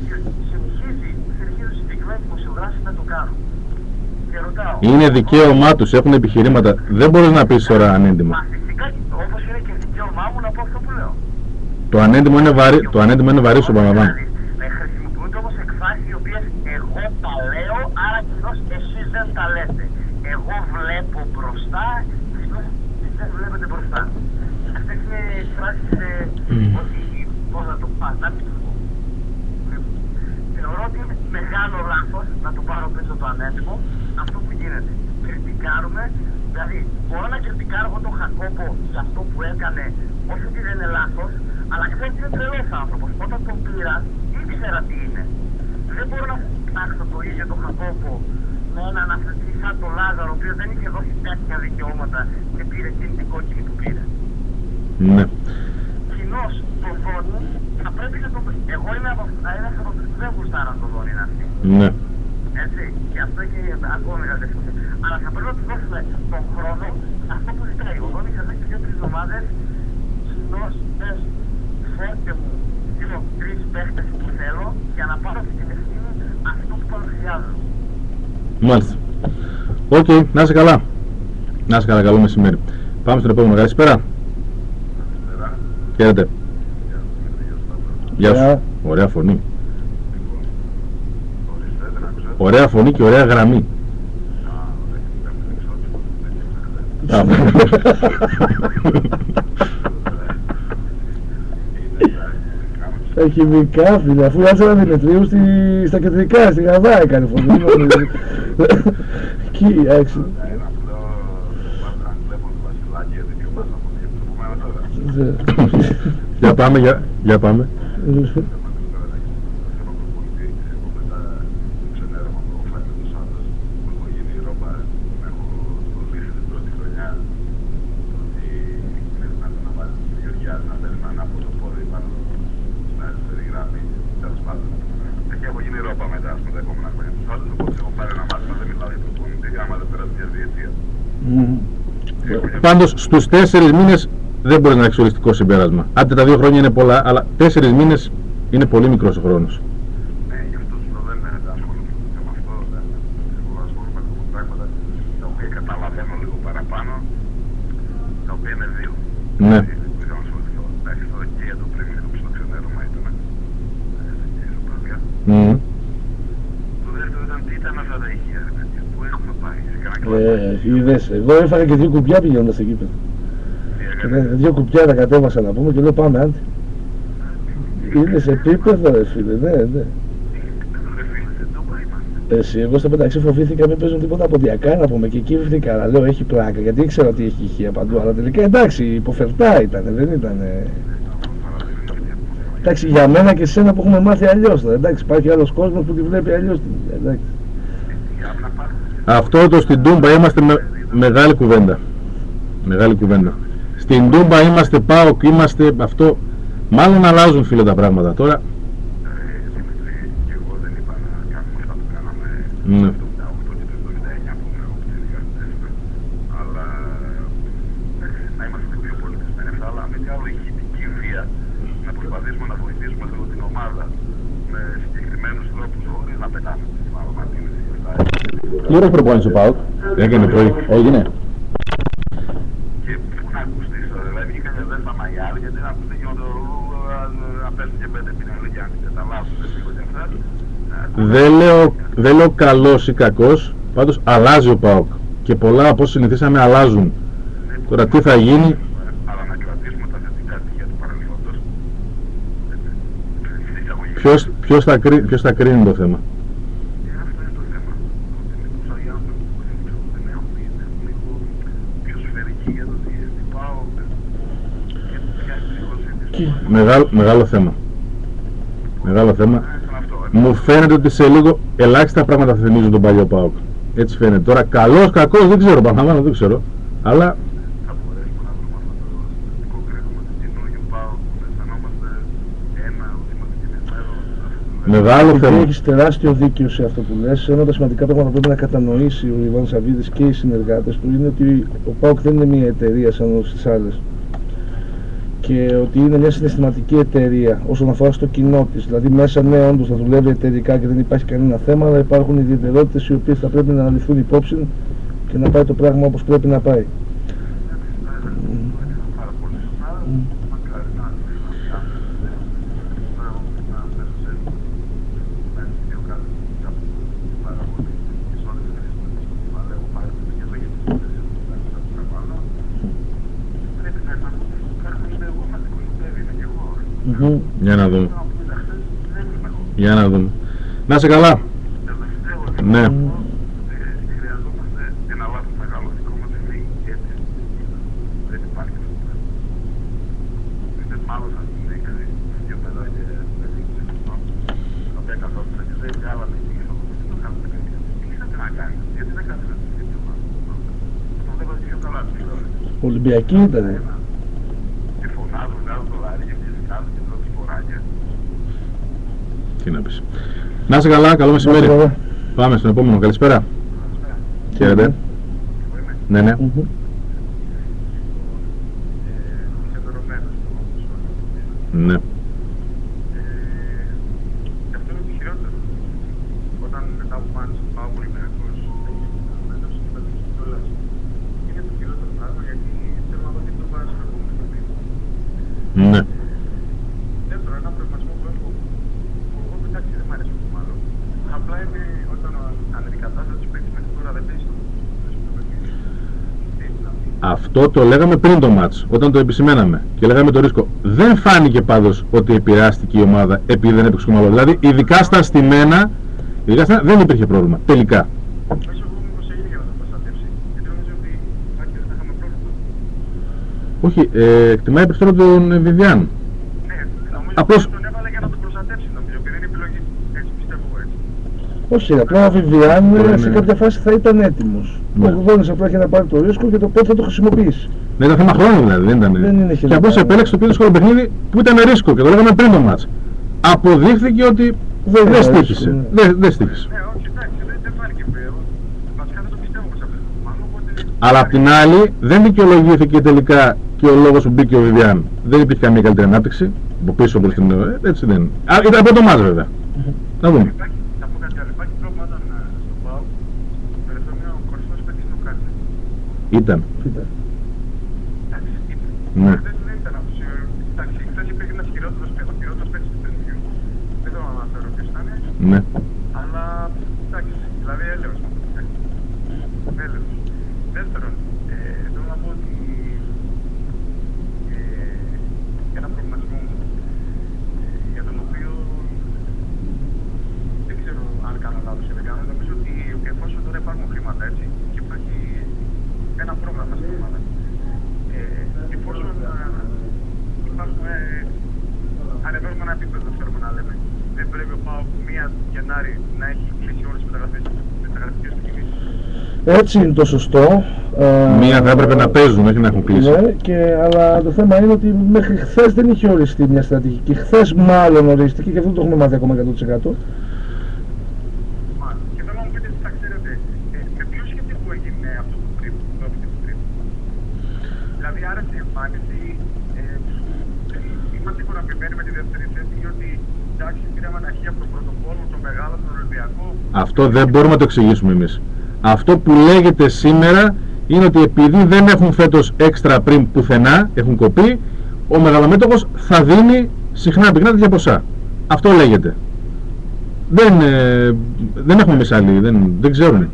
συνεχίζει συγκεκριμένοι δημοσιογράφοι να το κάνουν. Είναι δικαίωμά τους, έχουν επιχειρήματα. Δεν μπορείς να πεις τώρα ανέντιμο. Μα φυσικά, όπως είναι και δικαίωμά μου να πω αυτό που λέω. Το ανέντιμο είναι βαρύ, σου παραλαμβάνω. Χρησιμοποιούνται όμως εκφράσεις οι οποίες εγώ τα λέω, άρα κοινώς εσείς δεν τα λέτε. Εγώ βλέπω μπροστά, κοινώς εσείς δεν βλέπετε μπροστά. Αυτές είναι εκφράσεις ότι πώς να το πας, να μην το πω. Θεωρώ ότι είναι μεγάλο λάθος να το πάρω πίσω το ανέντιμο, αυτό που γίνεται. Κριτικάρουμε, δηλαδή μπορώ να κριτικάρω εγώ τον Χακόπο για αυτό που έκανε, όχι ότι δεν είναι λάθος, αλλά ξέρεις ότι είναι τρελός άνθρωπος. Όταν τον πήρα, ήξερα τι είναι. Δεν μπορώ να φτιάξω το ίδιο τον Χακόπο με έναν αθλητή σαν τον Λάζαρο, ο οποίος δεν είχε δώσει τέτοια δικαιώματα και πήρε εκείνη την κόκκινη που πήρε. Ναι. Κοινώς τον Δόνη θα πρέπει να τον... Εγώ είμαι ένας από αυτούς που δεν γουστάραν τον Δόνη να έρθει. Ναι. Έτσι, και αυτό έχει ακόμα μεγαλύτερη σημασία. Αλλά θα πρέπει να του δώσουμε τον χρόνο, αυτό που ζητάει. Ο Δόνης εδώ και 2-3 εβδομάδες, κοινώς πες, φέρτε μου 2-3 παίχτες που θέλω για να πάρω στην ευθύνη αυτό που παρουσιάζω. Μάλιστα. Οκ, να είσαι καλά. Να είσαι καλά, καλό μεσημέρι. Πάμε στον επόμενο. Καλησπέρα. Χαίρετε. Γεια σου. Ωραία φωνή. Ωραία φωνή και ωραία γραμμή. Τα χημικά, φίλε, αφού άτσε να Δημητρίου στα κεντρικά, στη Γαδά έκανε φωνή. Εκεί, έξι. Για πάμε. Πάντως στους 4 μήνες δεν μπορεί να έχει οριστικό συμπέρασμα. Άντε τα 2 χρόνια είναι πολλά, αλλά 4 μήνες είναι πολύ μικρός ο χρόνος. Γι' αυτό δεν ασχολούμαι με αυτό. Εγώ ασχολούμαι με πράγματα τα οποία καταλαβαίνω λίγο παραπάνω, τα οποία είναι 2. Ναι. Μέχρι τώρα και για το πριν στο ξενέρωμα ήταν. Το δεύτερο ήταν τι ήταν αυτά τα ηχεία, που έχουμε πάει. Είδες, εγώ έφαγα και 2 κουπιά πηγαίνοντας εκεί πέρα. 2 κουπιά τα κατέβασα να πούμε και λέω πάμε άντε. Είναι σε επίπεδο ρε φίλε, ναι. Εσύ, εγώ στο μεταξύ φοβήθηκα μην παίζουν τίποτα ποντιακά να πούμε και εκεί βρήκα, αλλά λέω έχει πλάκα γιατί ήξερα ότι έχει ηχεία παντού, αλλά τελικά εντάξει, υποφερτά ήταν, δεν ήταν. Εντάξει, για μένα και εσένα που έχουμε μάθει αλλιώς, εντάξει, υπάρχει άλλος κόσμος που τη βλέπει αλλιώς, εντάξει. Αυτό το στην Τούμπα είμαστε μεγάλη κουβέντα. Μεγάλη κουβέντα. Στην Τούμπα είμαστε ΠΑΟΚ, είμαστε αυτό. Μάλλον αλλάζουν φίλε τα πράγματα τώρα. Και εγώ δεν είπα να κάνουμε αυτά που κάναμε το 1978 και το 79 που ήμουν εγώ πτυρικά. Αλλά να είμαστε πιο πολιτισμένοι αυτά, αλλά με τι άλλο ηχητική βία να προσπαθήσουμε να βοηθήσουμε λίγο την ομάδα με συγκεκριμένους τρόπους χωρίς να πετάμε τις μαλωματίνες και αυτά. Τι ώρα προπόνησε ο ΠΑΟΚ? Έκανε πρωί. Έγινε. Και πού να ακουστείς τώρα, δηλαδή βγήκανε εδώ στα μαγιάδια γιατί να ακουστεί και να παίρνουν και 5 πινελίκια αν καταλάβουν λίγο και αυτά. Δεν λέω καλός ή κακός, πάντως αλλάζει ο ΠΑΟΚ και πολλά από όσοι συνηθίσαμε αλλάζουν. Τώρα τι θα γίνει? Αλλά να κρατήσουμε τα θετικά στοιχεία του παρελθόντος. Ποιος θα κρίνει το θέμα? Αυτό είναι το θέμα. Ότι μήπως οι άνθρωποι που δεν έχουν είναι λίγο πιο σφαιρικοί για το τι πάω και Μεγάλο θέμα. Μεγάλο θέμα. Μου φαίνεται ότι σε λίγο ελάχιστα πράγματα θα θυμίζουν τον παλιό ΠΑΟΚ. Έτσι φαίνεται. Τώρα καλός, κακός δεν ξέρω, παραλαμβάνω δεν ξέρω. Αλλά θα μπορέσουμε να βρούμε αυτό το θετικό κρίνημα του καινούργιου ΠΑΟΚ που αισθανόμαστε ένα, ότι είμαστε κινησμένοι. μεγάλο θέμα. Έχεις τεράστιο δίκιο σε αυτό που λες. Ένα από τα σημαντικά πράγματα που πρέπει να κατανοήσει ο Ιβάν Σαββίδης και οι συνεργάτες του είναι ότι ο ΠΑΟΚ δεν είναι μια εταιρεία σαν όλες τις άλλες. Και ότι είναι μια συναισθηματική εταιρεία όσον αφορά στο κοινό της. Δηλαδή, μέσα ναι, όντως θα δουλεύει εταιρικά και δεν υπάρχει κανένα θέμα, αλλά υπάρχουν ιδιαιτερότητες οι οποίες θα πρέπει να ληφθούν υπόψη και να πάει το πράγμα όπως πρέπει να πάει. Για να δούμε. Για να δούμε. Να είσαι καλά. Ναι. Χρειαζόμαστε ένα λάθος μεγάλο δικό μας εμείς έτσι. Δεν υπάρχει αυτό. Είναι μάλλον σαν την έκρη δύο παιδάκια με δείξει αυτό. Τα οποία καθόντουσαν και δεν βγάλανε εκεί στο το κάνουμε τέτοια. Τι είχατε να κάνετε, γιατί δεν κάνετε να τέτοια μας. Αυτό βλέπατε πιο καλά τις τηλεόρες. Ολυμπιακοί ήτανε. Και φωνάζουν, βγάζουν το λαρί και σκάζουν και τρώτε σποράκια. Τι να πεις. Να είσαι καλά, καλό μεσημέρι. Πάμε στον επόμενο. Καλησπέρα. Χαίρετε. Ναι, ναι. Ναι. Και αυτό είναι το χειρότερο. Όταν μετά από πάνω στο πάω Ολυμπιακός έδωσε την πατήση κιόλας. Είναι το χειρότερο πράγμα γιατί θέλω να δω τι το βάζει στο επόμενο παιχνίδι. Ναι. Δεύτερο, ένα προετοιμασμό που έχω που εγώ εντάξει δεν μ' αρέσει το μάλλον. Απλά είναι όταν ανεβεί η κατάσταση του παίκτης μέχρι τώρα δεν παίζει το παιχνίδι. Αυτό το λέγαμε πριν το μάτς, όταν το επισημέναμε και λέγαμε το ρίσκο. Δεν φάνηκε πάντως ότι επηρεάστηκε η ομάδα επειδή δεν έπαιξε κομμάτι. Δηλαδή, ειδικά στα στημένα, δεν υπήρχε πρόβλημα. Τελικά. Όχι, εκτιμάει περισσότερο τον Βιβιάν. Απλώς... τον έβαλε για να τον προστατεύσει, νομίζω, και δεν είναι επιλογή. Έτσι πιστεύω έτσι. Όχι, απλά ο Βιβιάν σε κάποια φάση θα ήταν έτοιμος. Ο Γουδόνης απλά είχε να πάρει το ρίσκο και το πότε θα το χρησιμοποιήσει. Δεν ήταν θέμα χρόνου δηλαδή, δεν ήταν. Και απλώς επέλεξε το πιο δύσκολο παιχνίδι που ήταν ρίσκο και το λέγαμε πριν το μάτς. Αποδείχθηκε ότι δεν στοίχησε. Δεν στοίχησε. Όχι, εντάξει, δεν φάνηκε βέβαιο. Βασικά δεν το πιστεύω πως αυτό. Αλλά απ' την άλλη δεν δικαιολογήθηκε τελικά και ο λόγος που μπήκε ο Βιβιάν. Δεν υπήρχε καμία καλύτερη ανάπτυξη από πίσω προς την. Έτσι δεν. Ήταν από το μάτς βέβαια. Να δούμε. Θα πω κάτι άλλο. Υπάρχει πρόβλημα όταν στο ΠΑΟ στο τελευταίο μήνα ο κορυφαίος παίκτης είναι ο Κάρτερ. Ήταν. Εντάξει, Ναι. δεν ήταν αυτός. Εντάξει, χθες υπήρχε ένας χειρότερος παίκτης του παιχνιδιού. Δεν θέλω να αναφέρω ποιος ήταν. Ναι. Αλλά εντάξει, δηλαδή έλεος. Έλεος. Δεύτερον, θέλω να πω ότι ένα προβληματισμό μου για τον οποίο δεν ξέρω αν κάνω λάθος ή δεν κάνω. Νομίζω ότι εφόσον τώρα υπάρχουν χρήματα έτσι και υπάρχει ένα πρόγραμμα στην ομάδα, εφόσον υπάρχουν, ανεβαίνουμε ένα επίπεδο, θέλουμε να λέμε, δεν πρέπει ο ΠΑΟΚ 1 Γενάρη να έχει κλείσει όλες τις μεταγραφικές του κινήσεις. Έτσι είναι το σωστό. Μία θα έπρεπε να παίζουν, όχι να έχουν κλείσει. Ναι, αλλά το θέμα είναι ότι μέχρι χθες δεν είχε οριστεί μια στρατηγική. Χθες μάλλον ορίστηκε και αυτό το έχουμε μάθει ακόμα 100%. Και θέλω να μου πείτε, θα ξέρετε, με ποιο σχετικό έγινε αυτό το τρίπ, το τρίπ. Δηλαδή άρεσε η εμφάνιση, είμαστε ικανοποιημένοι με τη δεύτερη θέση, ότι εντάξει πήραμε αναχή από τον πρωτοπόλο, τον μεγάλο, τον Ολυμπιακό. Αυτό δεν μπορούμε να το εξηγήσουμε εμείς. Αυτό που λέγεται σήμερα είναι ότι επειδή δεν έχουν φέτος έξτρα πριν πουθενά, έχουν κοπεί, ο μεγαλομέτωχος θα δίνει συχνά πυκνά τέτοια ποσά. Αυτό λέγεται. Δεν έχουμε εμείς άλλοι, δεν ξέρουμε.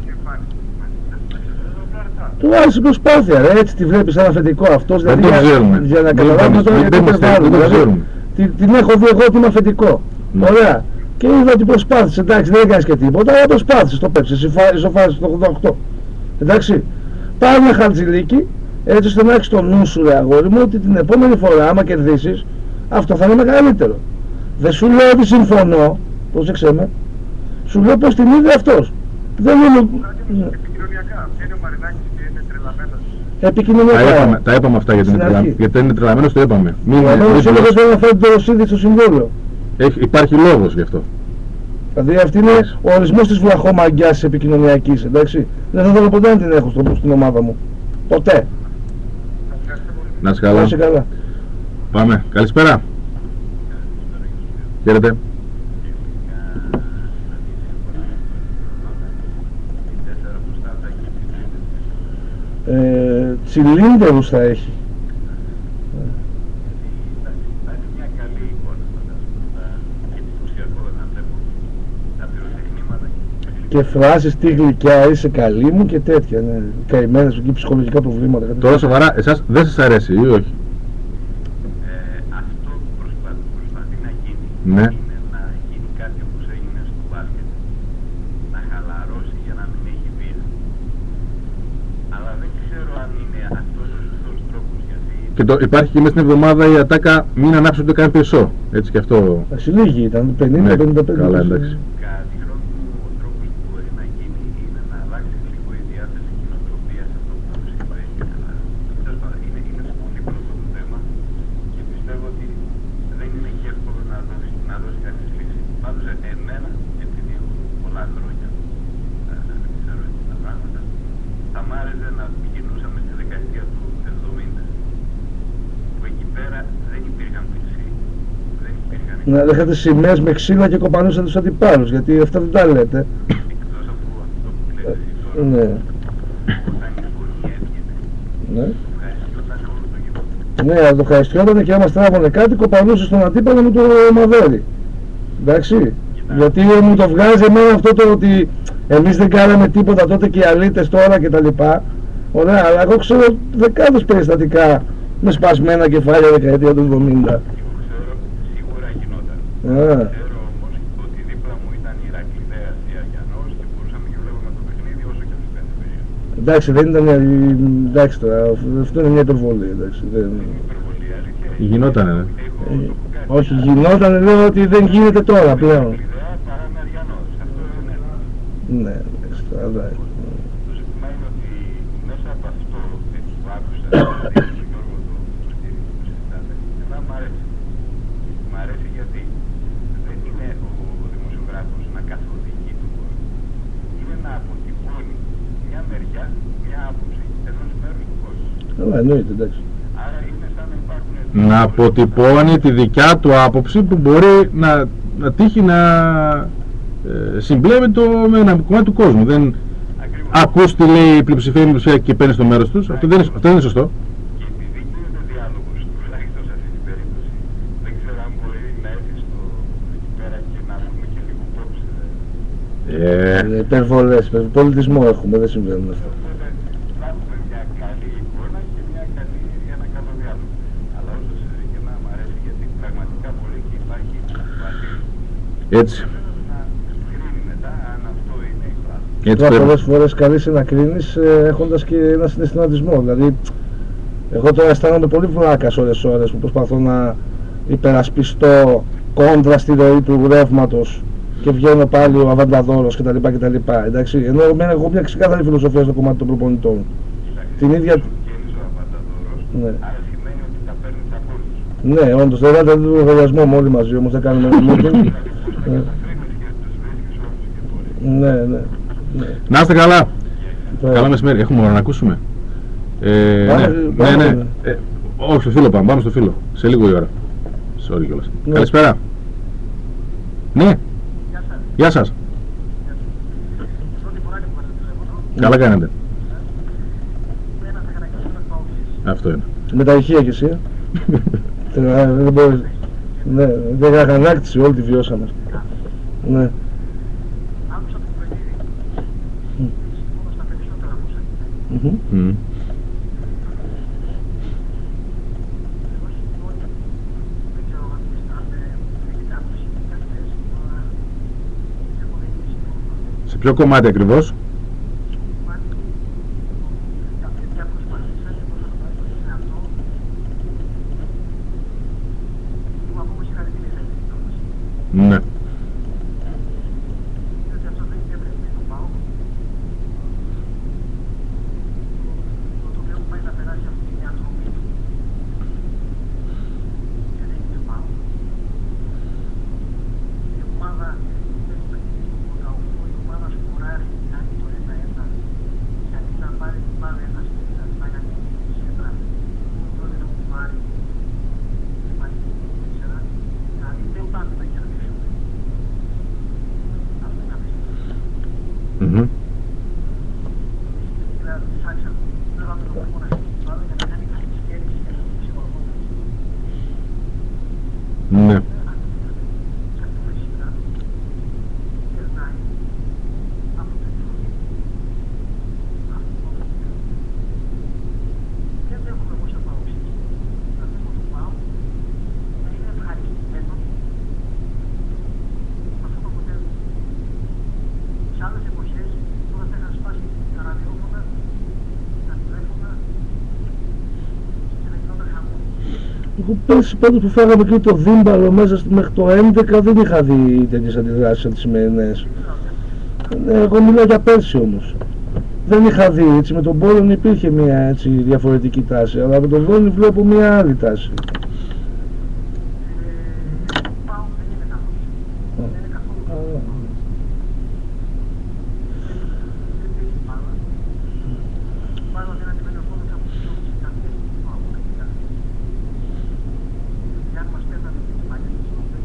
Του άρεσε η προσπάθεια, ρε, έτσι τη βλέπεις σαν αφεντικό αυτός. Δεν δηλαδή, το ξέρουμε. Για να καταλάβουμε τώρα γιατί δεν το ξέρουμε. Την έχω δει εγώ ότι είμαι αφεντικό. Ναι. Ωραία. Και είδα ότι προσπάθησε, εντάξει, δεν έκανες και τίποτα, αλλά προσπάθησε, το πέψε, ισοφάρισε το 88. Εντάξει, πάρε ένα χαρτζηλίκι, έτσι ώστε να έχεις το νου σου, ρε αγόρι μου, ότι την επόμενη φορά, άμα κερδίσεις, αυτό θα είναι μεγαλύτερο. Δεν σου λέω ότι συμφωνώ, πρόσεξε με, σου λέω πως την είδε αυτός. Δεν είναι... Επικοινωνιακά, είναι ο Μαρινάκης και είναι τρελαμένος. Επικοινωνιακά. Τα είπαμε αυτά γιατί είναι τρελαμένος, το είπαμε. Τρελαμένος είναι γιατί δεν φέρει το Ρωσίδη στο συμβόλαιο. Υπάρχει λόγος γι' αυτό. Δηλαδή αυτή είναι ο ορισμός της βλαχομαγκιάς επικοινωνιακής, εντάξει. Δεν θα θέλω ποτέ να την έχω στην ομάδα μου. Ποτέ. Να είσαι καλά. Να είσαι καλά. Πάμε. Καλησπέρα. Χαίρετε. Τσιλίντερους θα έχει. Και φράσεις τι γλυκιά είσαι καλή μου και τέτοια, ναι. Καημένες εκεί ψυχολογικά προβλήματα. Τώρα σοβαρά, εσάς δεν σας αρέσει ή όχι? Αυτό που προσπαθεί να γίνει Ναι. είναι να γίνει κάτι όπως έγινε στο μπάσκετ. Να χαλαρώσει για να μην έχει βία. Αλλά δεν ξέρω αν είναι αυτός ο σωστός τρόπος, γιατί... Και υπάρχει και μέσα στην εβδομάδα η ατάκα μην ανάψει ούτε καν πεσό. Έτσι και αυτό. Εντάξει, λίγοι ήταν, 50-55. Καλά, εντάξει. Κατά τη γνώμη μου, ο τρόπος που μπορεί να γίνει είναι να αλλάξει λίγο η διάθεση κοινοτροπίας σε αυτό που συμβαίνει. Αλλά τέλος πάντων, είναι πολύπλοκο το θέμα και πιστεύω ότι δεν είναι και εύκολο να δώσει κάποιες λύσεις. Πάντως, εμένα, επειδή έχω πολλά χρόνια ξέρω έτσι τα πράγματα, θα μ' άρεσε να πηγαινούσαμε στη δεκαετία του 70, που εκεί πέρα δεν υπήρχαν πίτσι. Να έχετε σημαίες με ξύλα και κοπανούσατε τους αντιπάλους, γιατί αυτά δεν τα λέτε. Εκτός από αυτό που λέτε εσείς τώρα, Ναι. όταν η φωνή έβγαινε, Ναι. ευχαριστιόταν όλο το γήπεδο. Ναι, αλλά το χαριστιότανε και άμα στράβωνε κάτι, κοπανούσε στον αντίπαλο με το μαδέρι. Εντάξει. Γιατί μου το βγάζει εμένα αυτό το ότι εμείς δεν κάναμε τίποτα τότε και οι αλήτες τώρα και τα λοιπά. Ωραία, αλλά εγώ ξέρω δεκάδες περιστατικά με σπασμένα κεφάλια δεκαετία του 70. Ξέρω, σίγουρα γινόταν. Ξέρω όμως ότι δίπλα μου ήταν η Ηρακλειδέας η Αγιανός και μπορούσαμε και βλέπουμε το παιχνίδι όσο και στις 5 περίοδους. Εντάξει, δεν ήταν. Εντάξει τώρα, αυτό είναι μια υπερβολή. Εντάξει, δεν... Υπερβολή, αλήθεια. Γινότανε, ναι. Όχι, γινόταν, λέω ότι δεν γίνεται τώρα πλέον. Ηρακλειδέα παρά με Αριανός. Αυτό είναι ένα. Ναι, εντάξει, τώρα εντάξει. Το ζήτημα είναι ότι μέσα από αυτό έτσι που άκουσα, δηλαδή τον Γιώργο το στήριξε που συζητάτε, εμένα μου αρέσει. Μ' αρέσει γιατί δεν είναι ο δημοσιογράφος να καθοδηγεί τον κόσμο. Είναι να αποτυπώνει μια μεριά, μια άποψη ενός μέρους του κόσμου. Καλά, εννοείται, εντάξει. Άρα είναι σαν να υπάρχουν... Να αποτυπώνει τη δικιά του άποψη που μπορεί να τύχει να συμπλέει με ένα κομμάτι του κόσμου. Δεν Ακριβώς. ακούς τι λέει η πλειοψηφία και παίρνεις το μέρος τους. Αυτό δεν είναι σωστό. Και επειδή γίνεται διάλογος, τουλάχιστον σε αυτή την περίπτωση, δεν ξέρω αν μπορεί να έρθει εκεί πέρα και να πούμε και λίγο κόψη. Υπερβολές, πολιτισμό έχουμε, δεν συμβαίνουν αυτά. Οπότε θα έχουμε μια καλή εικόνα και ένα καλό διάλογο. Αλλά όσο συζητάμε μου αρέσει γιατί πραγματικά μπορεί και υπάρχει Έτσι. να κρίνει μετά αν αυτό είναι η φράση. Έτσι Τώρα πρέπει. πολλές φορές καλείσαι να κρίνεις έχοντας και ένα συναισθηματισμό. Δηλαδή, εγώ τώρα αισθάνομαι πολύ βλάκας ώρες που προσπαθώ να υπερασπιστώ κόντρα στη ροή του ρεύματος και βγαίνω πάλι ο αβανταδόρος κτλ. Εντάξει, ενώ εγώ μια ξεκάθαρη φιλοσοφία στο κομμάτι των προπονητών. Την ίδια... Βγαίνεις ο Αβανταδόρος, Ναι. άρα σημαίνει ότι τα παίρνεις από όλους. Ναι, όντως, δεν βάλετε τον λογαριασμό μου όλοι μαζί, όμως δεν κάνουμε meeting. Τα κρίνεις και τους βρίσκεις όλους και μπορεί. Ναι, ναι. Να είστε καλά. Ναι. Καλά μεσημέρι. Έχουμε ώρα να ακούσουμε. Πάμε, Ναι. πάμε. Όχι, στο φίλο πάμε. Πάμε στο φίλο. Σε λίγο η ώρα. Sorry κιόλας. Ναι. Καλησπέρα. Ναι. Γεια σας. Πρώτη φορά και που μας τηλέφωνο, Καλά κάνετε. ένα θα χαρακτηριστικό παόξης. Αυτό είναι. Με τα ηχεία κι εσύ. Δεν μπορείς. Ναι, δεν είχα ανάκτηση, όλη τη βιώσαμε. Ναι. Άκουσα το παιχνίδι. Συμφωνώ στα περισσότερα που σας είπε. Μμμ. Μμμ. Εγώ συμφωνώ ότι δεν ξέρω αν έχετε άποψη ή κάτι θέση, αλλά εγώ δεν είμαι σύμφωνο. Σε ποιο κομμάτι ακριβώς? Υπάρχει κάποια προσπαθήσατε πώς να το είναι αυτό. Είμαι ακόμα συγχαρητήρια για την εκδήλωση. Ναι. Διότι αυτό δεν έπρεπε να πάω. Το οποίο μου πάει να περάσει αυτή η ανθρωπή του. Και δεν είναι πάω. Η ομάδα παίζει παιχνίδι του 18, η ομάδα σκοράρει, κάνει το 1-1. Και αντί να πάρει την μπάλα ένας και να κάνει τη σέντρα, τότε να μου πάρει και πάει την 4. Δηλαδή δεν πάμε να κερδίσουμε. Αυτό είναι απίστευτο. Μμμ. Ναι. Σε άλλες εποχές, τώρα θα είχαν σπάσει τα ραδιόφωνα, τα τηλέφωνα και να γινόταν χαμό. Εγώ πέρσι πάντως που φάγαμε και το δίμπαλο μέσα μέχρι το 11 δεν είχα δει τέτοιες αντιδράσεις σαν τις σημερινές. Εγώ μιλάω για πέρσι όμως. Δεν είχα δει, έτσι με τον Πόλον υπήρχε μια έτσι διαφορετική τάση, αλλά με τον Βόνι βλέπω μια άλλη τάση. Πάω δεν είναι καλός. Δεν είναι καθόλου καλός. Δεν παίζει μπάλα. Μπάλα δεν αντιμετωπίζεται από τους λόγους της καμίας της πραγματικά. Και αν μας πέθανε και τις παλιές της Ευρώπης,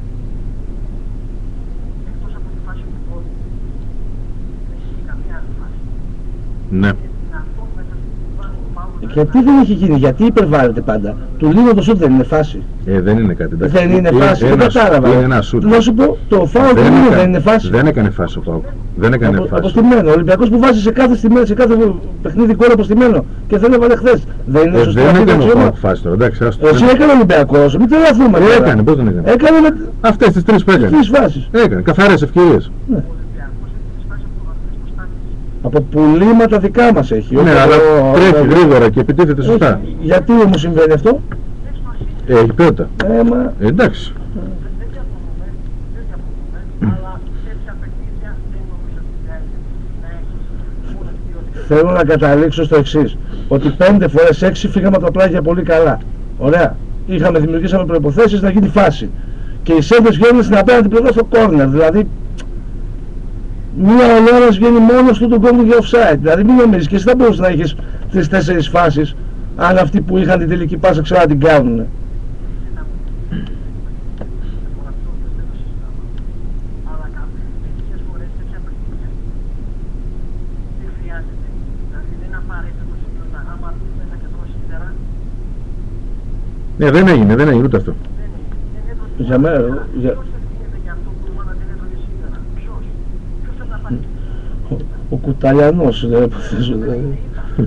εκτός από τη φάση του πόδου, δεν έχει καμία άλλη φάση. Ναι. Είναι δυνατόν μέσα στην κουβά ο Παύλος Γιατί δεν έχει γίνει, γιατί υπερβάλλεται πάντα. Του Λίνο το σουτ δεν είναι φάση. Δεν είναι κάτι. Δεν είναι φάση, δεν κατάλαβα. Είναι ένα σουτ. Να σου πω, το φάουλ του Λίνο δεν είναι φάση. Δεν έκανε φάση ο Πάοκ. Δεν έκανε φάση. Αποστημένο. Ο Ολυμπιακός που βάζει σε κάθε παιχνίδι γκολ αποστημένο και δεν έβαλε χθες. Δεν είναι σωστό. Δεν έκανε ο Πάοκ φάση τώρα. Εντάξει, εσύ έκανε ο Ολυμπιακός, μην τρελαθούμε. Έκανε, πώς δεν έκανε. Έκανε με αυτές τις τρεις που έκανε. Τρεις φάσεις. Έκανε, καθαρές ευκαιρίες. Ναι. Από πουλήματα δικά μας έχει. Ναι, αλλά τρέχει γρήγορα και επιτίθεται σωστά. Γιατί όμως συμβαίνει αυτό? Έχει ποιότητα. Εντάξει. Θέλω να καταλήξω στο εξής, ότι 5 φορές 6 φύγαμε από τα πλάγια πολύ καλά. Ωραία. Δημιουργήσαμε προϋποθέσεις να γίνει φάση. Και οι σέντρες βγαίνουν στην απέναντι πλευρά στο κόρνερ. Δηλαδή, μία ολόρας βγαίνει μόνος του τον κόμμα για offside. Δηλαδή, μην νομίζεις, και εσύ θα μπορούσες να έχεις 3-4 φάσεις, αν αυτοί που είχαν την τελική πάσα ξέρω να την κάνουν. Ναι, δεν έγινε ούτε αυτό. Για μένα, ο Κουταλιανός, δηλαδή.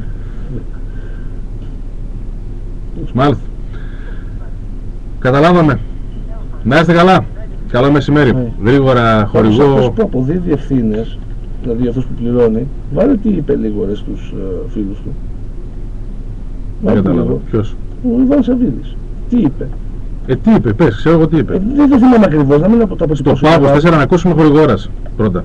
Μάλιστα. Καταλάβαμε. Να είστε καλά. Καλό μεσημέρι. Γρήγορα χορηγώ. Αυτός που αποδίδει ευθύνες, δηλαδή αυτός που πληρώνει, βάλε τι είπε λίγο ρε στους φίλους του. Δεν καταλάβω. Ποιος? Ο Ιβάν Σαββίδης. Τι είπε? Τι είπε, πες, ξέρω εγώ τι είπε. Δεν το θυμάμαι ακριβώς, να μην από στο Πάγος 4 να ακούσουμε χορηγόρας πρώτα.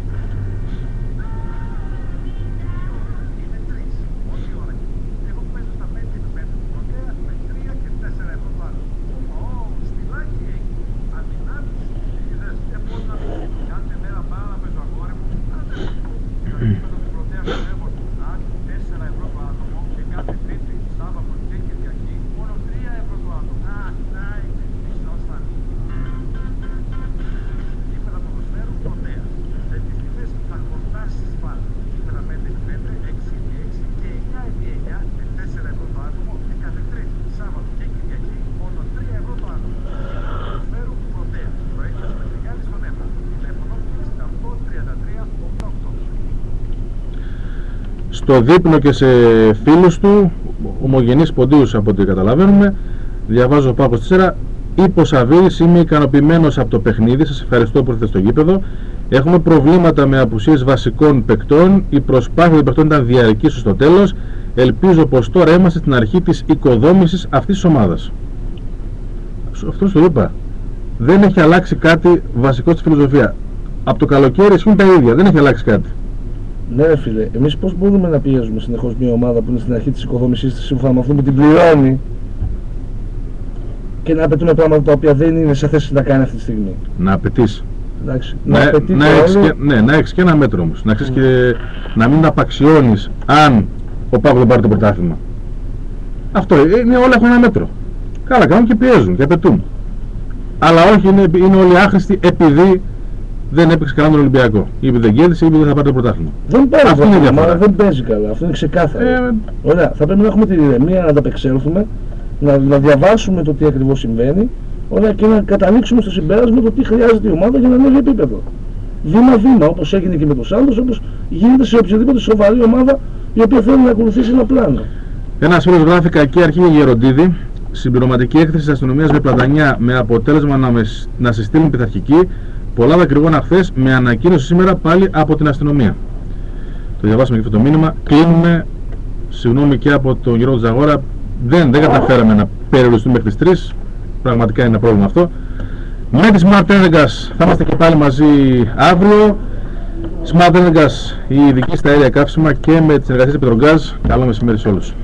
Στο δείπνο και σε φίλους του, ομογενείς ποντίους από ό,τι καταλαβαίνουμε, διαβάζω Πάκος 4, είπε ο Σαββίδης, είμαι ικανοποιημένος από το παιχνίδι, σας ευχαριστώ που ήρθατε στο γήπεδο. Έχουμε προβλήματα με απουσίες βασικών παικτών, η προσπάθεια των παικτών ήταν διαρκής στο τέλος, ελπίζω πως τώρα είμαστε στην αρχή της οικοδόμησης αυτής της ομάδας. Αυτό το είπα. Δεν έχει αλλάξει κάτι βασικό στη φιλοσοφία. Από το καλοκαίρι ισχύουν τα ίδια, δεν έχει αλλάξει κάτι. Ναι ρε φίλε, εμείς πώς μπορούμε να πιέζουμε συνεχώς μια ομάδα που είναι στην αρχή της οικοδόμησής της σύμφωνα με αυτό που την πληρώνει και να απαιτούμε πράγματα τα οποία δεν είναι σε θέση να κάνει αυτή τη στιγμή. Να απαιτείς. Εντάξει, να έχεις και ένα μέτρο όμως. Να ξέρεις και να μην απαξιώνεις αν ο Πάκος δεν πάρει το πρωτάθλημα. Αυτό είναι, όλα έχουν ένα μέτρο. Καλά κάνουν και πιέζουν και απαιτούν. Αλλά όχι είναι όλοι άχρηστοι επειδή δεν έπαιξε καλά τον Ολυμπιακό. Ή επειδή δεν κέρδισε ή επειδή δεν θα πάρει το πρωτάθλημα. Δεν παίζει καλά, αυτό είναι ξεκάθαρο. Ωραία, θα πρέπει να έχουμε την ηρεμία να ανταπεξέλθουμε, να διαβάσουμε το τι ακριβώς συμβαίνει, ωραία, και να καταλήξουμε στο συμπέρασμα το τι χρειάζεται η ομάδα για να ανέβει επίπεδο. Βήμα-βήμα, όπως έγινε και με τους άλλους, όπως γίνεται σε οποιαδήποτε σοβαρή ομάδα η οποία θέλει να ακολουθήσει ένα πλάνο. Ένας φίλος γράφει κακή αρχή για Γεροντίδη. Συμπληρωματική έκθεση της αστυνομίας με Πλατανιά με αποτέλεσμα να συστήλουν πειθαρχική. Πολλά δακρυγόνα χθες με ανακοίνωση σήμερα πάλι από την αστυνομία. Το διαβάσαμε και αυτό το μήνυμα. Κλείνουμε. Συγγνώμη και από τον Γιώργο Τζαγόρα. Δεν καταφέραμε να περιοριστούμε μέχρι τις 3. Πραγματικά είναι ένα πρόβλημα αυτό. Με τη Smart Energas θα είμαστε και πάλι μαζί αύριο. Smart Energas, η ειδική στα αέρια καύσιμα και με τις εργασίες Πετρογκάζ. Καλό μεσημέρι σε όλους.